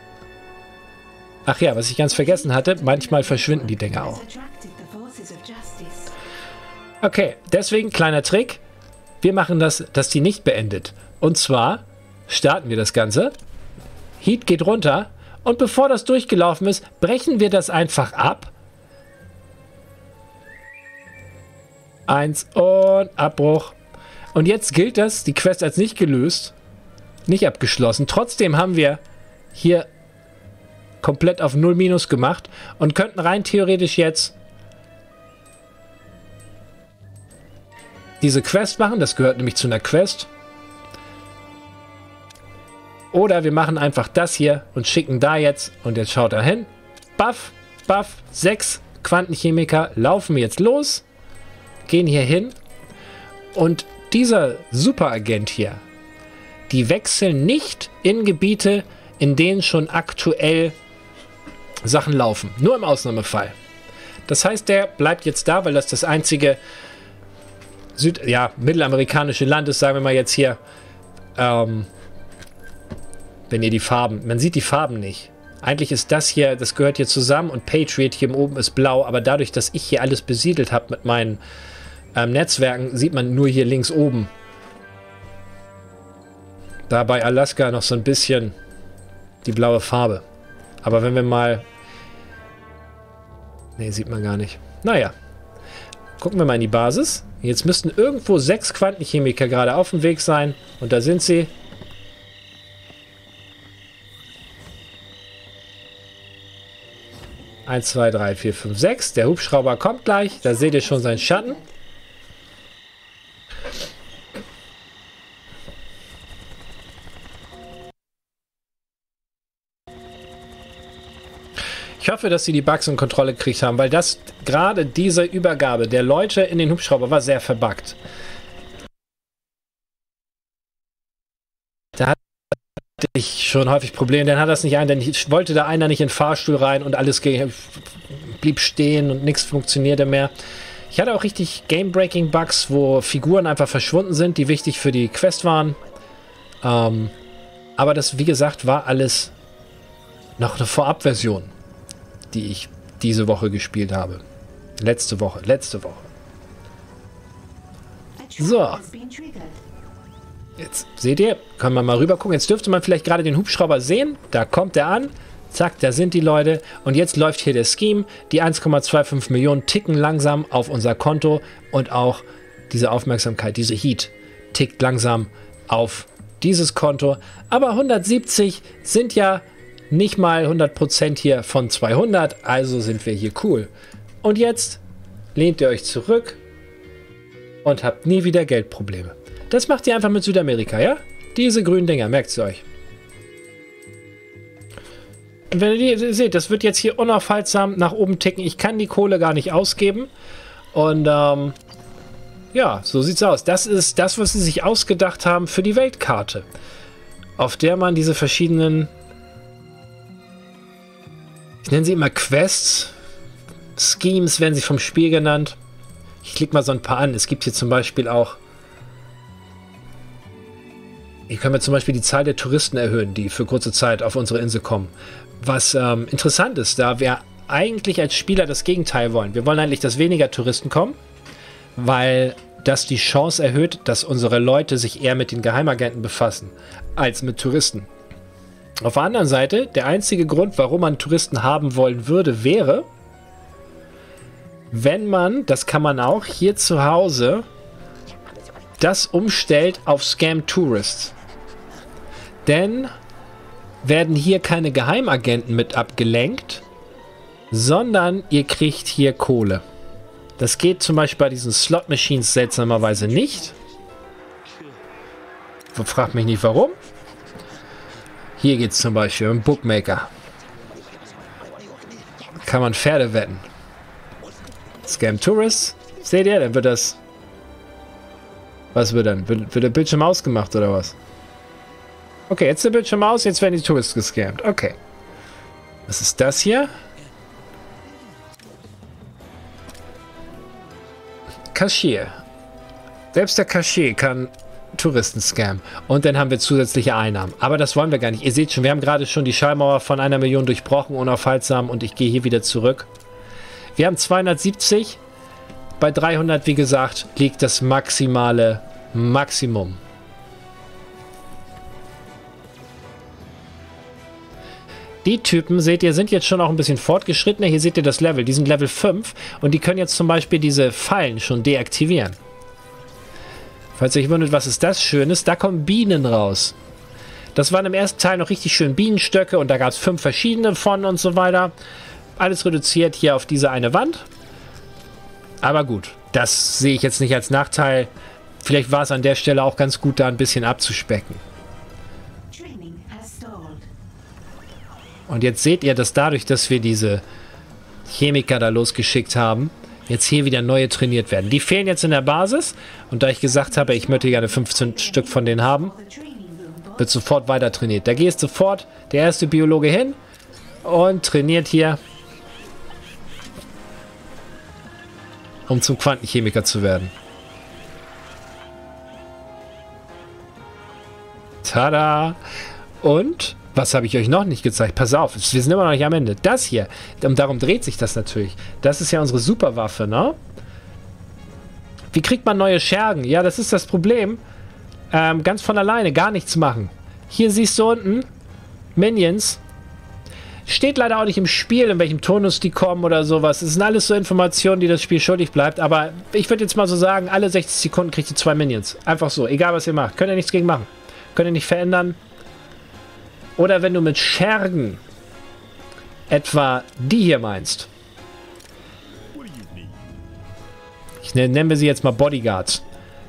Ach ja, was ich ganz vergessen hatte, manchmal verschwinden die Dinger auch. Okay, deswegen kleiner Trick. Wir machen das, dass die nicht beendet. Und zwar starten wir das Ganze. Heat geht runter und bevor das durchgelaufen ist, brechen wir das einfach ab. 1 und Abbruch. Und jetzt gilt das, die Quest als nicht gelöst, nicht abgeschlossen. Trotzdem haben wir hier komplett auf 0 minus gemacht und könnten rein theoretisch jetzt diese Quest machen. Das gehört nämlich zu einer Quest. Oder wir machen einfach das hier und schicken da jetzt, und jetzt schaut er hin. Buff, Buff, 6 Quantenchemiker laufen jetzt los. Gehen hier hin und dieser Superagent hier, die wechseln nicht in Gebiete, in denen schon aktuell Sachen laufen. Nur im Ausnahmefall. Das heißt, der bleibt jetzt da, weil das das einzige mittelamerikanische Land ist, sagen wir mal jetzt hier. Wenn ihr die Farben, man sieht die Farben nicht. Eigentlich ist das hier, das gehört hier zusammen und Patriot hier oben ist blau, aber dadurch, dass ich hier alles besiedelt habe mit meinen Netzwerken, sieht man nur hier links oben. Da bei Alaska noch so ein bisschen die blaue Farbe. Aber wenn wir mal... Ne, sieht man gar nicht. Naja. Gucken wir mal in die Basis. Jetzt müssten irgendwo 6 Quantenchemiker gerade auf dem Weg sein. Und da sind sie. Eins, 2, 3, 4, 5, 6. Der Hubschrauber kommt gleich. Da seht ihr schon seinen Schatten. Ich hoffe, dass sie die Bugs in Kontrolle gekriegt haben, weil das gerade diese Übergabe der Leute in den Hubschrauber war sehr verbuggt. Da hatte ich schon häufig Probleme, dann hat das nicht denn ich wollte da einer nicht in den Fahrstuhl rein und alles blieb stehen und nichts funktionierte mehr. Ich hatte auch richtig Game-Breaking-Bugs, wo Figuren einfach verschwunden sind, die wichtig für die Quest waren. Aber das, wie gesagt, war alles noch eine Vorabversion, die ich diese Woche gespielt habe. Letzte Woche. So. Jetzt seht ihr, können wir mal rüber gucken. Jetzt dürfte man vielleicht gerade den Hubschrauber sehen. Da kommt er an. Zack, da sind die Leute. Und jetzt läuft hier der Scheme. Die 1,25 Millionen ticken langsam auf unser Konto. Und auch diese Aufmerksamkeit, diese Heat tickt langsam auf dieses Konto. Aber 170 sind ja nicht mal 100% hier von 200, also sind wir hier cool. Und jetzt lehnt ihr euch zurück und habt nie wieder Geldprobleme. Das macht ihr einfach mit Südamerika, ja? Diese grünen Dinger, merkt ihr euch. Und wenn ihr die seht, das wird jetzt hier unaufhaltsam nach oben ticken. Ich kann die Kohle gar nicht ausgeben. Und ja, so sieht's aus. Das ist das, was sie sich ausgedacht haben für die Weltkarte, auf der man diese verschiedenen, ich nenne sie immer Quests, Schemes werden sie vom Spiel genannt. Ich klicke mal so ein paar an. Es gibt hier zum Beispiel auch, hier können wir zum Beispiel die Zahl der Touristen erhöhen, die für kurze Zeit auf unsere Insel kommen. Was interessant ist, da wir eigentlich als Spieler das Gegenteil wollen. Wir wollen eigentlich, dass weniger Touristen kommen, weil das die Chance erhöht, dass unsere Leute sich eher mit den Geheimagenten befassen, als mit Touristen. Auf der anderen Seite, der einzige Grund, warum man Touristen haben wollen würde, wäre, wenn man, das kann man auch hier zu Hause, das umstellt auf Scam Tourists. Denn werden hier keine Geheimagenten mit abgelenkt, sondern ihr kriegt hier Kohle. Das geht zum Beispiel bei diesen Slot-Machines seltsamerweise nicht. Fragt mich nicht warum. Hier geht es zum Beispiel um Bookmaker. Kann man Pferde wetten. Scam Tourists. Seht ihr? Dann wird das... Was wird dann? Wird der Bildschirm ausgemacht oder was? Okay, jetzt der Bildschirm aus, jetzt werden die Touristen gescammt. Okay. Was ist das hier? Cashier. Selbst der Cashier kann Touristen scammen. Und dann haben wir zusätzliche Einnahmen. Aber das wollen wir gar nicht. Ihr seht schon, wir haben gerade schon die Schallmauer von 1 Million durchbrochen, unaufhaltsam. Und ich gehe hier wieder zurück. Wir haben 270. Bei 300, wie gesagt, liegt das maximale Maximum. Die Typen, seht ihr, sind jetzt schon auch ein bisschen fortgeschrittener. Hier seht ihr das Level. Die sind Level 5 und die können jetzt zum Beispiel diese Fallen schon deaktivieren. Falls ihr euch wundert, was ist das Schönes? Da kommen Bienen raus. Das waren im ersten Teil noch richtig schön Bienenstöcke und da gab es 5 verschiedene von und so weiter. Alles reduziert hier auf diese eine Wand. Aber gut, das sehe ich jetzt nicht als Nachteil. Vielleicht war es an der Stelle auch ganz gut, da ein bisschen abzuspecken. Und jetzt seht ihr, dass dadurch, dass wir diese Chemiker da losgeschickt haben, jetzt hier wieder neue trainiert werden. Die fehlen jetzt in der Basis. Und da ich gesagt habe, ich möchte gerne 15 Stück von denen haben, wird sofort weiter trainiert. Da geht sofort der erste Biologe hin und trainiert hier, um zum Quantenchemiker zu werden. Tada! Und was habe ich euch noch nicht gezeigt? Pass auf, wir sind immer noch nicht am Ende. Das hier, und darum dreht sich das natürlich. Das ist ja unsere Superwaffe, ne? Wie kriegt man neue Schergen? Ja, das ist das Problem. Ganz von alleine, gar nichts machen. Hier siehst du unten, Minions. Steht leider auch nicht im Spiel, in welchem Turnus die kommen oder sowas. Das sind alles so Informationen, die das Spiel schuldig bleibt. Aber ich würde jetzt mal so sagen, alle 60 Sekunden kriegt ihr 2 Minions. Einfach so, egal was ihr macht. Könnt ihr nichts gegen machen. Könnt ihr nicht verändern. Oder wenn du mit Schergen etwa die hier meinst. Nennen wir sie jetzt mal Bodyguards.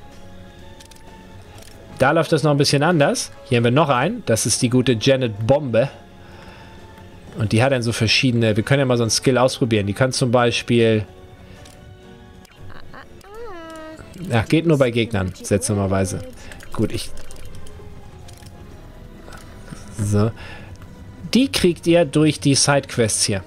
Da läuft das noch ein bisschen anders. Hier haben wir noch einen. Das ist die gute Janet Bombe. Und die hat dann so verschiedene... Wir können ja mal so einen Skill ausprobieren. Die kann zum Beispiel... Ach, geht nur bei Gegnern, seltsamerweise. Gut, So. Die kriegt ihr durch die Sidequests hier.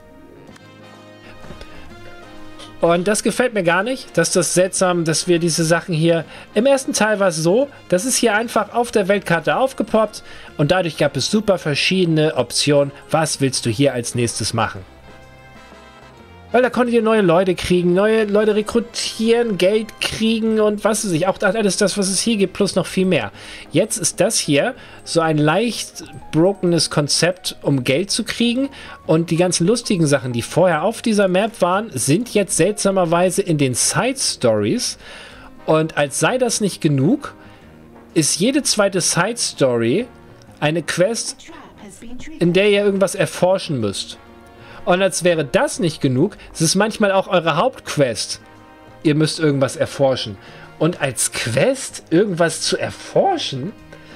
Und das gefällt mir gar nicht. Das ist das seltsam, dass wir diese Sachen hier... Im ersten Teil war es so, das ist hier einfach auf der Weltkarte aufgepoppt und dadurch gab es super verschiedene Optionen. Was willst du hier als nächstes machen? Weil da konntet ihr neue Leute kriegen, neue Leute rekrutieren, Geld kriegen und was weiß ich. Auch alles das, was es hier gibt, plus noch viel mehr. Jetzt ist das hier so ein leicht brokenes Konzept, um Geld zu kriegen. Und die ganzen lustigen Sachen, die vorher auf dieser Map waren, sind jetzt seltsamerweise in den Side-Stories. Und als sei das nicht genug, ist jede zweite Side-Story eine Quest, in der ihr irgendwas erforschen müsst. Und als wäre das nicht genug, es ist manchmal auch eure Hauptquest. Ihr müsst irgendwas erforschen. Und als Quest irgendwas zu erforschen,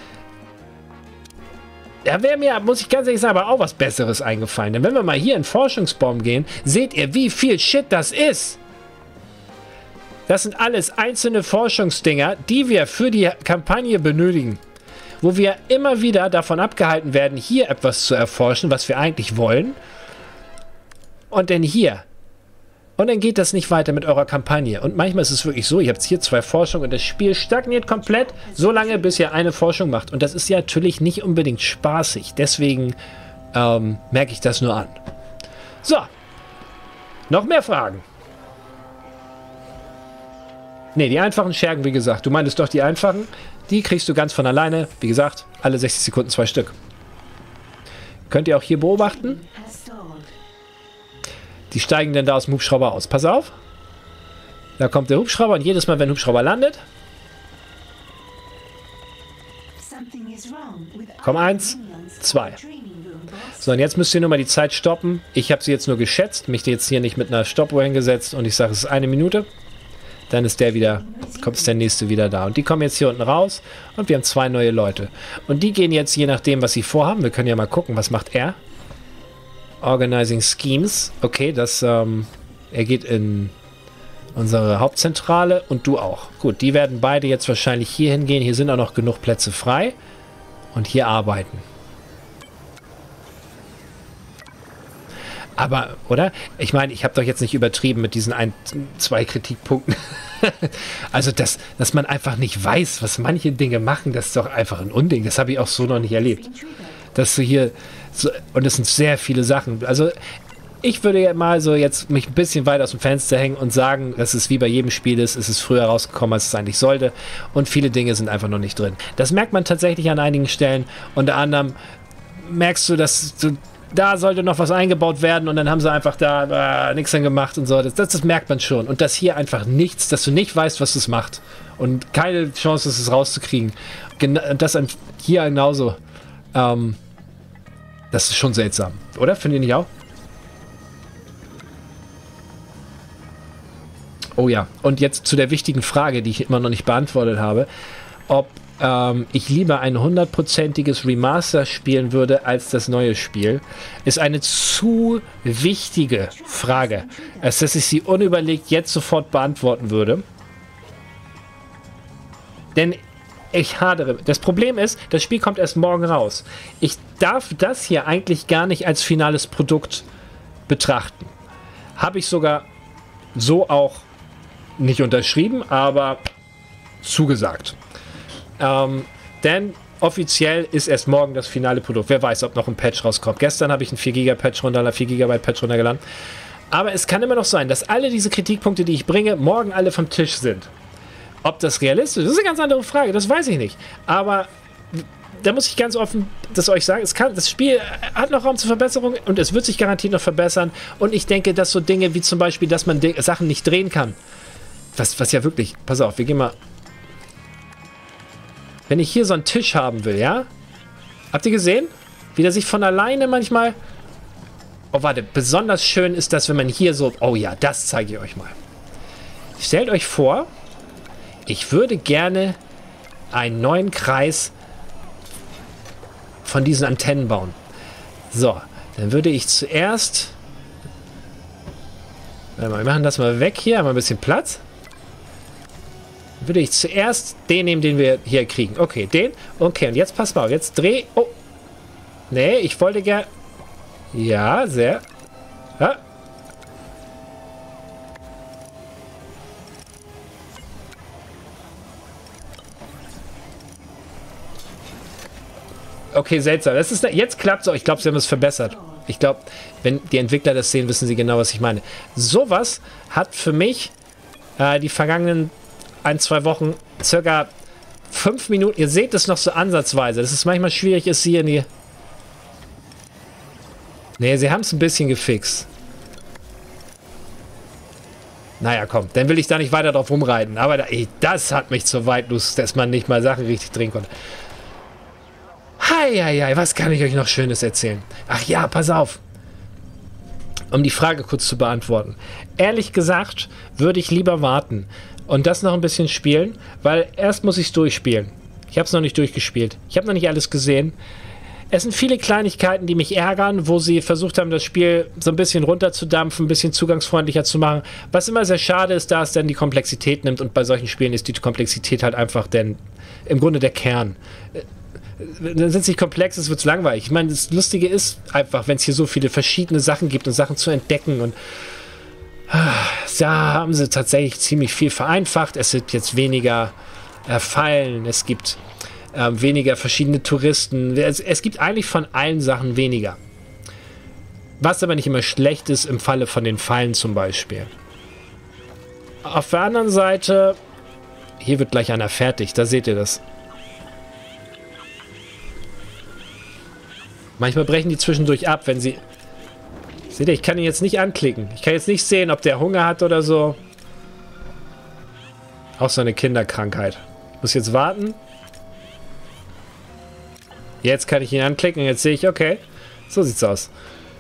da wäre mir, muss ich ganz ehrlich sagen, aber auch was Besseres eingefallen. Denn wenn wir mal hier in Forschungsbaum gehen, seht ihr, wie viel Shit das ist. Das sind alles einzelne Forschungsdinger, die wir für die Kampagne benötigen. Wo wir immer wieder davon abgehalten werden, hier etwas zu erforschen, was wir eigentlich wollen. Und dann hier. Und dann geht das nicht weiter mit eurer Kampagne. Und manchmal ist es wirklich so, ihr habt hier 2 Forschungen und das Spiel stagniert komplett, so lange, bis ihr eine Forschung macht. Und das ist ja natürlich nicht unbedingt spaßig. Deswegen merke ich das nur an. So. Noch mehr Fragen? Ne, die einfachen Schergen, wie gesagt. Du meintest doch die einfachen. Die kriegst du ganz von alleine. Wie gesagt, alle 60 Sekunden 2 Stück. Könnt ihr auch hier beobachten? Die steigen dann da aus dem Hubschrauber aus. Pass auf. Da kommt der Hubschrauber und jedes Mal, wenn der Hubschrauber landet. Komm, 1, 2. So, und jetzt müsst ihr nur mal die Zeit stoppen. Ich habe sie jetzt nur geschätzt. Mich jetzt hier nicht mit einer Stoppuhr hingesetzt. Und ich sage, es ist 1 Minute. Dann ist der wieder, kommt der nächste wieder da. Und die kommen jetzt hier unten raus. Und wir haben 2 neue Leute. Und die gehen jetzt, je nachdem, was sie vorhaben. Wir können ja mal gucken, was macht er. Organizing Schemes. Okay, das, er geht in unsere Hauptzentrale und du auch. Gut, die werden beide jetzt wahrscheinlich hier hingehen. Hier sind auch noch genug Plätze frei. Und hier arbeiten. Aber, oder? Ich meine, ich habe doch jetzt nicht übertrieben mit diesen 2 Kritikpunkten. Also, dass man einfach nicht weiß, was manche Dinge machen, das ist doch einfach ein Unding. Das habe ich auch so noch nicht erlebt. Dass du hier... So, und es sind sehr viele Sachen. Also ich würde ja mal so jetzt mich ein bisschen weit aus dem Fenster hängen und sagen, dass es wie bei jedem Spiel ist, es ist früher rausgekommen, als es eigentlich sollte. Und viele Dinge sind einfach noch nicht drin. Das merkt man tatsächlich an einigen Stellen. Unter anderem merkst du, dass da sollte noch was eingebaut werden und dann haben sie einfach da nichts dann gemacht und so. Das merkt man schon. Und dass hier einfach nichts, dass du nicht weißt, was es macht. Und keine Chance, es rauszukriegen. Das hier genauso. Das ist schon seltsam, oder? Findet ihr nicht auch? Oh ja, und jetzt zu der wichtigen Frage, die ich immer noch nicht beantwortet habe. Ob ich lieber ein 100%iges Remaster spielen würde als das neue Spiel, ist eine zu wichtige Frage, als dass ich sie unüberlegt jetzt sofort beantworten würde. Denn ich hadere. Das Problem ist, das Spiel kommt erst morgen raus. Ich darf das hier eigentlich gar nicht als finales Produkt betrachten. Habe ich sogar so auch nicht unterschrieben, aber zugesagt. Denn offiziell ist erst morgen das finale Produkt. Wer weiß, ob noch ein Patch rauskommt. Gestern habe ich einen 4 GB Patch runtergeladen. Aber es kann immer noch sein, dass alle diese Kritikpunkte, die ich bringe, morgen alle vom Tisch sind. Ob das realistisch ist, das ist eine ganz andere Frage, das weiß ich nicht. Aber da muss ich ganz offen das euch sagen, das Spiel hat noch Raum zur Verbesserung und es wird sich garantiert noch verbessern. Und ich denke, dass so Dinge wie zum Beispiel, dass man Sachen nicht drehen kann. Was ja wirklich, pass auf, wir gehen mal. Wenn ich hier so einen Tisch haben will, ja? Habt ihr gesehen? Wie der sich von alleine manchmal... Oh, warte, besonders schön ist das, wenn man hier so... Oh ja, das zeige ich euch mal. Stellt euch vor... Ich würde gerne einen neuen Kreis von diesen Antennen bauen. So, dann würde ich zuerst... Wir machen das mal weg hier, haben wir ein bisschen Platz. Dann würde ich zuerst den nehmen, den wir hier kriegen. Okay, den. Okay, und jetzt pass mal auf, jetzt dreh... Oh. Nee, ich wollte gerne... Ja, sehr... Ja. Okay, seltsam. Das ist, jetzt klappt es auch. Ich glaube, sie haben es verbessert. Ich glaube, wenn die Entwickler das sehen, wissen sie genau, was ich meine. Sowas hat für mich die vergangenen 1-2 Wochen circa 5 Minuten. Ihr seht es noch so ansatzweise. Das ist manchmal schwierig, ist hier in die... Nee, sie haben es ein bisschen gefixt. Naja, komm, dann will ich da nicht weiter drauf rumreiten. Aber das hat mich so weit, dass man nicht mal Sachen richtig drehen konnte. Heieiei, was kann ich euch noch Schönes erzählen? Ach ja, pass auf. Um die Frage kurz zu beantworten. Ehrlich gesagt, würde ich lieber warten und das noch ein bisschen spielen, weil erst muss ich es durchspielen. Ich habe es noch nicht durchgespielt. Ich habe noch nicht alles gesehen. Es sind viele Kleinigkeiten, die mich ärgern, wo sie versucht haben, das Spiel so ein bisschen runterzudampfen, ein bisschen zugangsfreundlicher zu machen. Was immer sehr schade ist, da es dann die Komplexität nimmt und bei solchen Spielen ist die Komplexität halt einfach im Grunde der Kern. Dann sind es nicht komplex, es wird langweilig. Ich meine, das Lustige ist einfach, wenn es hier so viele verschiedene Sachen gibt und Sachen zu entdecken und da haben sie tatsächlich ziemlich viel vereinfacht. Es sind jetzt weniger Fallen, es gibt weniger verschiedene Touristen. Es gibt eigentlich von allen Sachen weniger. Was aber nicht immer schlecht ist im Falle von den Fallen zum Beispiel. Auf der anderen Seite, hier wird gleich einer fertig, da seht ihr das. Manchmal brechen die zwischendurch ab, wenn sie... Seht ihr, ich kann ihn jetzt nicht anklicken. Ich kann jetzt nicht sehen, ob der Hunger hat oder so. Auch so eine Kinderkrankheit. Muss jetzt warten. Jetzt kann ich ihn anklicken und jetzt sehe ich, okay, so sieht's aus.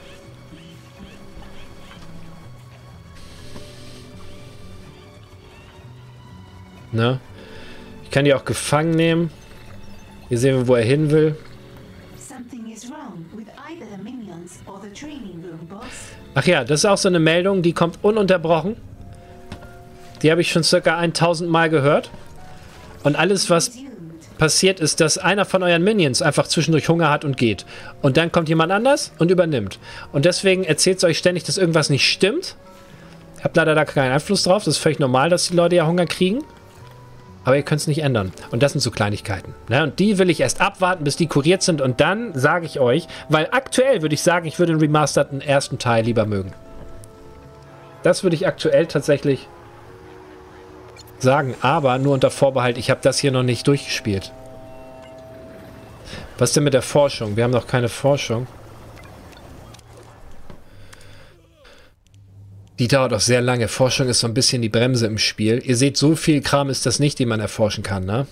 Ne? Ich kann die auch gefangen nehmen. Hier sehen wir, wo er hin will. Ach ja, das ist auch so eine Meldung, die kommt ununterbrochen. Die habe ich schon circa 1000 Mal gehört. Und alles, was passiert, ist, dass einer von euren Minions einfach zwischendurch Hunger hat und geht. Und dann kommt jemand anders und übernimmt. Und deswegen erzählt es euch ständig, dass irgendwas nicht stimmt. Ihr habt leider da keinen Einfluss drauf. Das ist völlig normal, dass die Leute ja Hunger kriegen. Aber ihr könnt es nicht ändern. Und das sind so Kleinigkeiten. Ne? Und die will ich erst abwarten, bis die kuriert sind. Und dann sage ich euch, weil aktuell würde ich sagen, ich würde den remasterten ersten Teil lieber mögen. Das würde ich aktuell tatsächlich sagen. Aber nur unter Vorbehalt, ich habe das hier noch nicht durchgespielt. Was denn mit der Forschung? Wir haben noch keine Forschung. Die dauert auch sehr lange. Forschung ist so ein bisschen die Bremse im Spiel. Ihr seht, so viel Kram ist das nicht, den man erforschen kann, ne?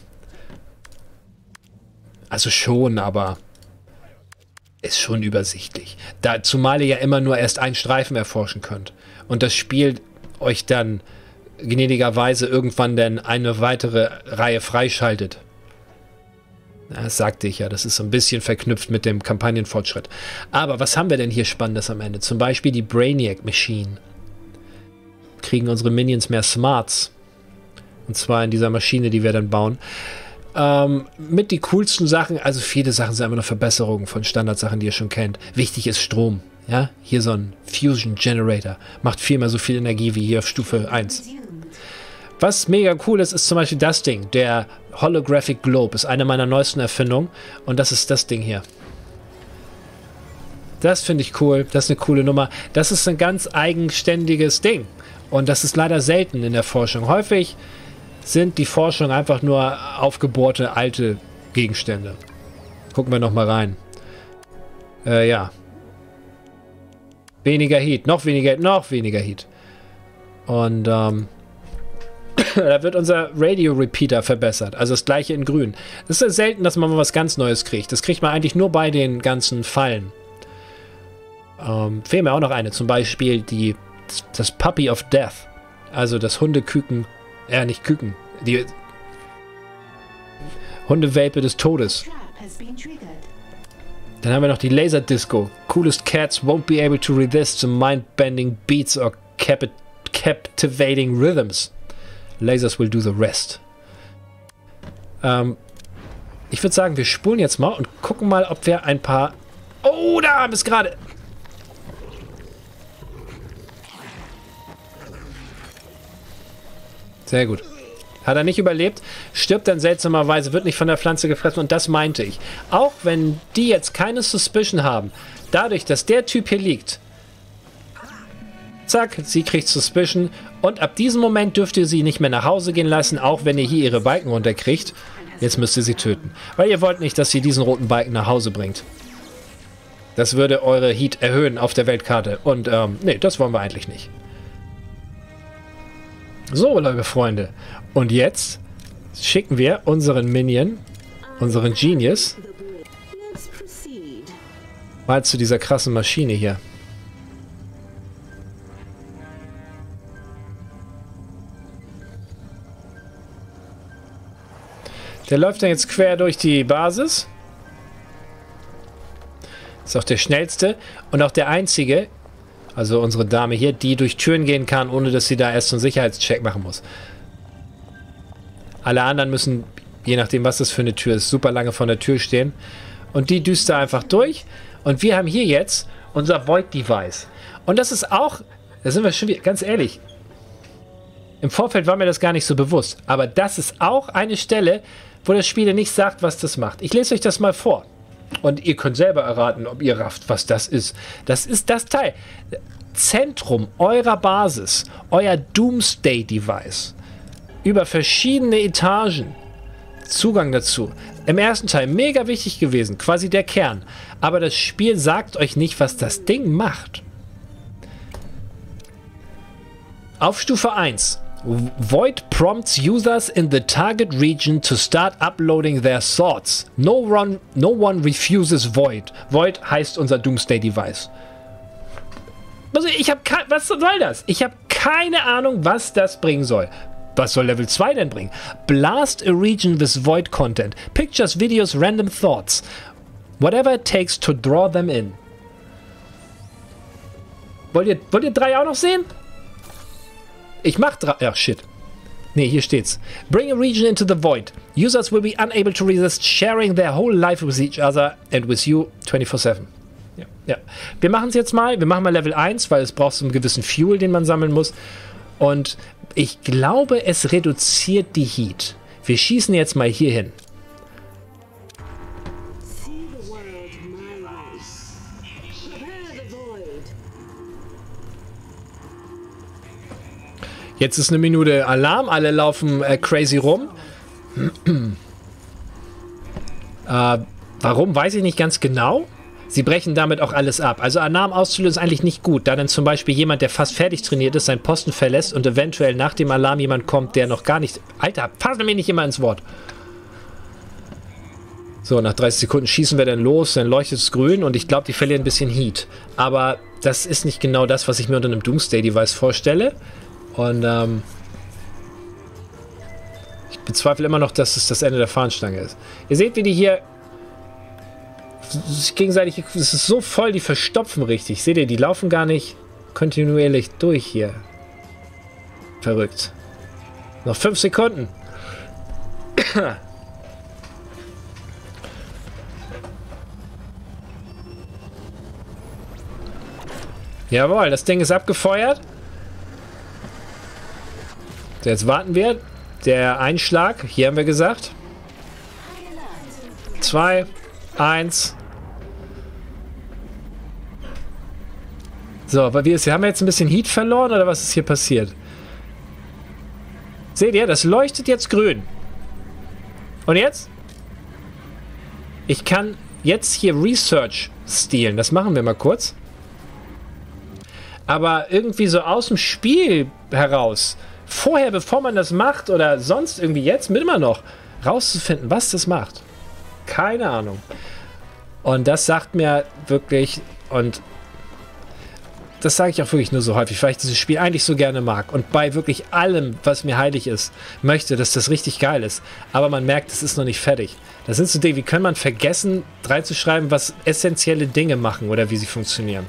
Also schon, aber ist schon übersichtlich. Zumal ihr ja immer nur erst einen Streifen erforschen könnt. Und das Spiel euch dann gnädigerweise irgendwann dann eine weitere Reihe freischaltet. Das sagte ich ja, das ist so ein bisschen verknüpft mit dem Kampagnenfortschritt. Aber was haben wir denn hier Spannendes am Ende? Zum Beispiel die Brainiac Machine. Kriegen unsere Minions mehr Smarts. Und zwar in dieser Maschine, die wir dann bauen. Mit die coolsten Sachen, also viele Sachen sind einfach nur Verbesserungen von Standardsachen, die ihr schon kennt. Wichtig ist Strom. Ja? Hier so ein Fusion Generator. Macht viermal so viel Energie wie hier auf Stufe 1. Was mega cool ist, ist zum Beispiel das Ding. Der Holographic Globe ist eine meiner neuesten Erfindungen. Und das ist das Ding hier. Das finde ich cool. Das ist eine coole Nummer. Das ist ein ganz eigenständiges Ding. Und das ist leider selten in der Forschung. Häufig sind die Forschung einfach nur aufgebohrte alte Gegenstände. Gucken wir nochmal rein. Ja. Weniger Heat, noch weniger Heat. Und da wird unser Radio Repeater verbessert. Also das gleiche in grün. Es ist ja selten, dass man mal was ganz Neues kriegt. Das kriegt man eigentlich nur bei den ganzen Fallen. Fehlt mir auch noch eine. Zum Beispiel das Puppy of Death. Also das Hundeküken. Nicht Küken. Die Hundewelpe des Todes. Dann haben wir noch die Laser Disco. Coolest cats won't be able to resist the mind-bending beats or captivating rhythms. Lasers will do the rest. Ich würde sagen, wir spulen jetzt mal und gucken mal, ob wir ein paar... Oh, da haben wir es gerade. Sehr gut. Hat er nicht überlebt, stirbt dann seltsamerweise, wird nicht von der Pflanze gefressen und das meinte ich. Auch wenn die jetzt keine Suspicion haben, dadurch, dass der Typ hier liegt, zack, sie kriegt Suspicion und ab diesem Moment dürft ihr sie nicht mehr nach Hause gehen lassen, auch wenn ihr hier ihre Balken runterkriegt. Jetzt müsst ihr sie töten, weil ihr wollt nicht, dass sie diesen roten Balken nach Hause bringt. Das würde eure Heat erhöhen auf der Weltkarte und nee, das wollen wir eigentlich nicht. So, liebe Freunde. Und jetzt schicken wir unseren Minion, unseren Genius, mal zu dieser krassen Maschine hier. Der läuft dann jetzt quer durch die Basis. Ist auch der schnellste und auch der einzige, also unsere Dame hier, die durch Türen gehen kann, ohne dass sie da erst so einen Sicherheitscheck machen muss. Alle anderen müssen, je nachdem was das für eine Tür ist, super lange vor der Tür stehen. Und die düst da einfach durch. Und wir haben hier jetzt unser Void Device. Und das ist auch, da sind wir schon wieder, ganz ehrlich, im Vorfeld war mir das gar nicht so bewusst. Aber das ist auch eine Stelle, wo das Spiel nicht sagt, was das macht. Ich lese euch das mal vor. Und ihr könnt selber erraten, ob ihr rafft, was das ist. Das ist das Teil. Zentrum eurer Basis. Euer Doomsday-Device. Über verschiedene Etagen. Zugang dazu. Im ersten Teil mega wichtig gewesen. Quasi der Kern. Aber das Spiel sagt euch nicht, was das Ding macht. Auf Stufe 1. Void prompts users in the target region to start uploading their thoughts. No one refuses Void. Void heißt unser Doomsday Device. Also was soll das? Ich habe keine Ahnung, was das bringen soll. Was soll Level 2 denn bringen? Blast a region with Void content. Pictures, videos, random thoughts. Whatever it takes to draw them in. Wollt ihr 3 auch noch sehen? Ich mach 3. Ja, shit. Nee, hier steht's. Bring a region into the void. Users will be unable to resist sharing their whole life with each other and with you 24/7. Ja, ja. Wir machen es jetzt mal. Wir machen mal Level 1, weil es braucht so einen gewissen Fuel, den man sammeln muss. Und ich glaube, es reduziert die Heat. Wir schießen jetzt mal hier hin. Jetzt ist eine Minute Alarm, alle laufen crazy rum. Warum, weiß ich nicht ganz genau. Sie brechen damit auch alles ab. Also Alarm auszulösen ist eigentlich nicht gut, da dann zum Beispiel jemand, der fast fertig trainiert ist, seinen Posten verlässt und eventuell nach dem Alarm jemand kommt, der noch gar nicht... Alter, fasse mir nicht immer ins Wort. So, nach 30 Sekunden schießen wir dann los, dann leuchtet es grün und ich glaube, die verlieren ein bisschen Heat. Aber das ist nicht genau das, was ich mir unter einem Doomsday-Device vorstelle. Und ich bezweifle immer noch, dass es das Ende der Fahnenstange ist. Ihr seht, wie die hier sich gegenseitig... Es ist so voll, die verstopfen richtig. Seht ihr, die laufen gar nicht kontinuierlich durch hier. Verrückt. Noch 5 Sekunden. Jawohl, das Ding ist abgefeuert. So, jetzt warten wir. Der Einschlag, hier haben wir gesagt. 2, 1. So, aber haben wir jetzt ein bisschen Heat verloren oder was ist hier passiert? Seht ihr, das leuchtet jetzt grün. Und jetzt? Ich kann jetzt hier Research stehlen. Das machen wir mal kurz. Aber irgendwie so aus dem Spiel heraus, vorher, bevor man das macht oder sonst irgendwie jetzt, mit immer noch, rauszufinden, was das macht. Keine Ahnung. Und das sagt mir wirklich, und das sage ich auch wirklich nur so häufig, weil ich dieses Spiel eigentlich so gerne mag und bei wirklich allem, was mir heilig ist, möchte, dass das richtig geil ist. Aber man merkt, es ist noch nicht fertig. Das sind so Dinge, wie kann man vergessen, reinzuschreiben, was essentielle Dinge machen oder wie sie funktionieren.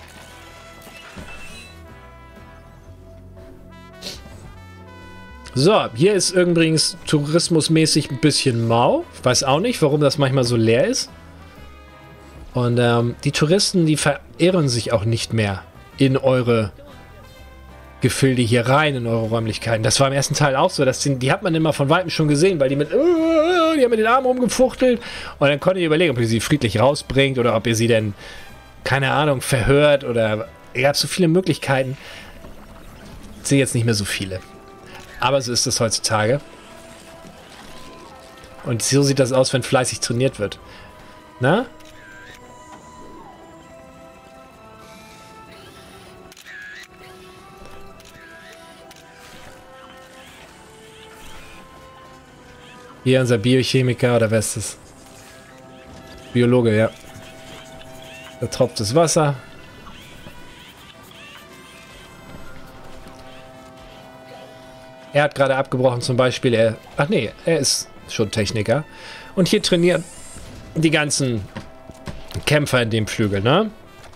So, hier ist übrigens tourismusmäßig ein bisschen mau. Ich weiß auch nicht, warum das manchmal so leer ist. Und die Touristen, die verirren sich auch nicht mehr in eure Gefilde hier rein, in eure Räumlichkeiten. Das war im ersten Teil auch so. Die hat man immer von Weitem schon gesehen, weil die haben mit den Armen rumgefuchtelt. Und dann konntet ihr überlegen, ob ihr sie friedlich rausbringt oder ob ihr sie denn, keine Ahnung, verhört. Oder ihr habt so viele Möglichkeiten. Ich sehe jetzt nicht mehr so viele. Aber so ist es heutzutage. Und so sieht das aus, wenn fleißig trainiert wird. Na? Hier unser Biochemiker, oder wer ist das? Biologe, ja. Da tropft das Wasser. Er hat gerade abgebrochen zum Beispiel. Ach nee, er ist schon Techniker. Und hier trainieren die ganzen Kämpfer in dem Flügel, ne?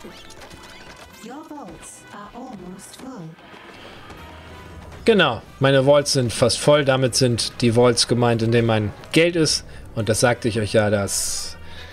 Genau, meine Vaults sind fast voll. Damit sind die Vaults gemeint, in denen mein Geld ist. Und das sagte ich euch ja, das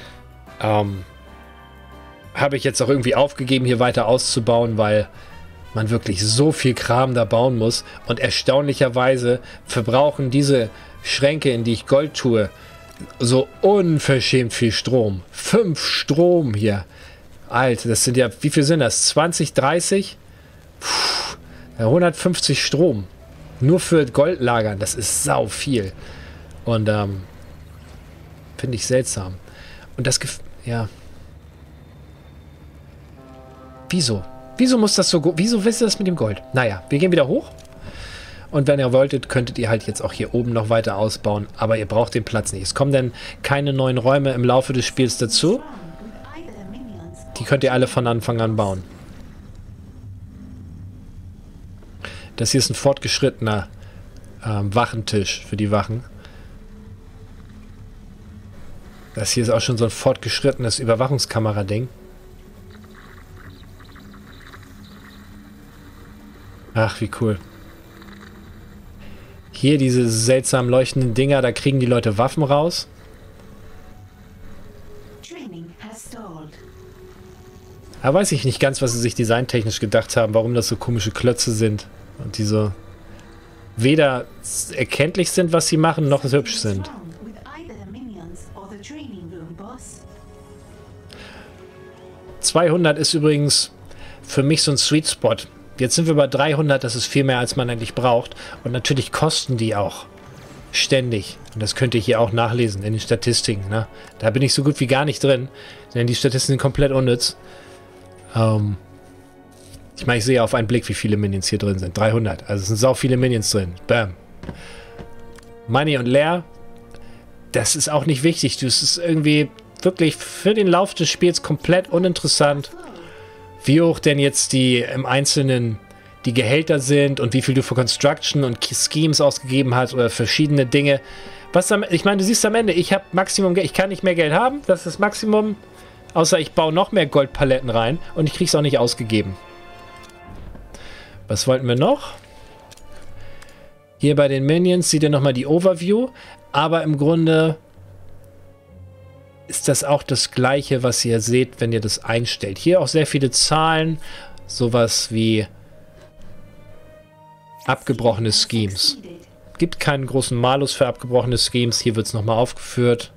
habe ich jetzt auch irgendwie aufgegeben, hier weiter auszubauen, weil man wirklich so viel Kram da bauen muss. Und erstaunlicherweise verbrauchen diese Schränke, in die ich Gold tue, so unverschämt viel Strom. 5 Strom hier. Alter, das sind ja, wie viel sind das? 20, 30? Puh, 150 Strom. Nur für Goldlagern. Das ist sau viel. Und finde ich seltsam. Und das ja. Wieso? Wieso muss das so... Wieso wisst ihr das mit dem Gold? Naja, wir gehen wieder hoch. Und wenn ihr wolltet, könntet ihr halt jetzt auch hier oben noch weiter ausbauen. Aber ihr braucht den Platz nicht. Es kommen dann keine neuen Räume im Laufe des Spiels dazu. Die könnt ihr alle von Anfang an bauen. Das hier ist ein fortgeschrittener Wachentisch für die Wachen. Das hier ist auch schon so ein fortgeschrittenes Überwachungskamera-Ding. Ach, wie cool. Hier diese seltsam leuchtenden Dinger, da kriegen die Leute Waffen raus. Da weiß ich nicht ganz, was sie sich designtechnisch gedacht haben, warum das so komische Klötze sind. Und die so weder erkenntlich sind, was sie machen, noch hübsch sind. 200 ist übrigens für mich so ein Sweet Spot. Jetzt sind wir bei 300, das ist viel mehr, als man eigentlich braucht. Und natürlich kosten die auch ständig. Und das könnt ihr hier auch nachlesen in den Statistiken. Ne? Da bin ich so gut wie gar nicht drin, denn die Statistiken sind komplett unnütz. Ich meine, ich sehe auf einen Blick, wie viele Minions hier drin sind. 300. Also es sind sau viele Minions drin. Bam. Money und Leer. Das ist auch nicht wichtig. Das ist irgendwie wirklich für den Lauf des Spiels komplett uninteressant. Wie hoch denn jetzt die im Einzelnen die Gehälter sind und wie viel du für Construction und Schemes ausgegeben hast oder verschiedene Dinge. Ich meine, du siehst am Ende, ich habe Maximum Geld. Ich kann nicht mehr Geld haben. Das ist das Maximum. Außer ich baue noch mehr Goldpaletten rein und ich kriege es auch nicht ausgegeben. Was wollten wir noch? Hier bei den Minions seht ihr nochmal die Overview. Aber im Grunde ist das auch das Gleiche, was ihr seht, wenn ihr das einstellt. Hier auch sehr viele Zahlen. Sowas wie abgebrochene Schemes. Gibt keinen großen Malus für abgebrochene Schemes. Hier wird es nochmal aufgeführt.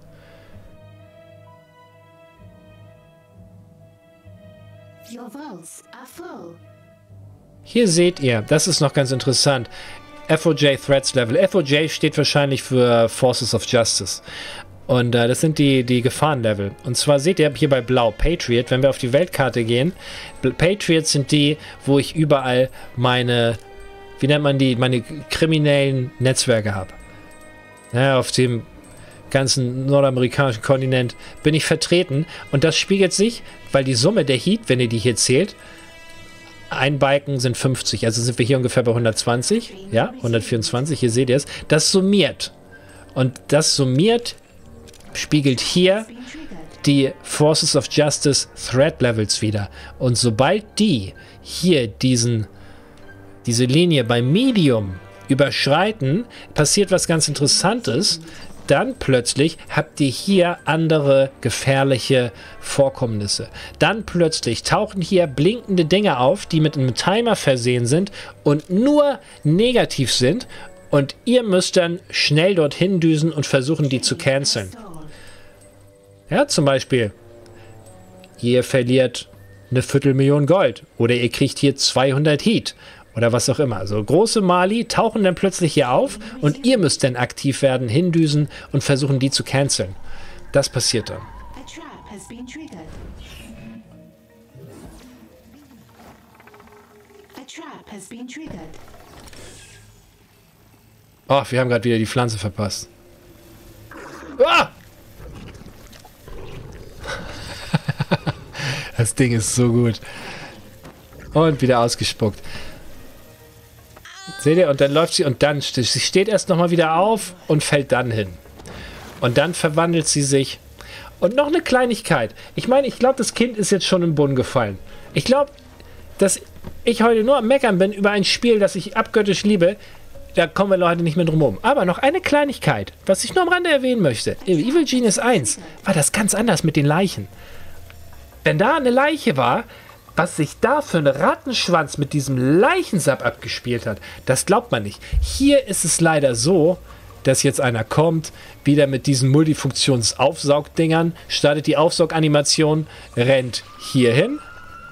Hier seht ihr, das ist noch ganz interessant, FOJ Threats Level. FOJ steht wahrscheinlich für Forces of Justice. Und das sind die Gefahrenlevel. Und zwar seht ihr hier bei Blau Patriot, wenn wir auf die Weltkarte gehen, Patriots sind die, wo ich überall meine, wie nennt man die, meine kriminellen Netzwerke habe. Ja, auf dem ganzen nordamerikanischen Kontinent bin ich vertreten. Und das spiegelt sich, weil die Summe der Heat, wenn ihr die hier zählt, ein Balken sind 50, also sind wir hier ungefähr bei 120, ja, 124, hier seht ihr es. Das summiert. Und das summiert spiegelt hier die Forces of Justice Threat Levels wieder. Und sobald die hier diese Linie bei Medium überschreiten, passiert was ganz Interessantes. Dann plötzlich habt ihr hier andere gefährliche Vorkommnisse. Dann plötzlich tauchen hier blinkende Dinge auf, die mit einem Timer versehen sind und nur negativ sind. Und ihr müsst dann schnell dorthin düsen und versuchen, die zu canceln. Ja, zum Beispiel, ihr verliert eine Viertelmillion Gold. Oder ihr kriegt hier 200 Heat. Oder was auch immer. Also große Mali tauchen dann plötzlich hier auf und ihr müsst dann aktiv werden, hindüsen und versuchen, die zu canceln. Das passiert dann. Oh, wir haben gerade wieder die Pflanze verpasst. Ah! Das Ding ist so gut. Und wieder ausgespuckt. Seht ihr? Und dann läuft sie und dann sie steht erst nochmal wieder auf und fällt dann hin. Und dann verwandelt sie sich. Und noch eine Kleinigkeit. Ich meine, ich glaube, das Kind ist jetzt schon im Boden gefallen. Ich glaube, dass ich heute nur am Meckern bin über ein Spiel, das ich abgöttisch liebe. Da kommen wir heute nicht mehr drum herum. Aber noch eine Kleinigkeit, was ich nur am Rande erwähnen möchte. In Evil Genius 1 war das ganz anders mit den Leichen. Wenn da eine Leiche war, was sich da für ein Rattenschwanz mit diesem Leichensapp abgespielt hat, das glaubt man nicht. Hier ist es leider so, dass jetzt einer kommt, wieder mit diesen Multifunktions-Aufsaugdingern, startet die Aufsauganimation, rennt hier hin,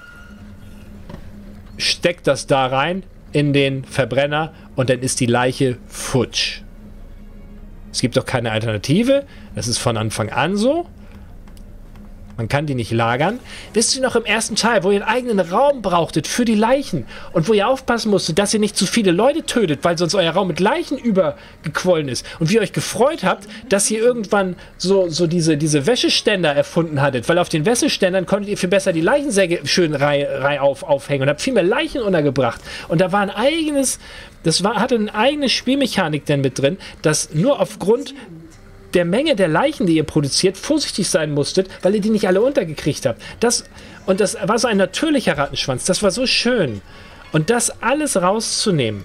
steckt das da rein in den Verbrenner und dann ist die Leiche futsch. Es gibt doch keine Alternative, das ist von Anfang an so. Man kann die nicht lagern. Wisst ihr noch im ersten Teil, wo ihr einen eigenen Raum brauchtet für die Leichen und wo ihr aufpassen musstet, dass ihr nicht zu viele Leute tötet, weil sonst euer Raum mit Leichen übergequollen ist und wie ihr euch gefreut habt, dass ihr irgendwann so diese Wäscheständer erfunden hattet, weil auf den Wäscheständern konntet ihr viel besser die Leichensäcke schön reihauf aufhängen und habt viel mehr Leichen untergebracht. Und da war ein eigenes, hatte eine eigene Spielmechanik denn mit drin, das nur aufgrund der Menge der Leichen, die ihr produziert, vorsichtig sein musstet, weil ihr die nicht alle untergekriegt habt. Das war so ein natürlicher Rattenschwanz. Das war so schön. Und das alles rauszunehmen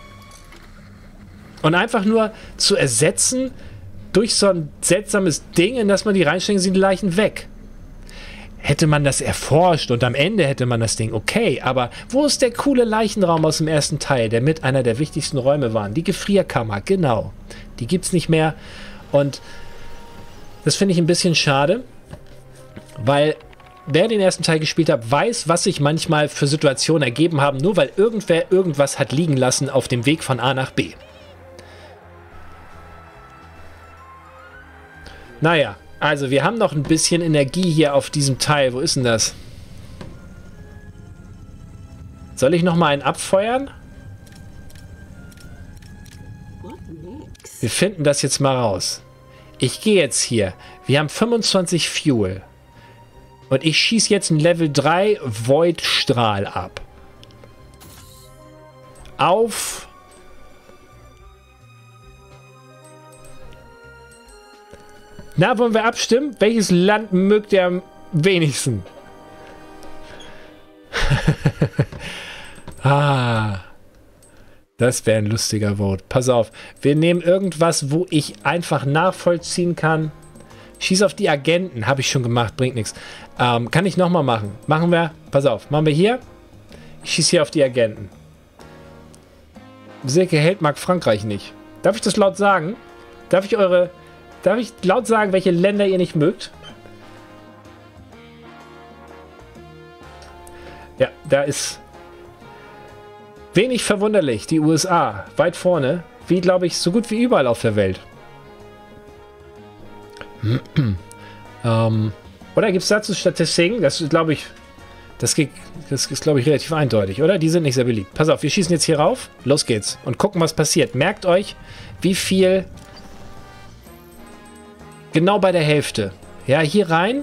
und einfach nur zu ersetzen durch so ein seltsames Ding, in das man die reinstecken, sind die Leichen weg. Hätte man das erforscht und am Ende hätte man das Ding, okay, aber wo ist der coole Leichenraum aus dem ersten Teil, der mit einer der wichtigsten Räume war? Die Gefrierkammer, genau. Die gibt's nicht mehr. Und das finde ich ein bisschen schade, weil wer den ersten Teil gespielt hat, weiß, was sich manchmal für Situationen ergeben haben, nur weil irgendwer irgendwas hat liegen lassen auf dem Weg von A nach B. Naja, also wir haben noch ein bisschen Energie hier auf diesem Teil. Wo ist denn das? Soll ich noch mal einen abfeuern? Wir finden das jetzt mal raus. Ich gehe jetzt hier. Wir haben 25 Fuel. Und ich schieße jetzt einen Level 3 Void-Strahl ab. Auf... Na, wollen wir abstimmen? Welches Land mögt ihr am wenigsten? Das wäre ein lustiger Vote. Pass auf, wir nehmen irgendwas, wo ich einfach nachvollziehen kann. Schieß auf die Agenten. Habe ich schon gemacht, bringt nichts. Kann ich nochmal machen. Machen wir, pass auf, machen wir hier. Ich schieße hier auf die Agenten. Silke Held mag Frankreich nicht. Darf ich das laut sagen? Darf ich laut sagen, welche Länder ihr nicht mögt? Ja, da ist... Wenig verwunderlich, die USA, weit vorne, wie glaube ich, so gut wie überall auf der Welt. Oder gibt es dazu Statistiken? Das ist, glaube ich, relativ eindeutig, oder? Die sind nicht sehr beliebt. Pass auf, wir schießen jetzt hier rauf, los geht's und gucken, was passiert. Merkt euch, wie viel genau bei der Hälfte. Ja, hier rein.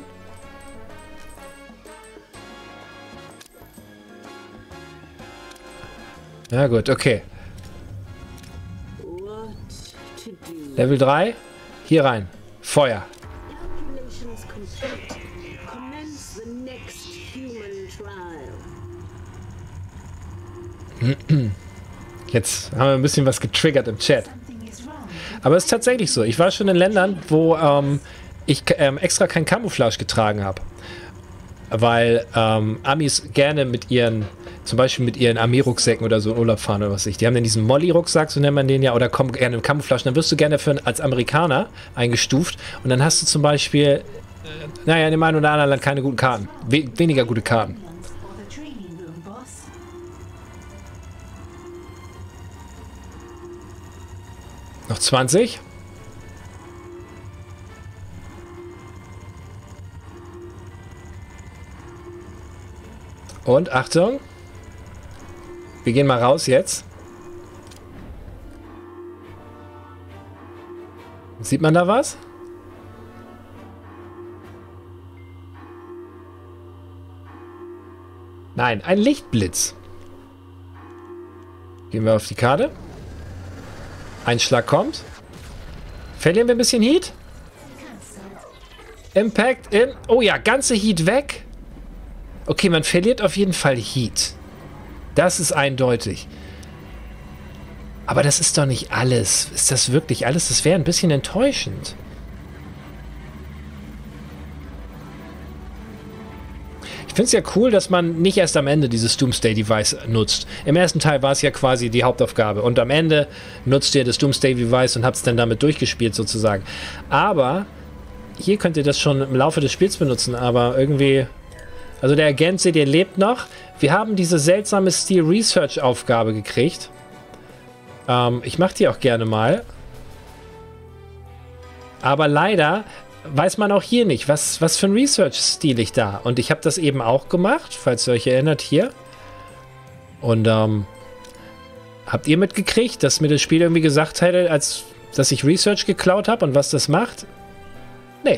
Ja gut, okay. Level 3. Hier rein. Feuer. Jetzt haben wir ein bisschen was getriggert im Chat. Aber es ist tatsächlich so. Ich war schon in Ländern, wo ich extra kein Camouflage getragen habe. Weil Amis gerne mit ihren, zum Beispiel mit ihren Armeerucksäcken oder so in Urlaub fahren oder was weiß ich. Die haben dann diesen Molly-Rucksack, so nennt man den ja, oder kommen gerne im Camouflage. Dann wirst du gerne als Amerikaner eingestuft und dann hast du zum Beispiel, naja, in dem einen oder anderen Land keine guten Karten. Weniger gute Karten. Noch 20. Und Achtung. Wir gehen mal raus jetzt. Sieht man da was? Nein, ein Lichtblitz. Gehen wir auf die Karte. Ein Schlag kommt. Verlieren wir ein bisschen Heat? Impact in... Oh ja, ganze Heat weg. Okay, man verliert auf jeden Fall Heat. Das ist eindeutig. Aber das ist doch nicht alles. Ist das wirklich alles? Das wäre ein bisschen enttäuschend. Ich finde es ja cool, dass man nicht erst am Ende dieses Doomsday-Device nutzt. Im ersten Teil war es ja quasi die Hauptaufgabe. Und am Ende nutzt ihr das Doomsday-Device und habt es dann damit durchgespielt sozusagen. Aber hier könnt ihr das schon im Laufe des Spiels benutzen. Aber irgendwie... Also der Agent, seht ihr, lebt noch. Wir haben diese seltsame Steel Research Aufgabe gekriegt. Ich mache die auch gerne mal. Aber leider weiß man auch hier nicht, was für ein Research-Stil ich da. Und ich habe das eben auch gemacht, falls ihr euch erinnert, hier. Und habt ihr mitgekriegt, dass mir das Spiel irgendwie gesagt hätte, dass ich Research geklaut habe und was das macht? Nee.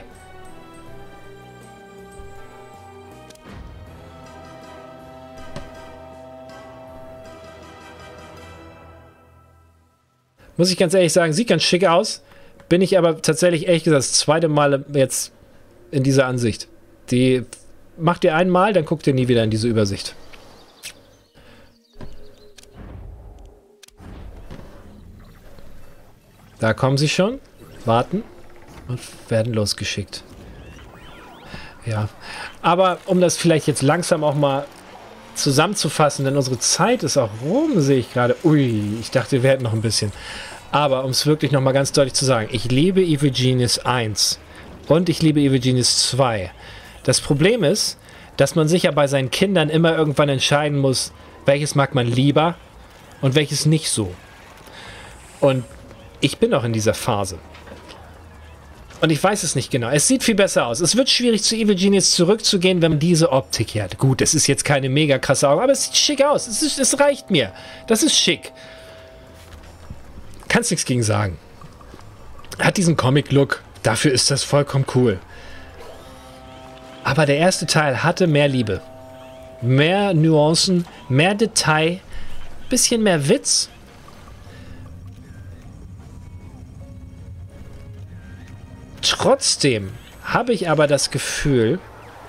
Muss ich ganz ehrlich sagen, sieht ganz schick aus. Bin ich aber tatsächlich, ehrlich gesagt, das zweite Mal jetzt in dieser Ansicht. Die macht ihr einmal, dann guckt ihr nie wieder in diese Übersicht. Da kommen sie schon, warten und werden losgeschickt. Ja, aber um das vielleicht jetzt langsam auch mal zusammenzufassen, denn unsere Zeit ist auch rum, sehe ich gerade. Ui, ich dachte, wir hätten noch ein bisschen. Aber um es wirklich nochmal ganz deutlich zu sagen, ich liebe Evil Genius 1 und ich liebe Evil Genius 2. Das Problem ist, dass man sich ja bei seinen Kindern immer irgendwann entscheiden muss, welches mag man lieber und welches nicht so. Und ich bin auch in dieser Phase. Und ich weiß es nicht genau. Es sieht viel besser aus. Es wird schwierig, zu Evil Genius zurückzugehen, wenn man diese Optik hier hat. Gut, es ist jetzt keine mega krasse Augen, aber es sieht schick aus. Es reicht mir. Das ist schick. Kannst nichts gegen sagen. Hat diesen Comic-Look. Dafür ist das vollkommen cool. Aber der erste Teil hatte mehr Liebe. Mehr Nuancen, mehr Detail, bisschen mehr Witz. Trotzdem habe ich aber das Gefühl,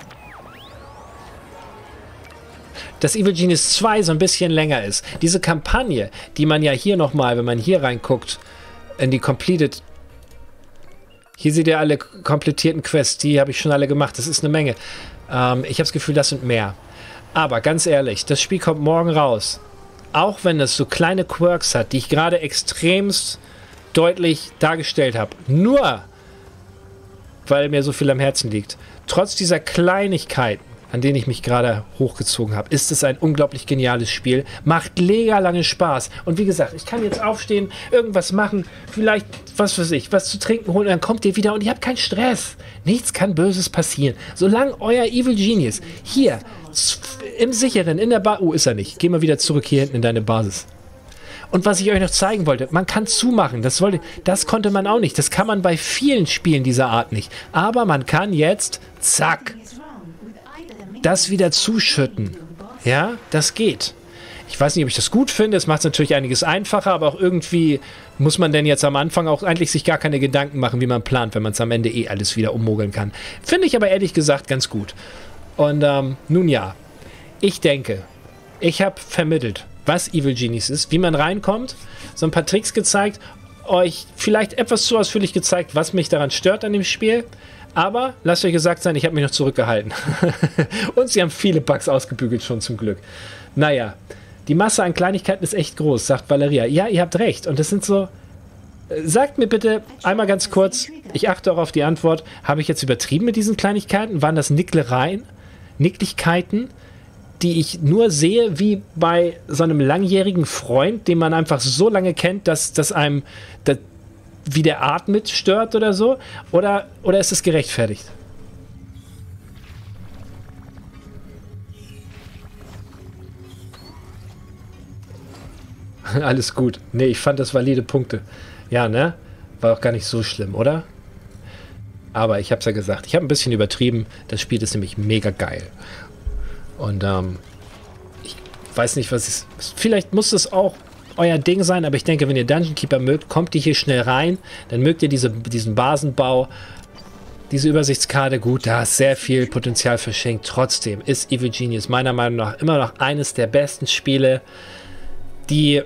dass Evil Genius 2 so ein bisschen länger ist. Diese Kampagne, die man ja hier nochmal, wenn man hier reinguckt, in die Completed... Hier seht ihr alle komplettierten Quests, die habe ich schon alle gemacht. Das ist eine Menge. Ich habe das Gefühl, das sind mehr. Aber ganz ehrlich, das Spiel kommt morgen raus. Auch wenn es so kleine Quirks hat, die ich gerade extremst deutlich dargestellt habe. Nur weil mir so viel am Herzen liegt. Trotz dieser Kleinigkeiten, an denen ich mich gerade hochgezogen habe, ist es ein unglaublich geniales Spiel. Macht mega lange Spaß. Und wie gesagt, ich kann jetzt aufstehen, irgendwas machen, vielleicht, was weiß ich, was zu trinken holen, und dann kommt ihr wieder und ihr habt keinen Stress. Nichts kann Böses passieren. Solange euer Evil Genius hier im Sicheren, in der Basis... Oh, ist er nicht. Geh mal wieder zurück hier hinten in deine Basis. Und was ich euch noch zeigen wollte, man kann zumachen. Das konnte man auch nicht. Das kann man bei vielen Spielen dieser Art nicht. Aber man kann jetzt, zack, das wieder zuschütten. Ja, das geht. Ich weiß nicht, ob ich das gut finde. Es macht es natürlich einiges einfacher, aber auch irgendwie muss man denn jetzt am Anfang auch eigentlich sich gar keine Gedanken machen, wie man plant, wenn man es am Ende eh alles wieder ummogeln kann. Finde ich aber ehrlich gesagt ganz gut. Und nun ja, ich denke, ich habe vermittelt, was Evil Genius ist, wie man reinkommt, so ein paar Tricks gezeigt, euch vielleicht etwas zu ausführlich gezeigt, was mich daran stört an dem Spiel, aber lasst euch gesagt sein, ich habe mich noch zurückgehalten. Und sie haben viele Bugs ausgebügelt schon zum Glück. Naja, die Masse an Kleinigkeiten ist echt groß, sagt Valeria. Ja, ihr habt recht und das sind so... Sagt mir bitte einmal ganz kurz, ich achte auch auf die Antwort, habe ich jetzt übertrieben mit diesen Kleinigkeiten? Waren das Nicklichkeiten, die ich nur sehe wie bei so einem langjährigen Freund, den man einfach so lange kennt, dass einem wie der atmet stört oder so? Oder ist es gerechtfertigt? Alles gut. Nee, ich fand das valide Punkte. Ja, ne? War auch gar nicht so schlimm, oder? Aber ich hab's ja gesagt, ich habe ein bisschen übertrieben. Das Spiel ist nämlich mega geil. Und weiß nicht, was ist. Vielleicht muss es auch euer Ding sein, aber ich denke, wenn ihr Dungeon Keeper mögt, kommt ihr hier schnell rein. Dann mögt ihr diesen Basenbau, diese Übersichtskarte. Gut, da ist sehr viel Potenzial verschenkt. Trotzdem ist Evil Genius meiner Meinung nach immer noch eines der besten Spiele, die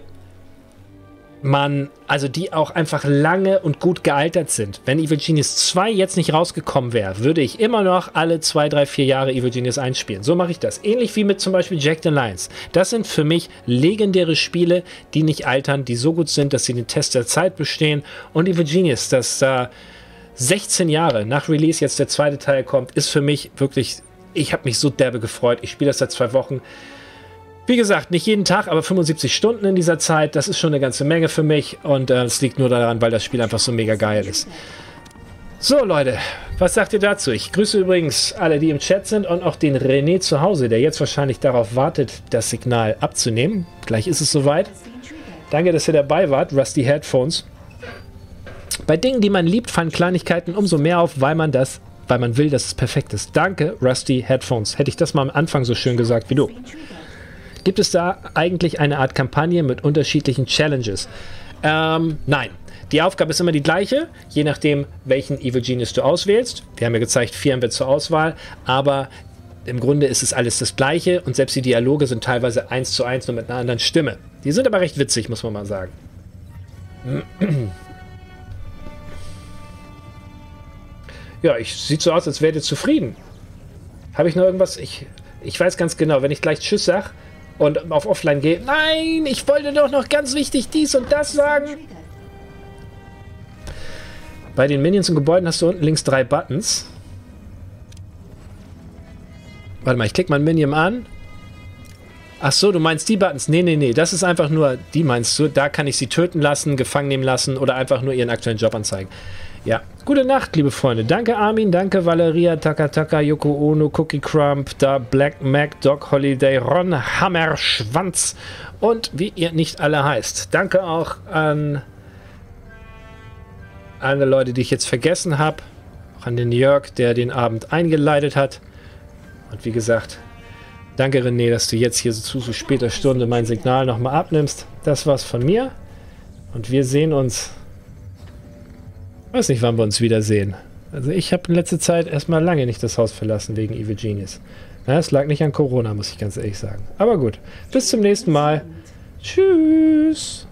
auch einfach lange und gut gealtert sind. Wenn Evil Genius 2 jetzt nicht rausgekommen wäre, würde ich immer noch alle 2, 3, 4 Jahre Evil Genius einspielen. So mache ich das. Ähnlich wie mit zum Beispiel Jack the Lions. Das sind für mich legendäre Spiele, die nicht altern, die so gut sind, dass sie den Test der Zeit bestehen. Und Evil Genius, das 16 Jahre nach Release jetzt der zweite Teil kommt, ist für mich wirklich, ich habe mich so derbe gefreut. Ich spiele das seit 2 Wochen. Wie gesagt, nicht jeden Tag, aber 75 Stunden in dieser Zeit. Das ist schon eine ganze Menge für mich. Und es liegt nur daran, weil das Spiel einfach so mega geil ist. So, Leute, was sagt ihr dazu? Ich grüße übrigens alle, die im Chat sind und auch den René zu Hause, der jetzt wahrscheinlich darauf wartet, das Signal abzunehmen. Gleich ist es soweit. Danke, dass ihr dabei wart. Rusty Headphones. Bei Dingen, die man liebt, fallen Kleinigkeiten umso mehr auf, weil man will, dass es perfekt ist. Danke, Rusty Headphones. Hätte ich das mal am Anfang so schön gesagt wie du. Gibt es da eigentlich eine Art Kampagne mit unterschiedlichen Challenges? Nein. Die Aufgabe ist immer die gleiche, je nachdem, welchen Evil Genius du auswählst. Wir haben ja gezeigt, 4 haben wir zur Auswahl, aber im Grunde ist es alles das Gleiche und selbst die Dialoge sind teilweise 1:1, nur mit einer anderen Stimme. Die sind aber recht witzig, muss man mal sagen. Ja, sieht so aus, als wärt ihr zufrieden. Habe ich noch irgendwas? Ich weiß ganz genau, wenn ich gleich Tschüss sage und auf Offline gehe. Nein, ich wollte doch noch ganz wichtig dies und das sagen. Bei den Minions und Gebäuden hast du unten links 3 Buttons. Warte mal, ich klicke mal ein Minion an. Ach so, du meinst die Buttons? Nee, das ist einfach nur, die meinst du. Da kann ich sie töten lassen, gefangen nehmen lassen oder einfach nur ihren aktuellen Job anzeigen. Ja, gute Nacht, liebe Freunde. Danke Armin, danke Valeria, Takataka, Yoko Ono, Cookie Crump, da Black Mac, Doc Holiday, Ron Hammerschwanz und wie ihr nicht alle heißt. Danke auch an alle Leute, die ich jetzt vergessen habe. Auch an den Jörg, der den Abend eingeleitet hat. Und wie gesagt, danke René, dass du jetzt hier zu so später Stunde mein Signal nochmal abnimmst. Das war's von mir. Und wir sehen uns. Ich weiß nicht, wann wir uns wiedersehen. Also ich habe in letzter Zeit erstmal lange nicht das Haus verlassen wegen Evil Genius. Na, es lag nicht an Corona, muss ich ganz ehrlich sagen. Aber gut, bis zum nächsten Mal. Tschüss.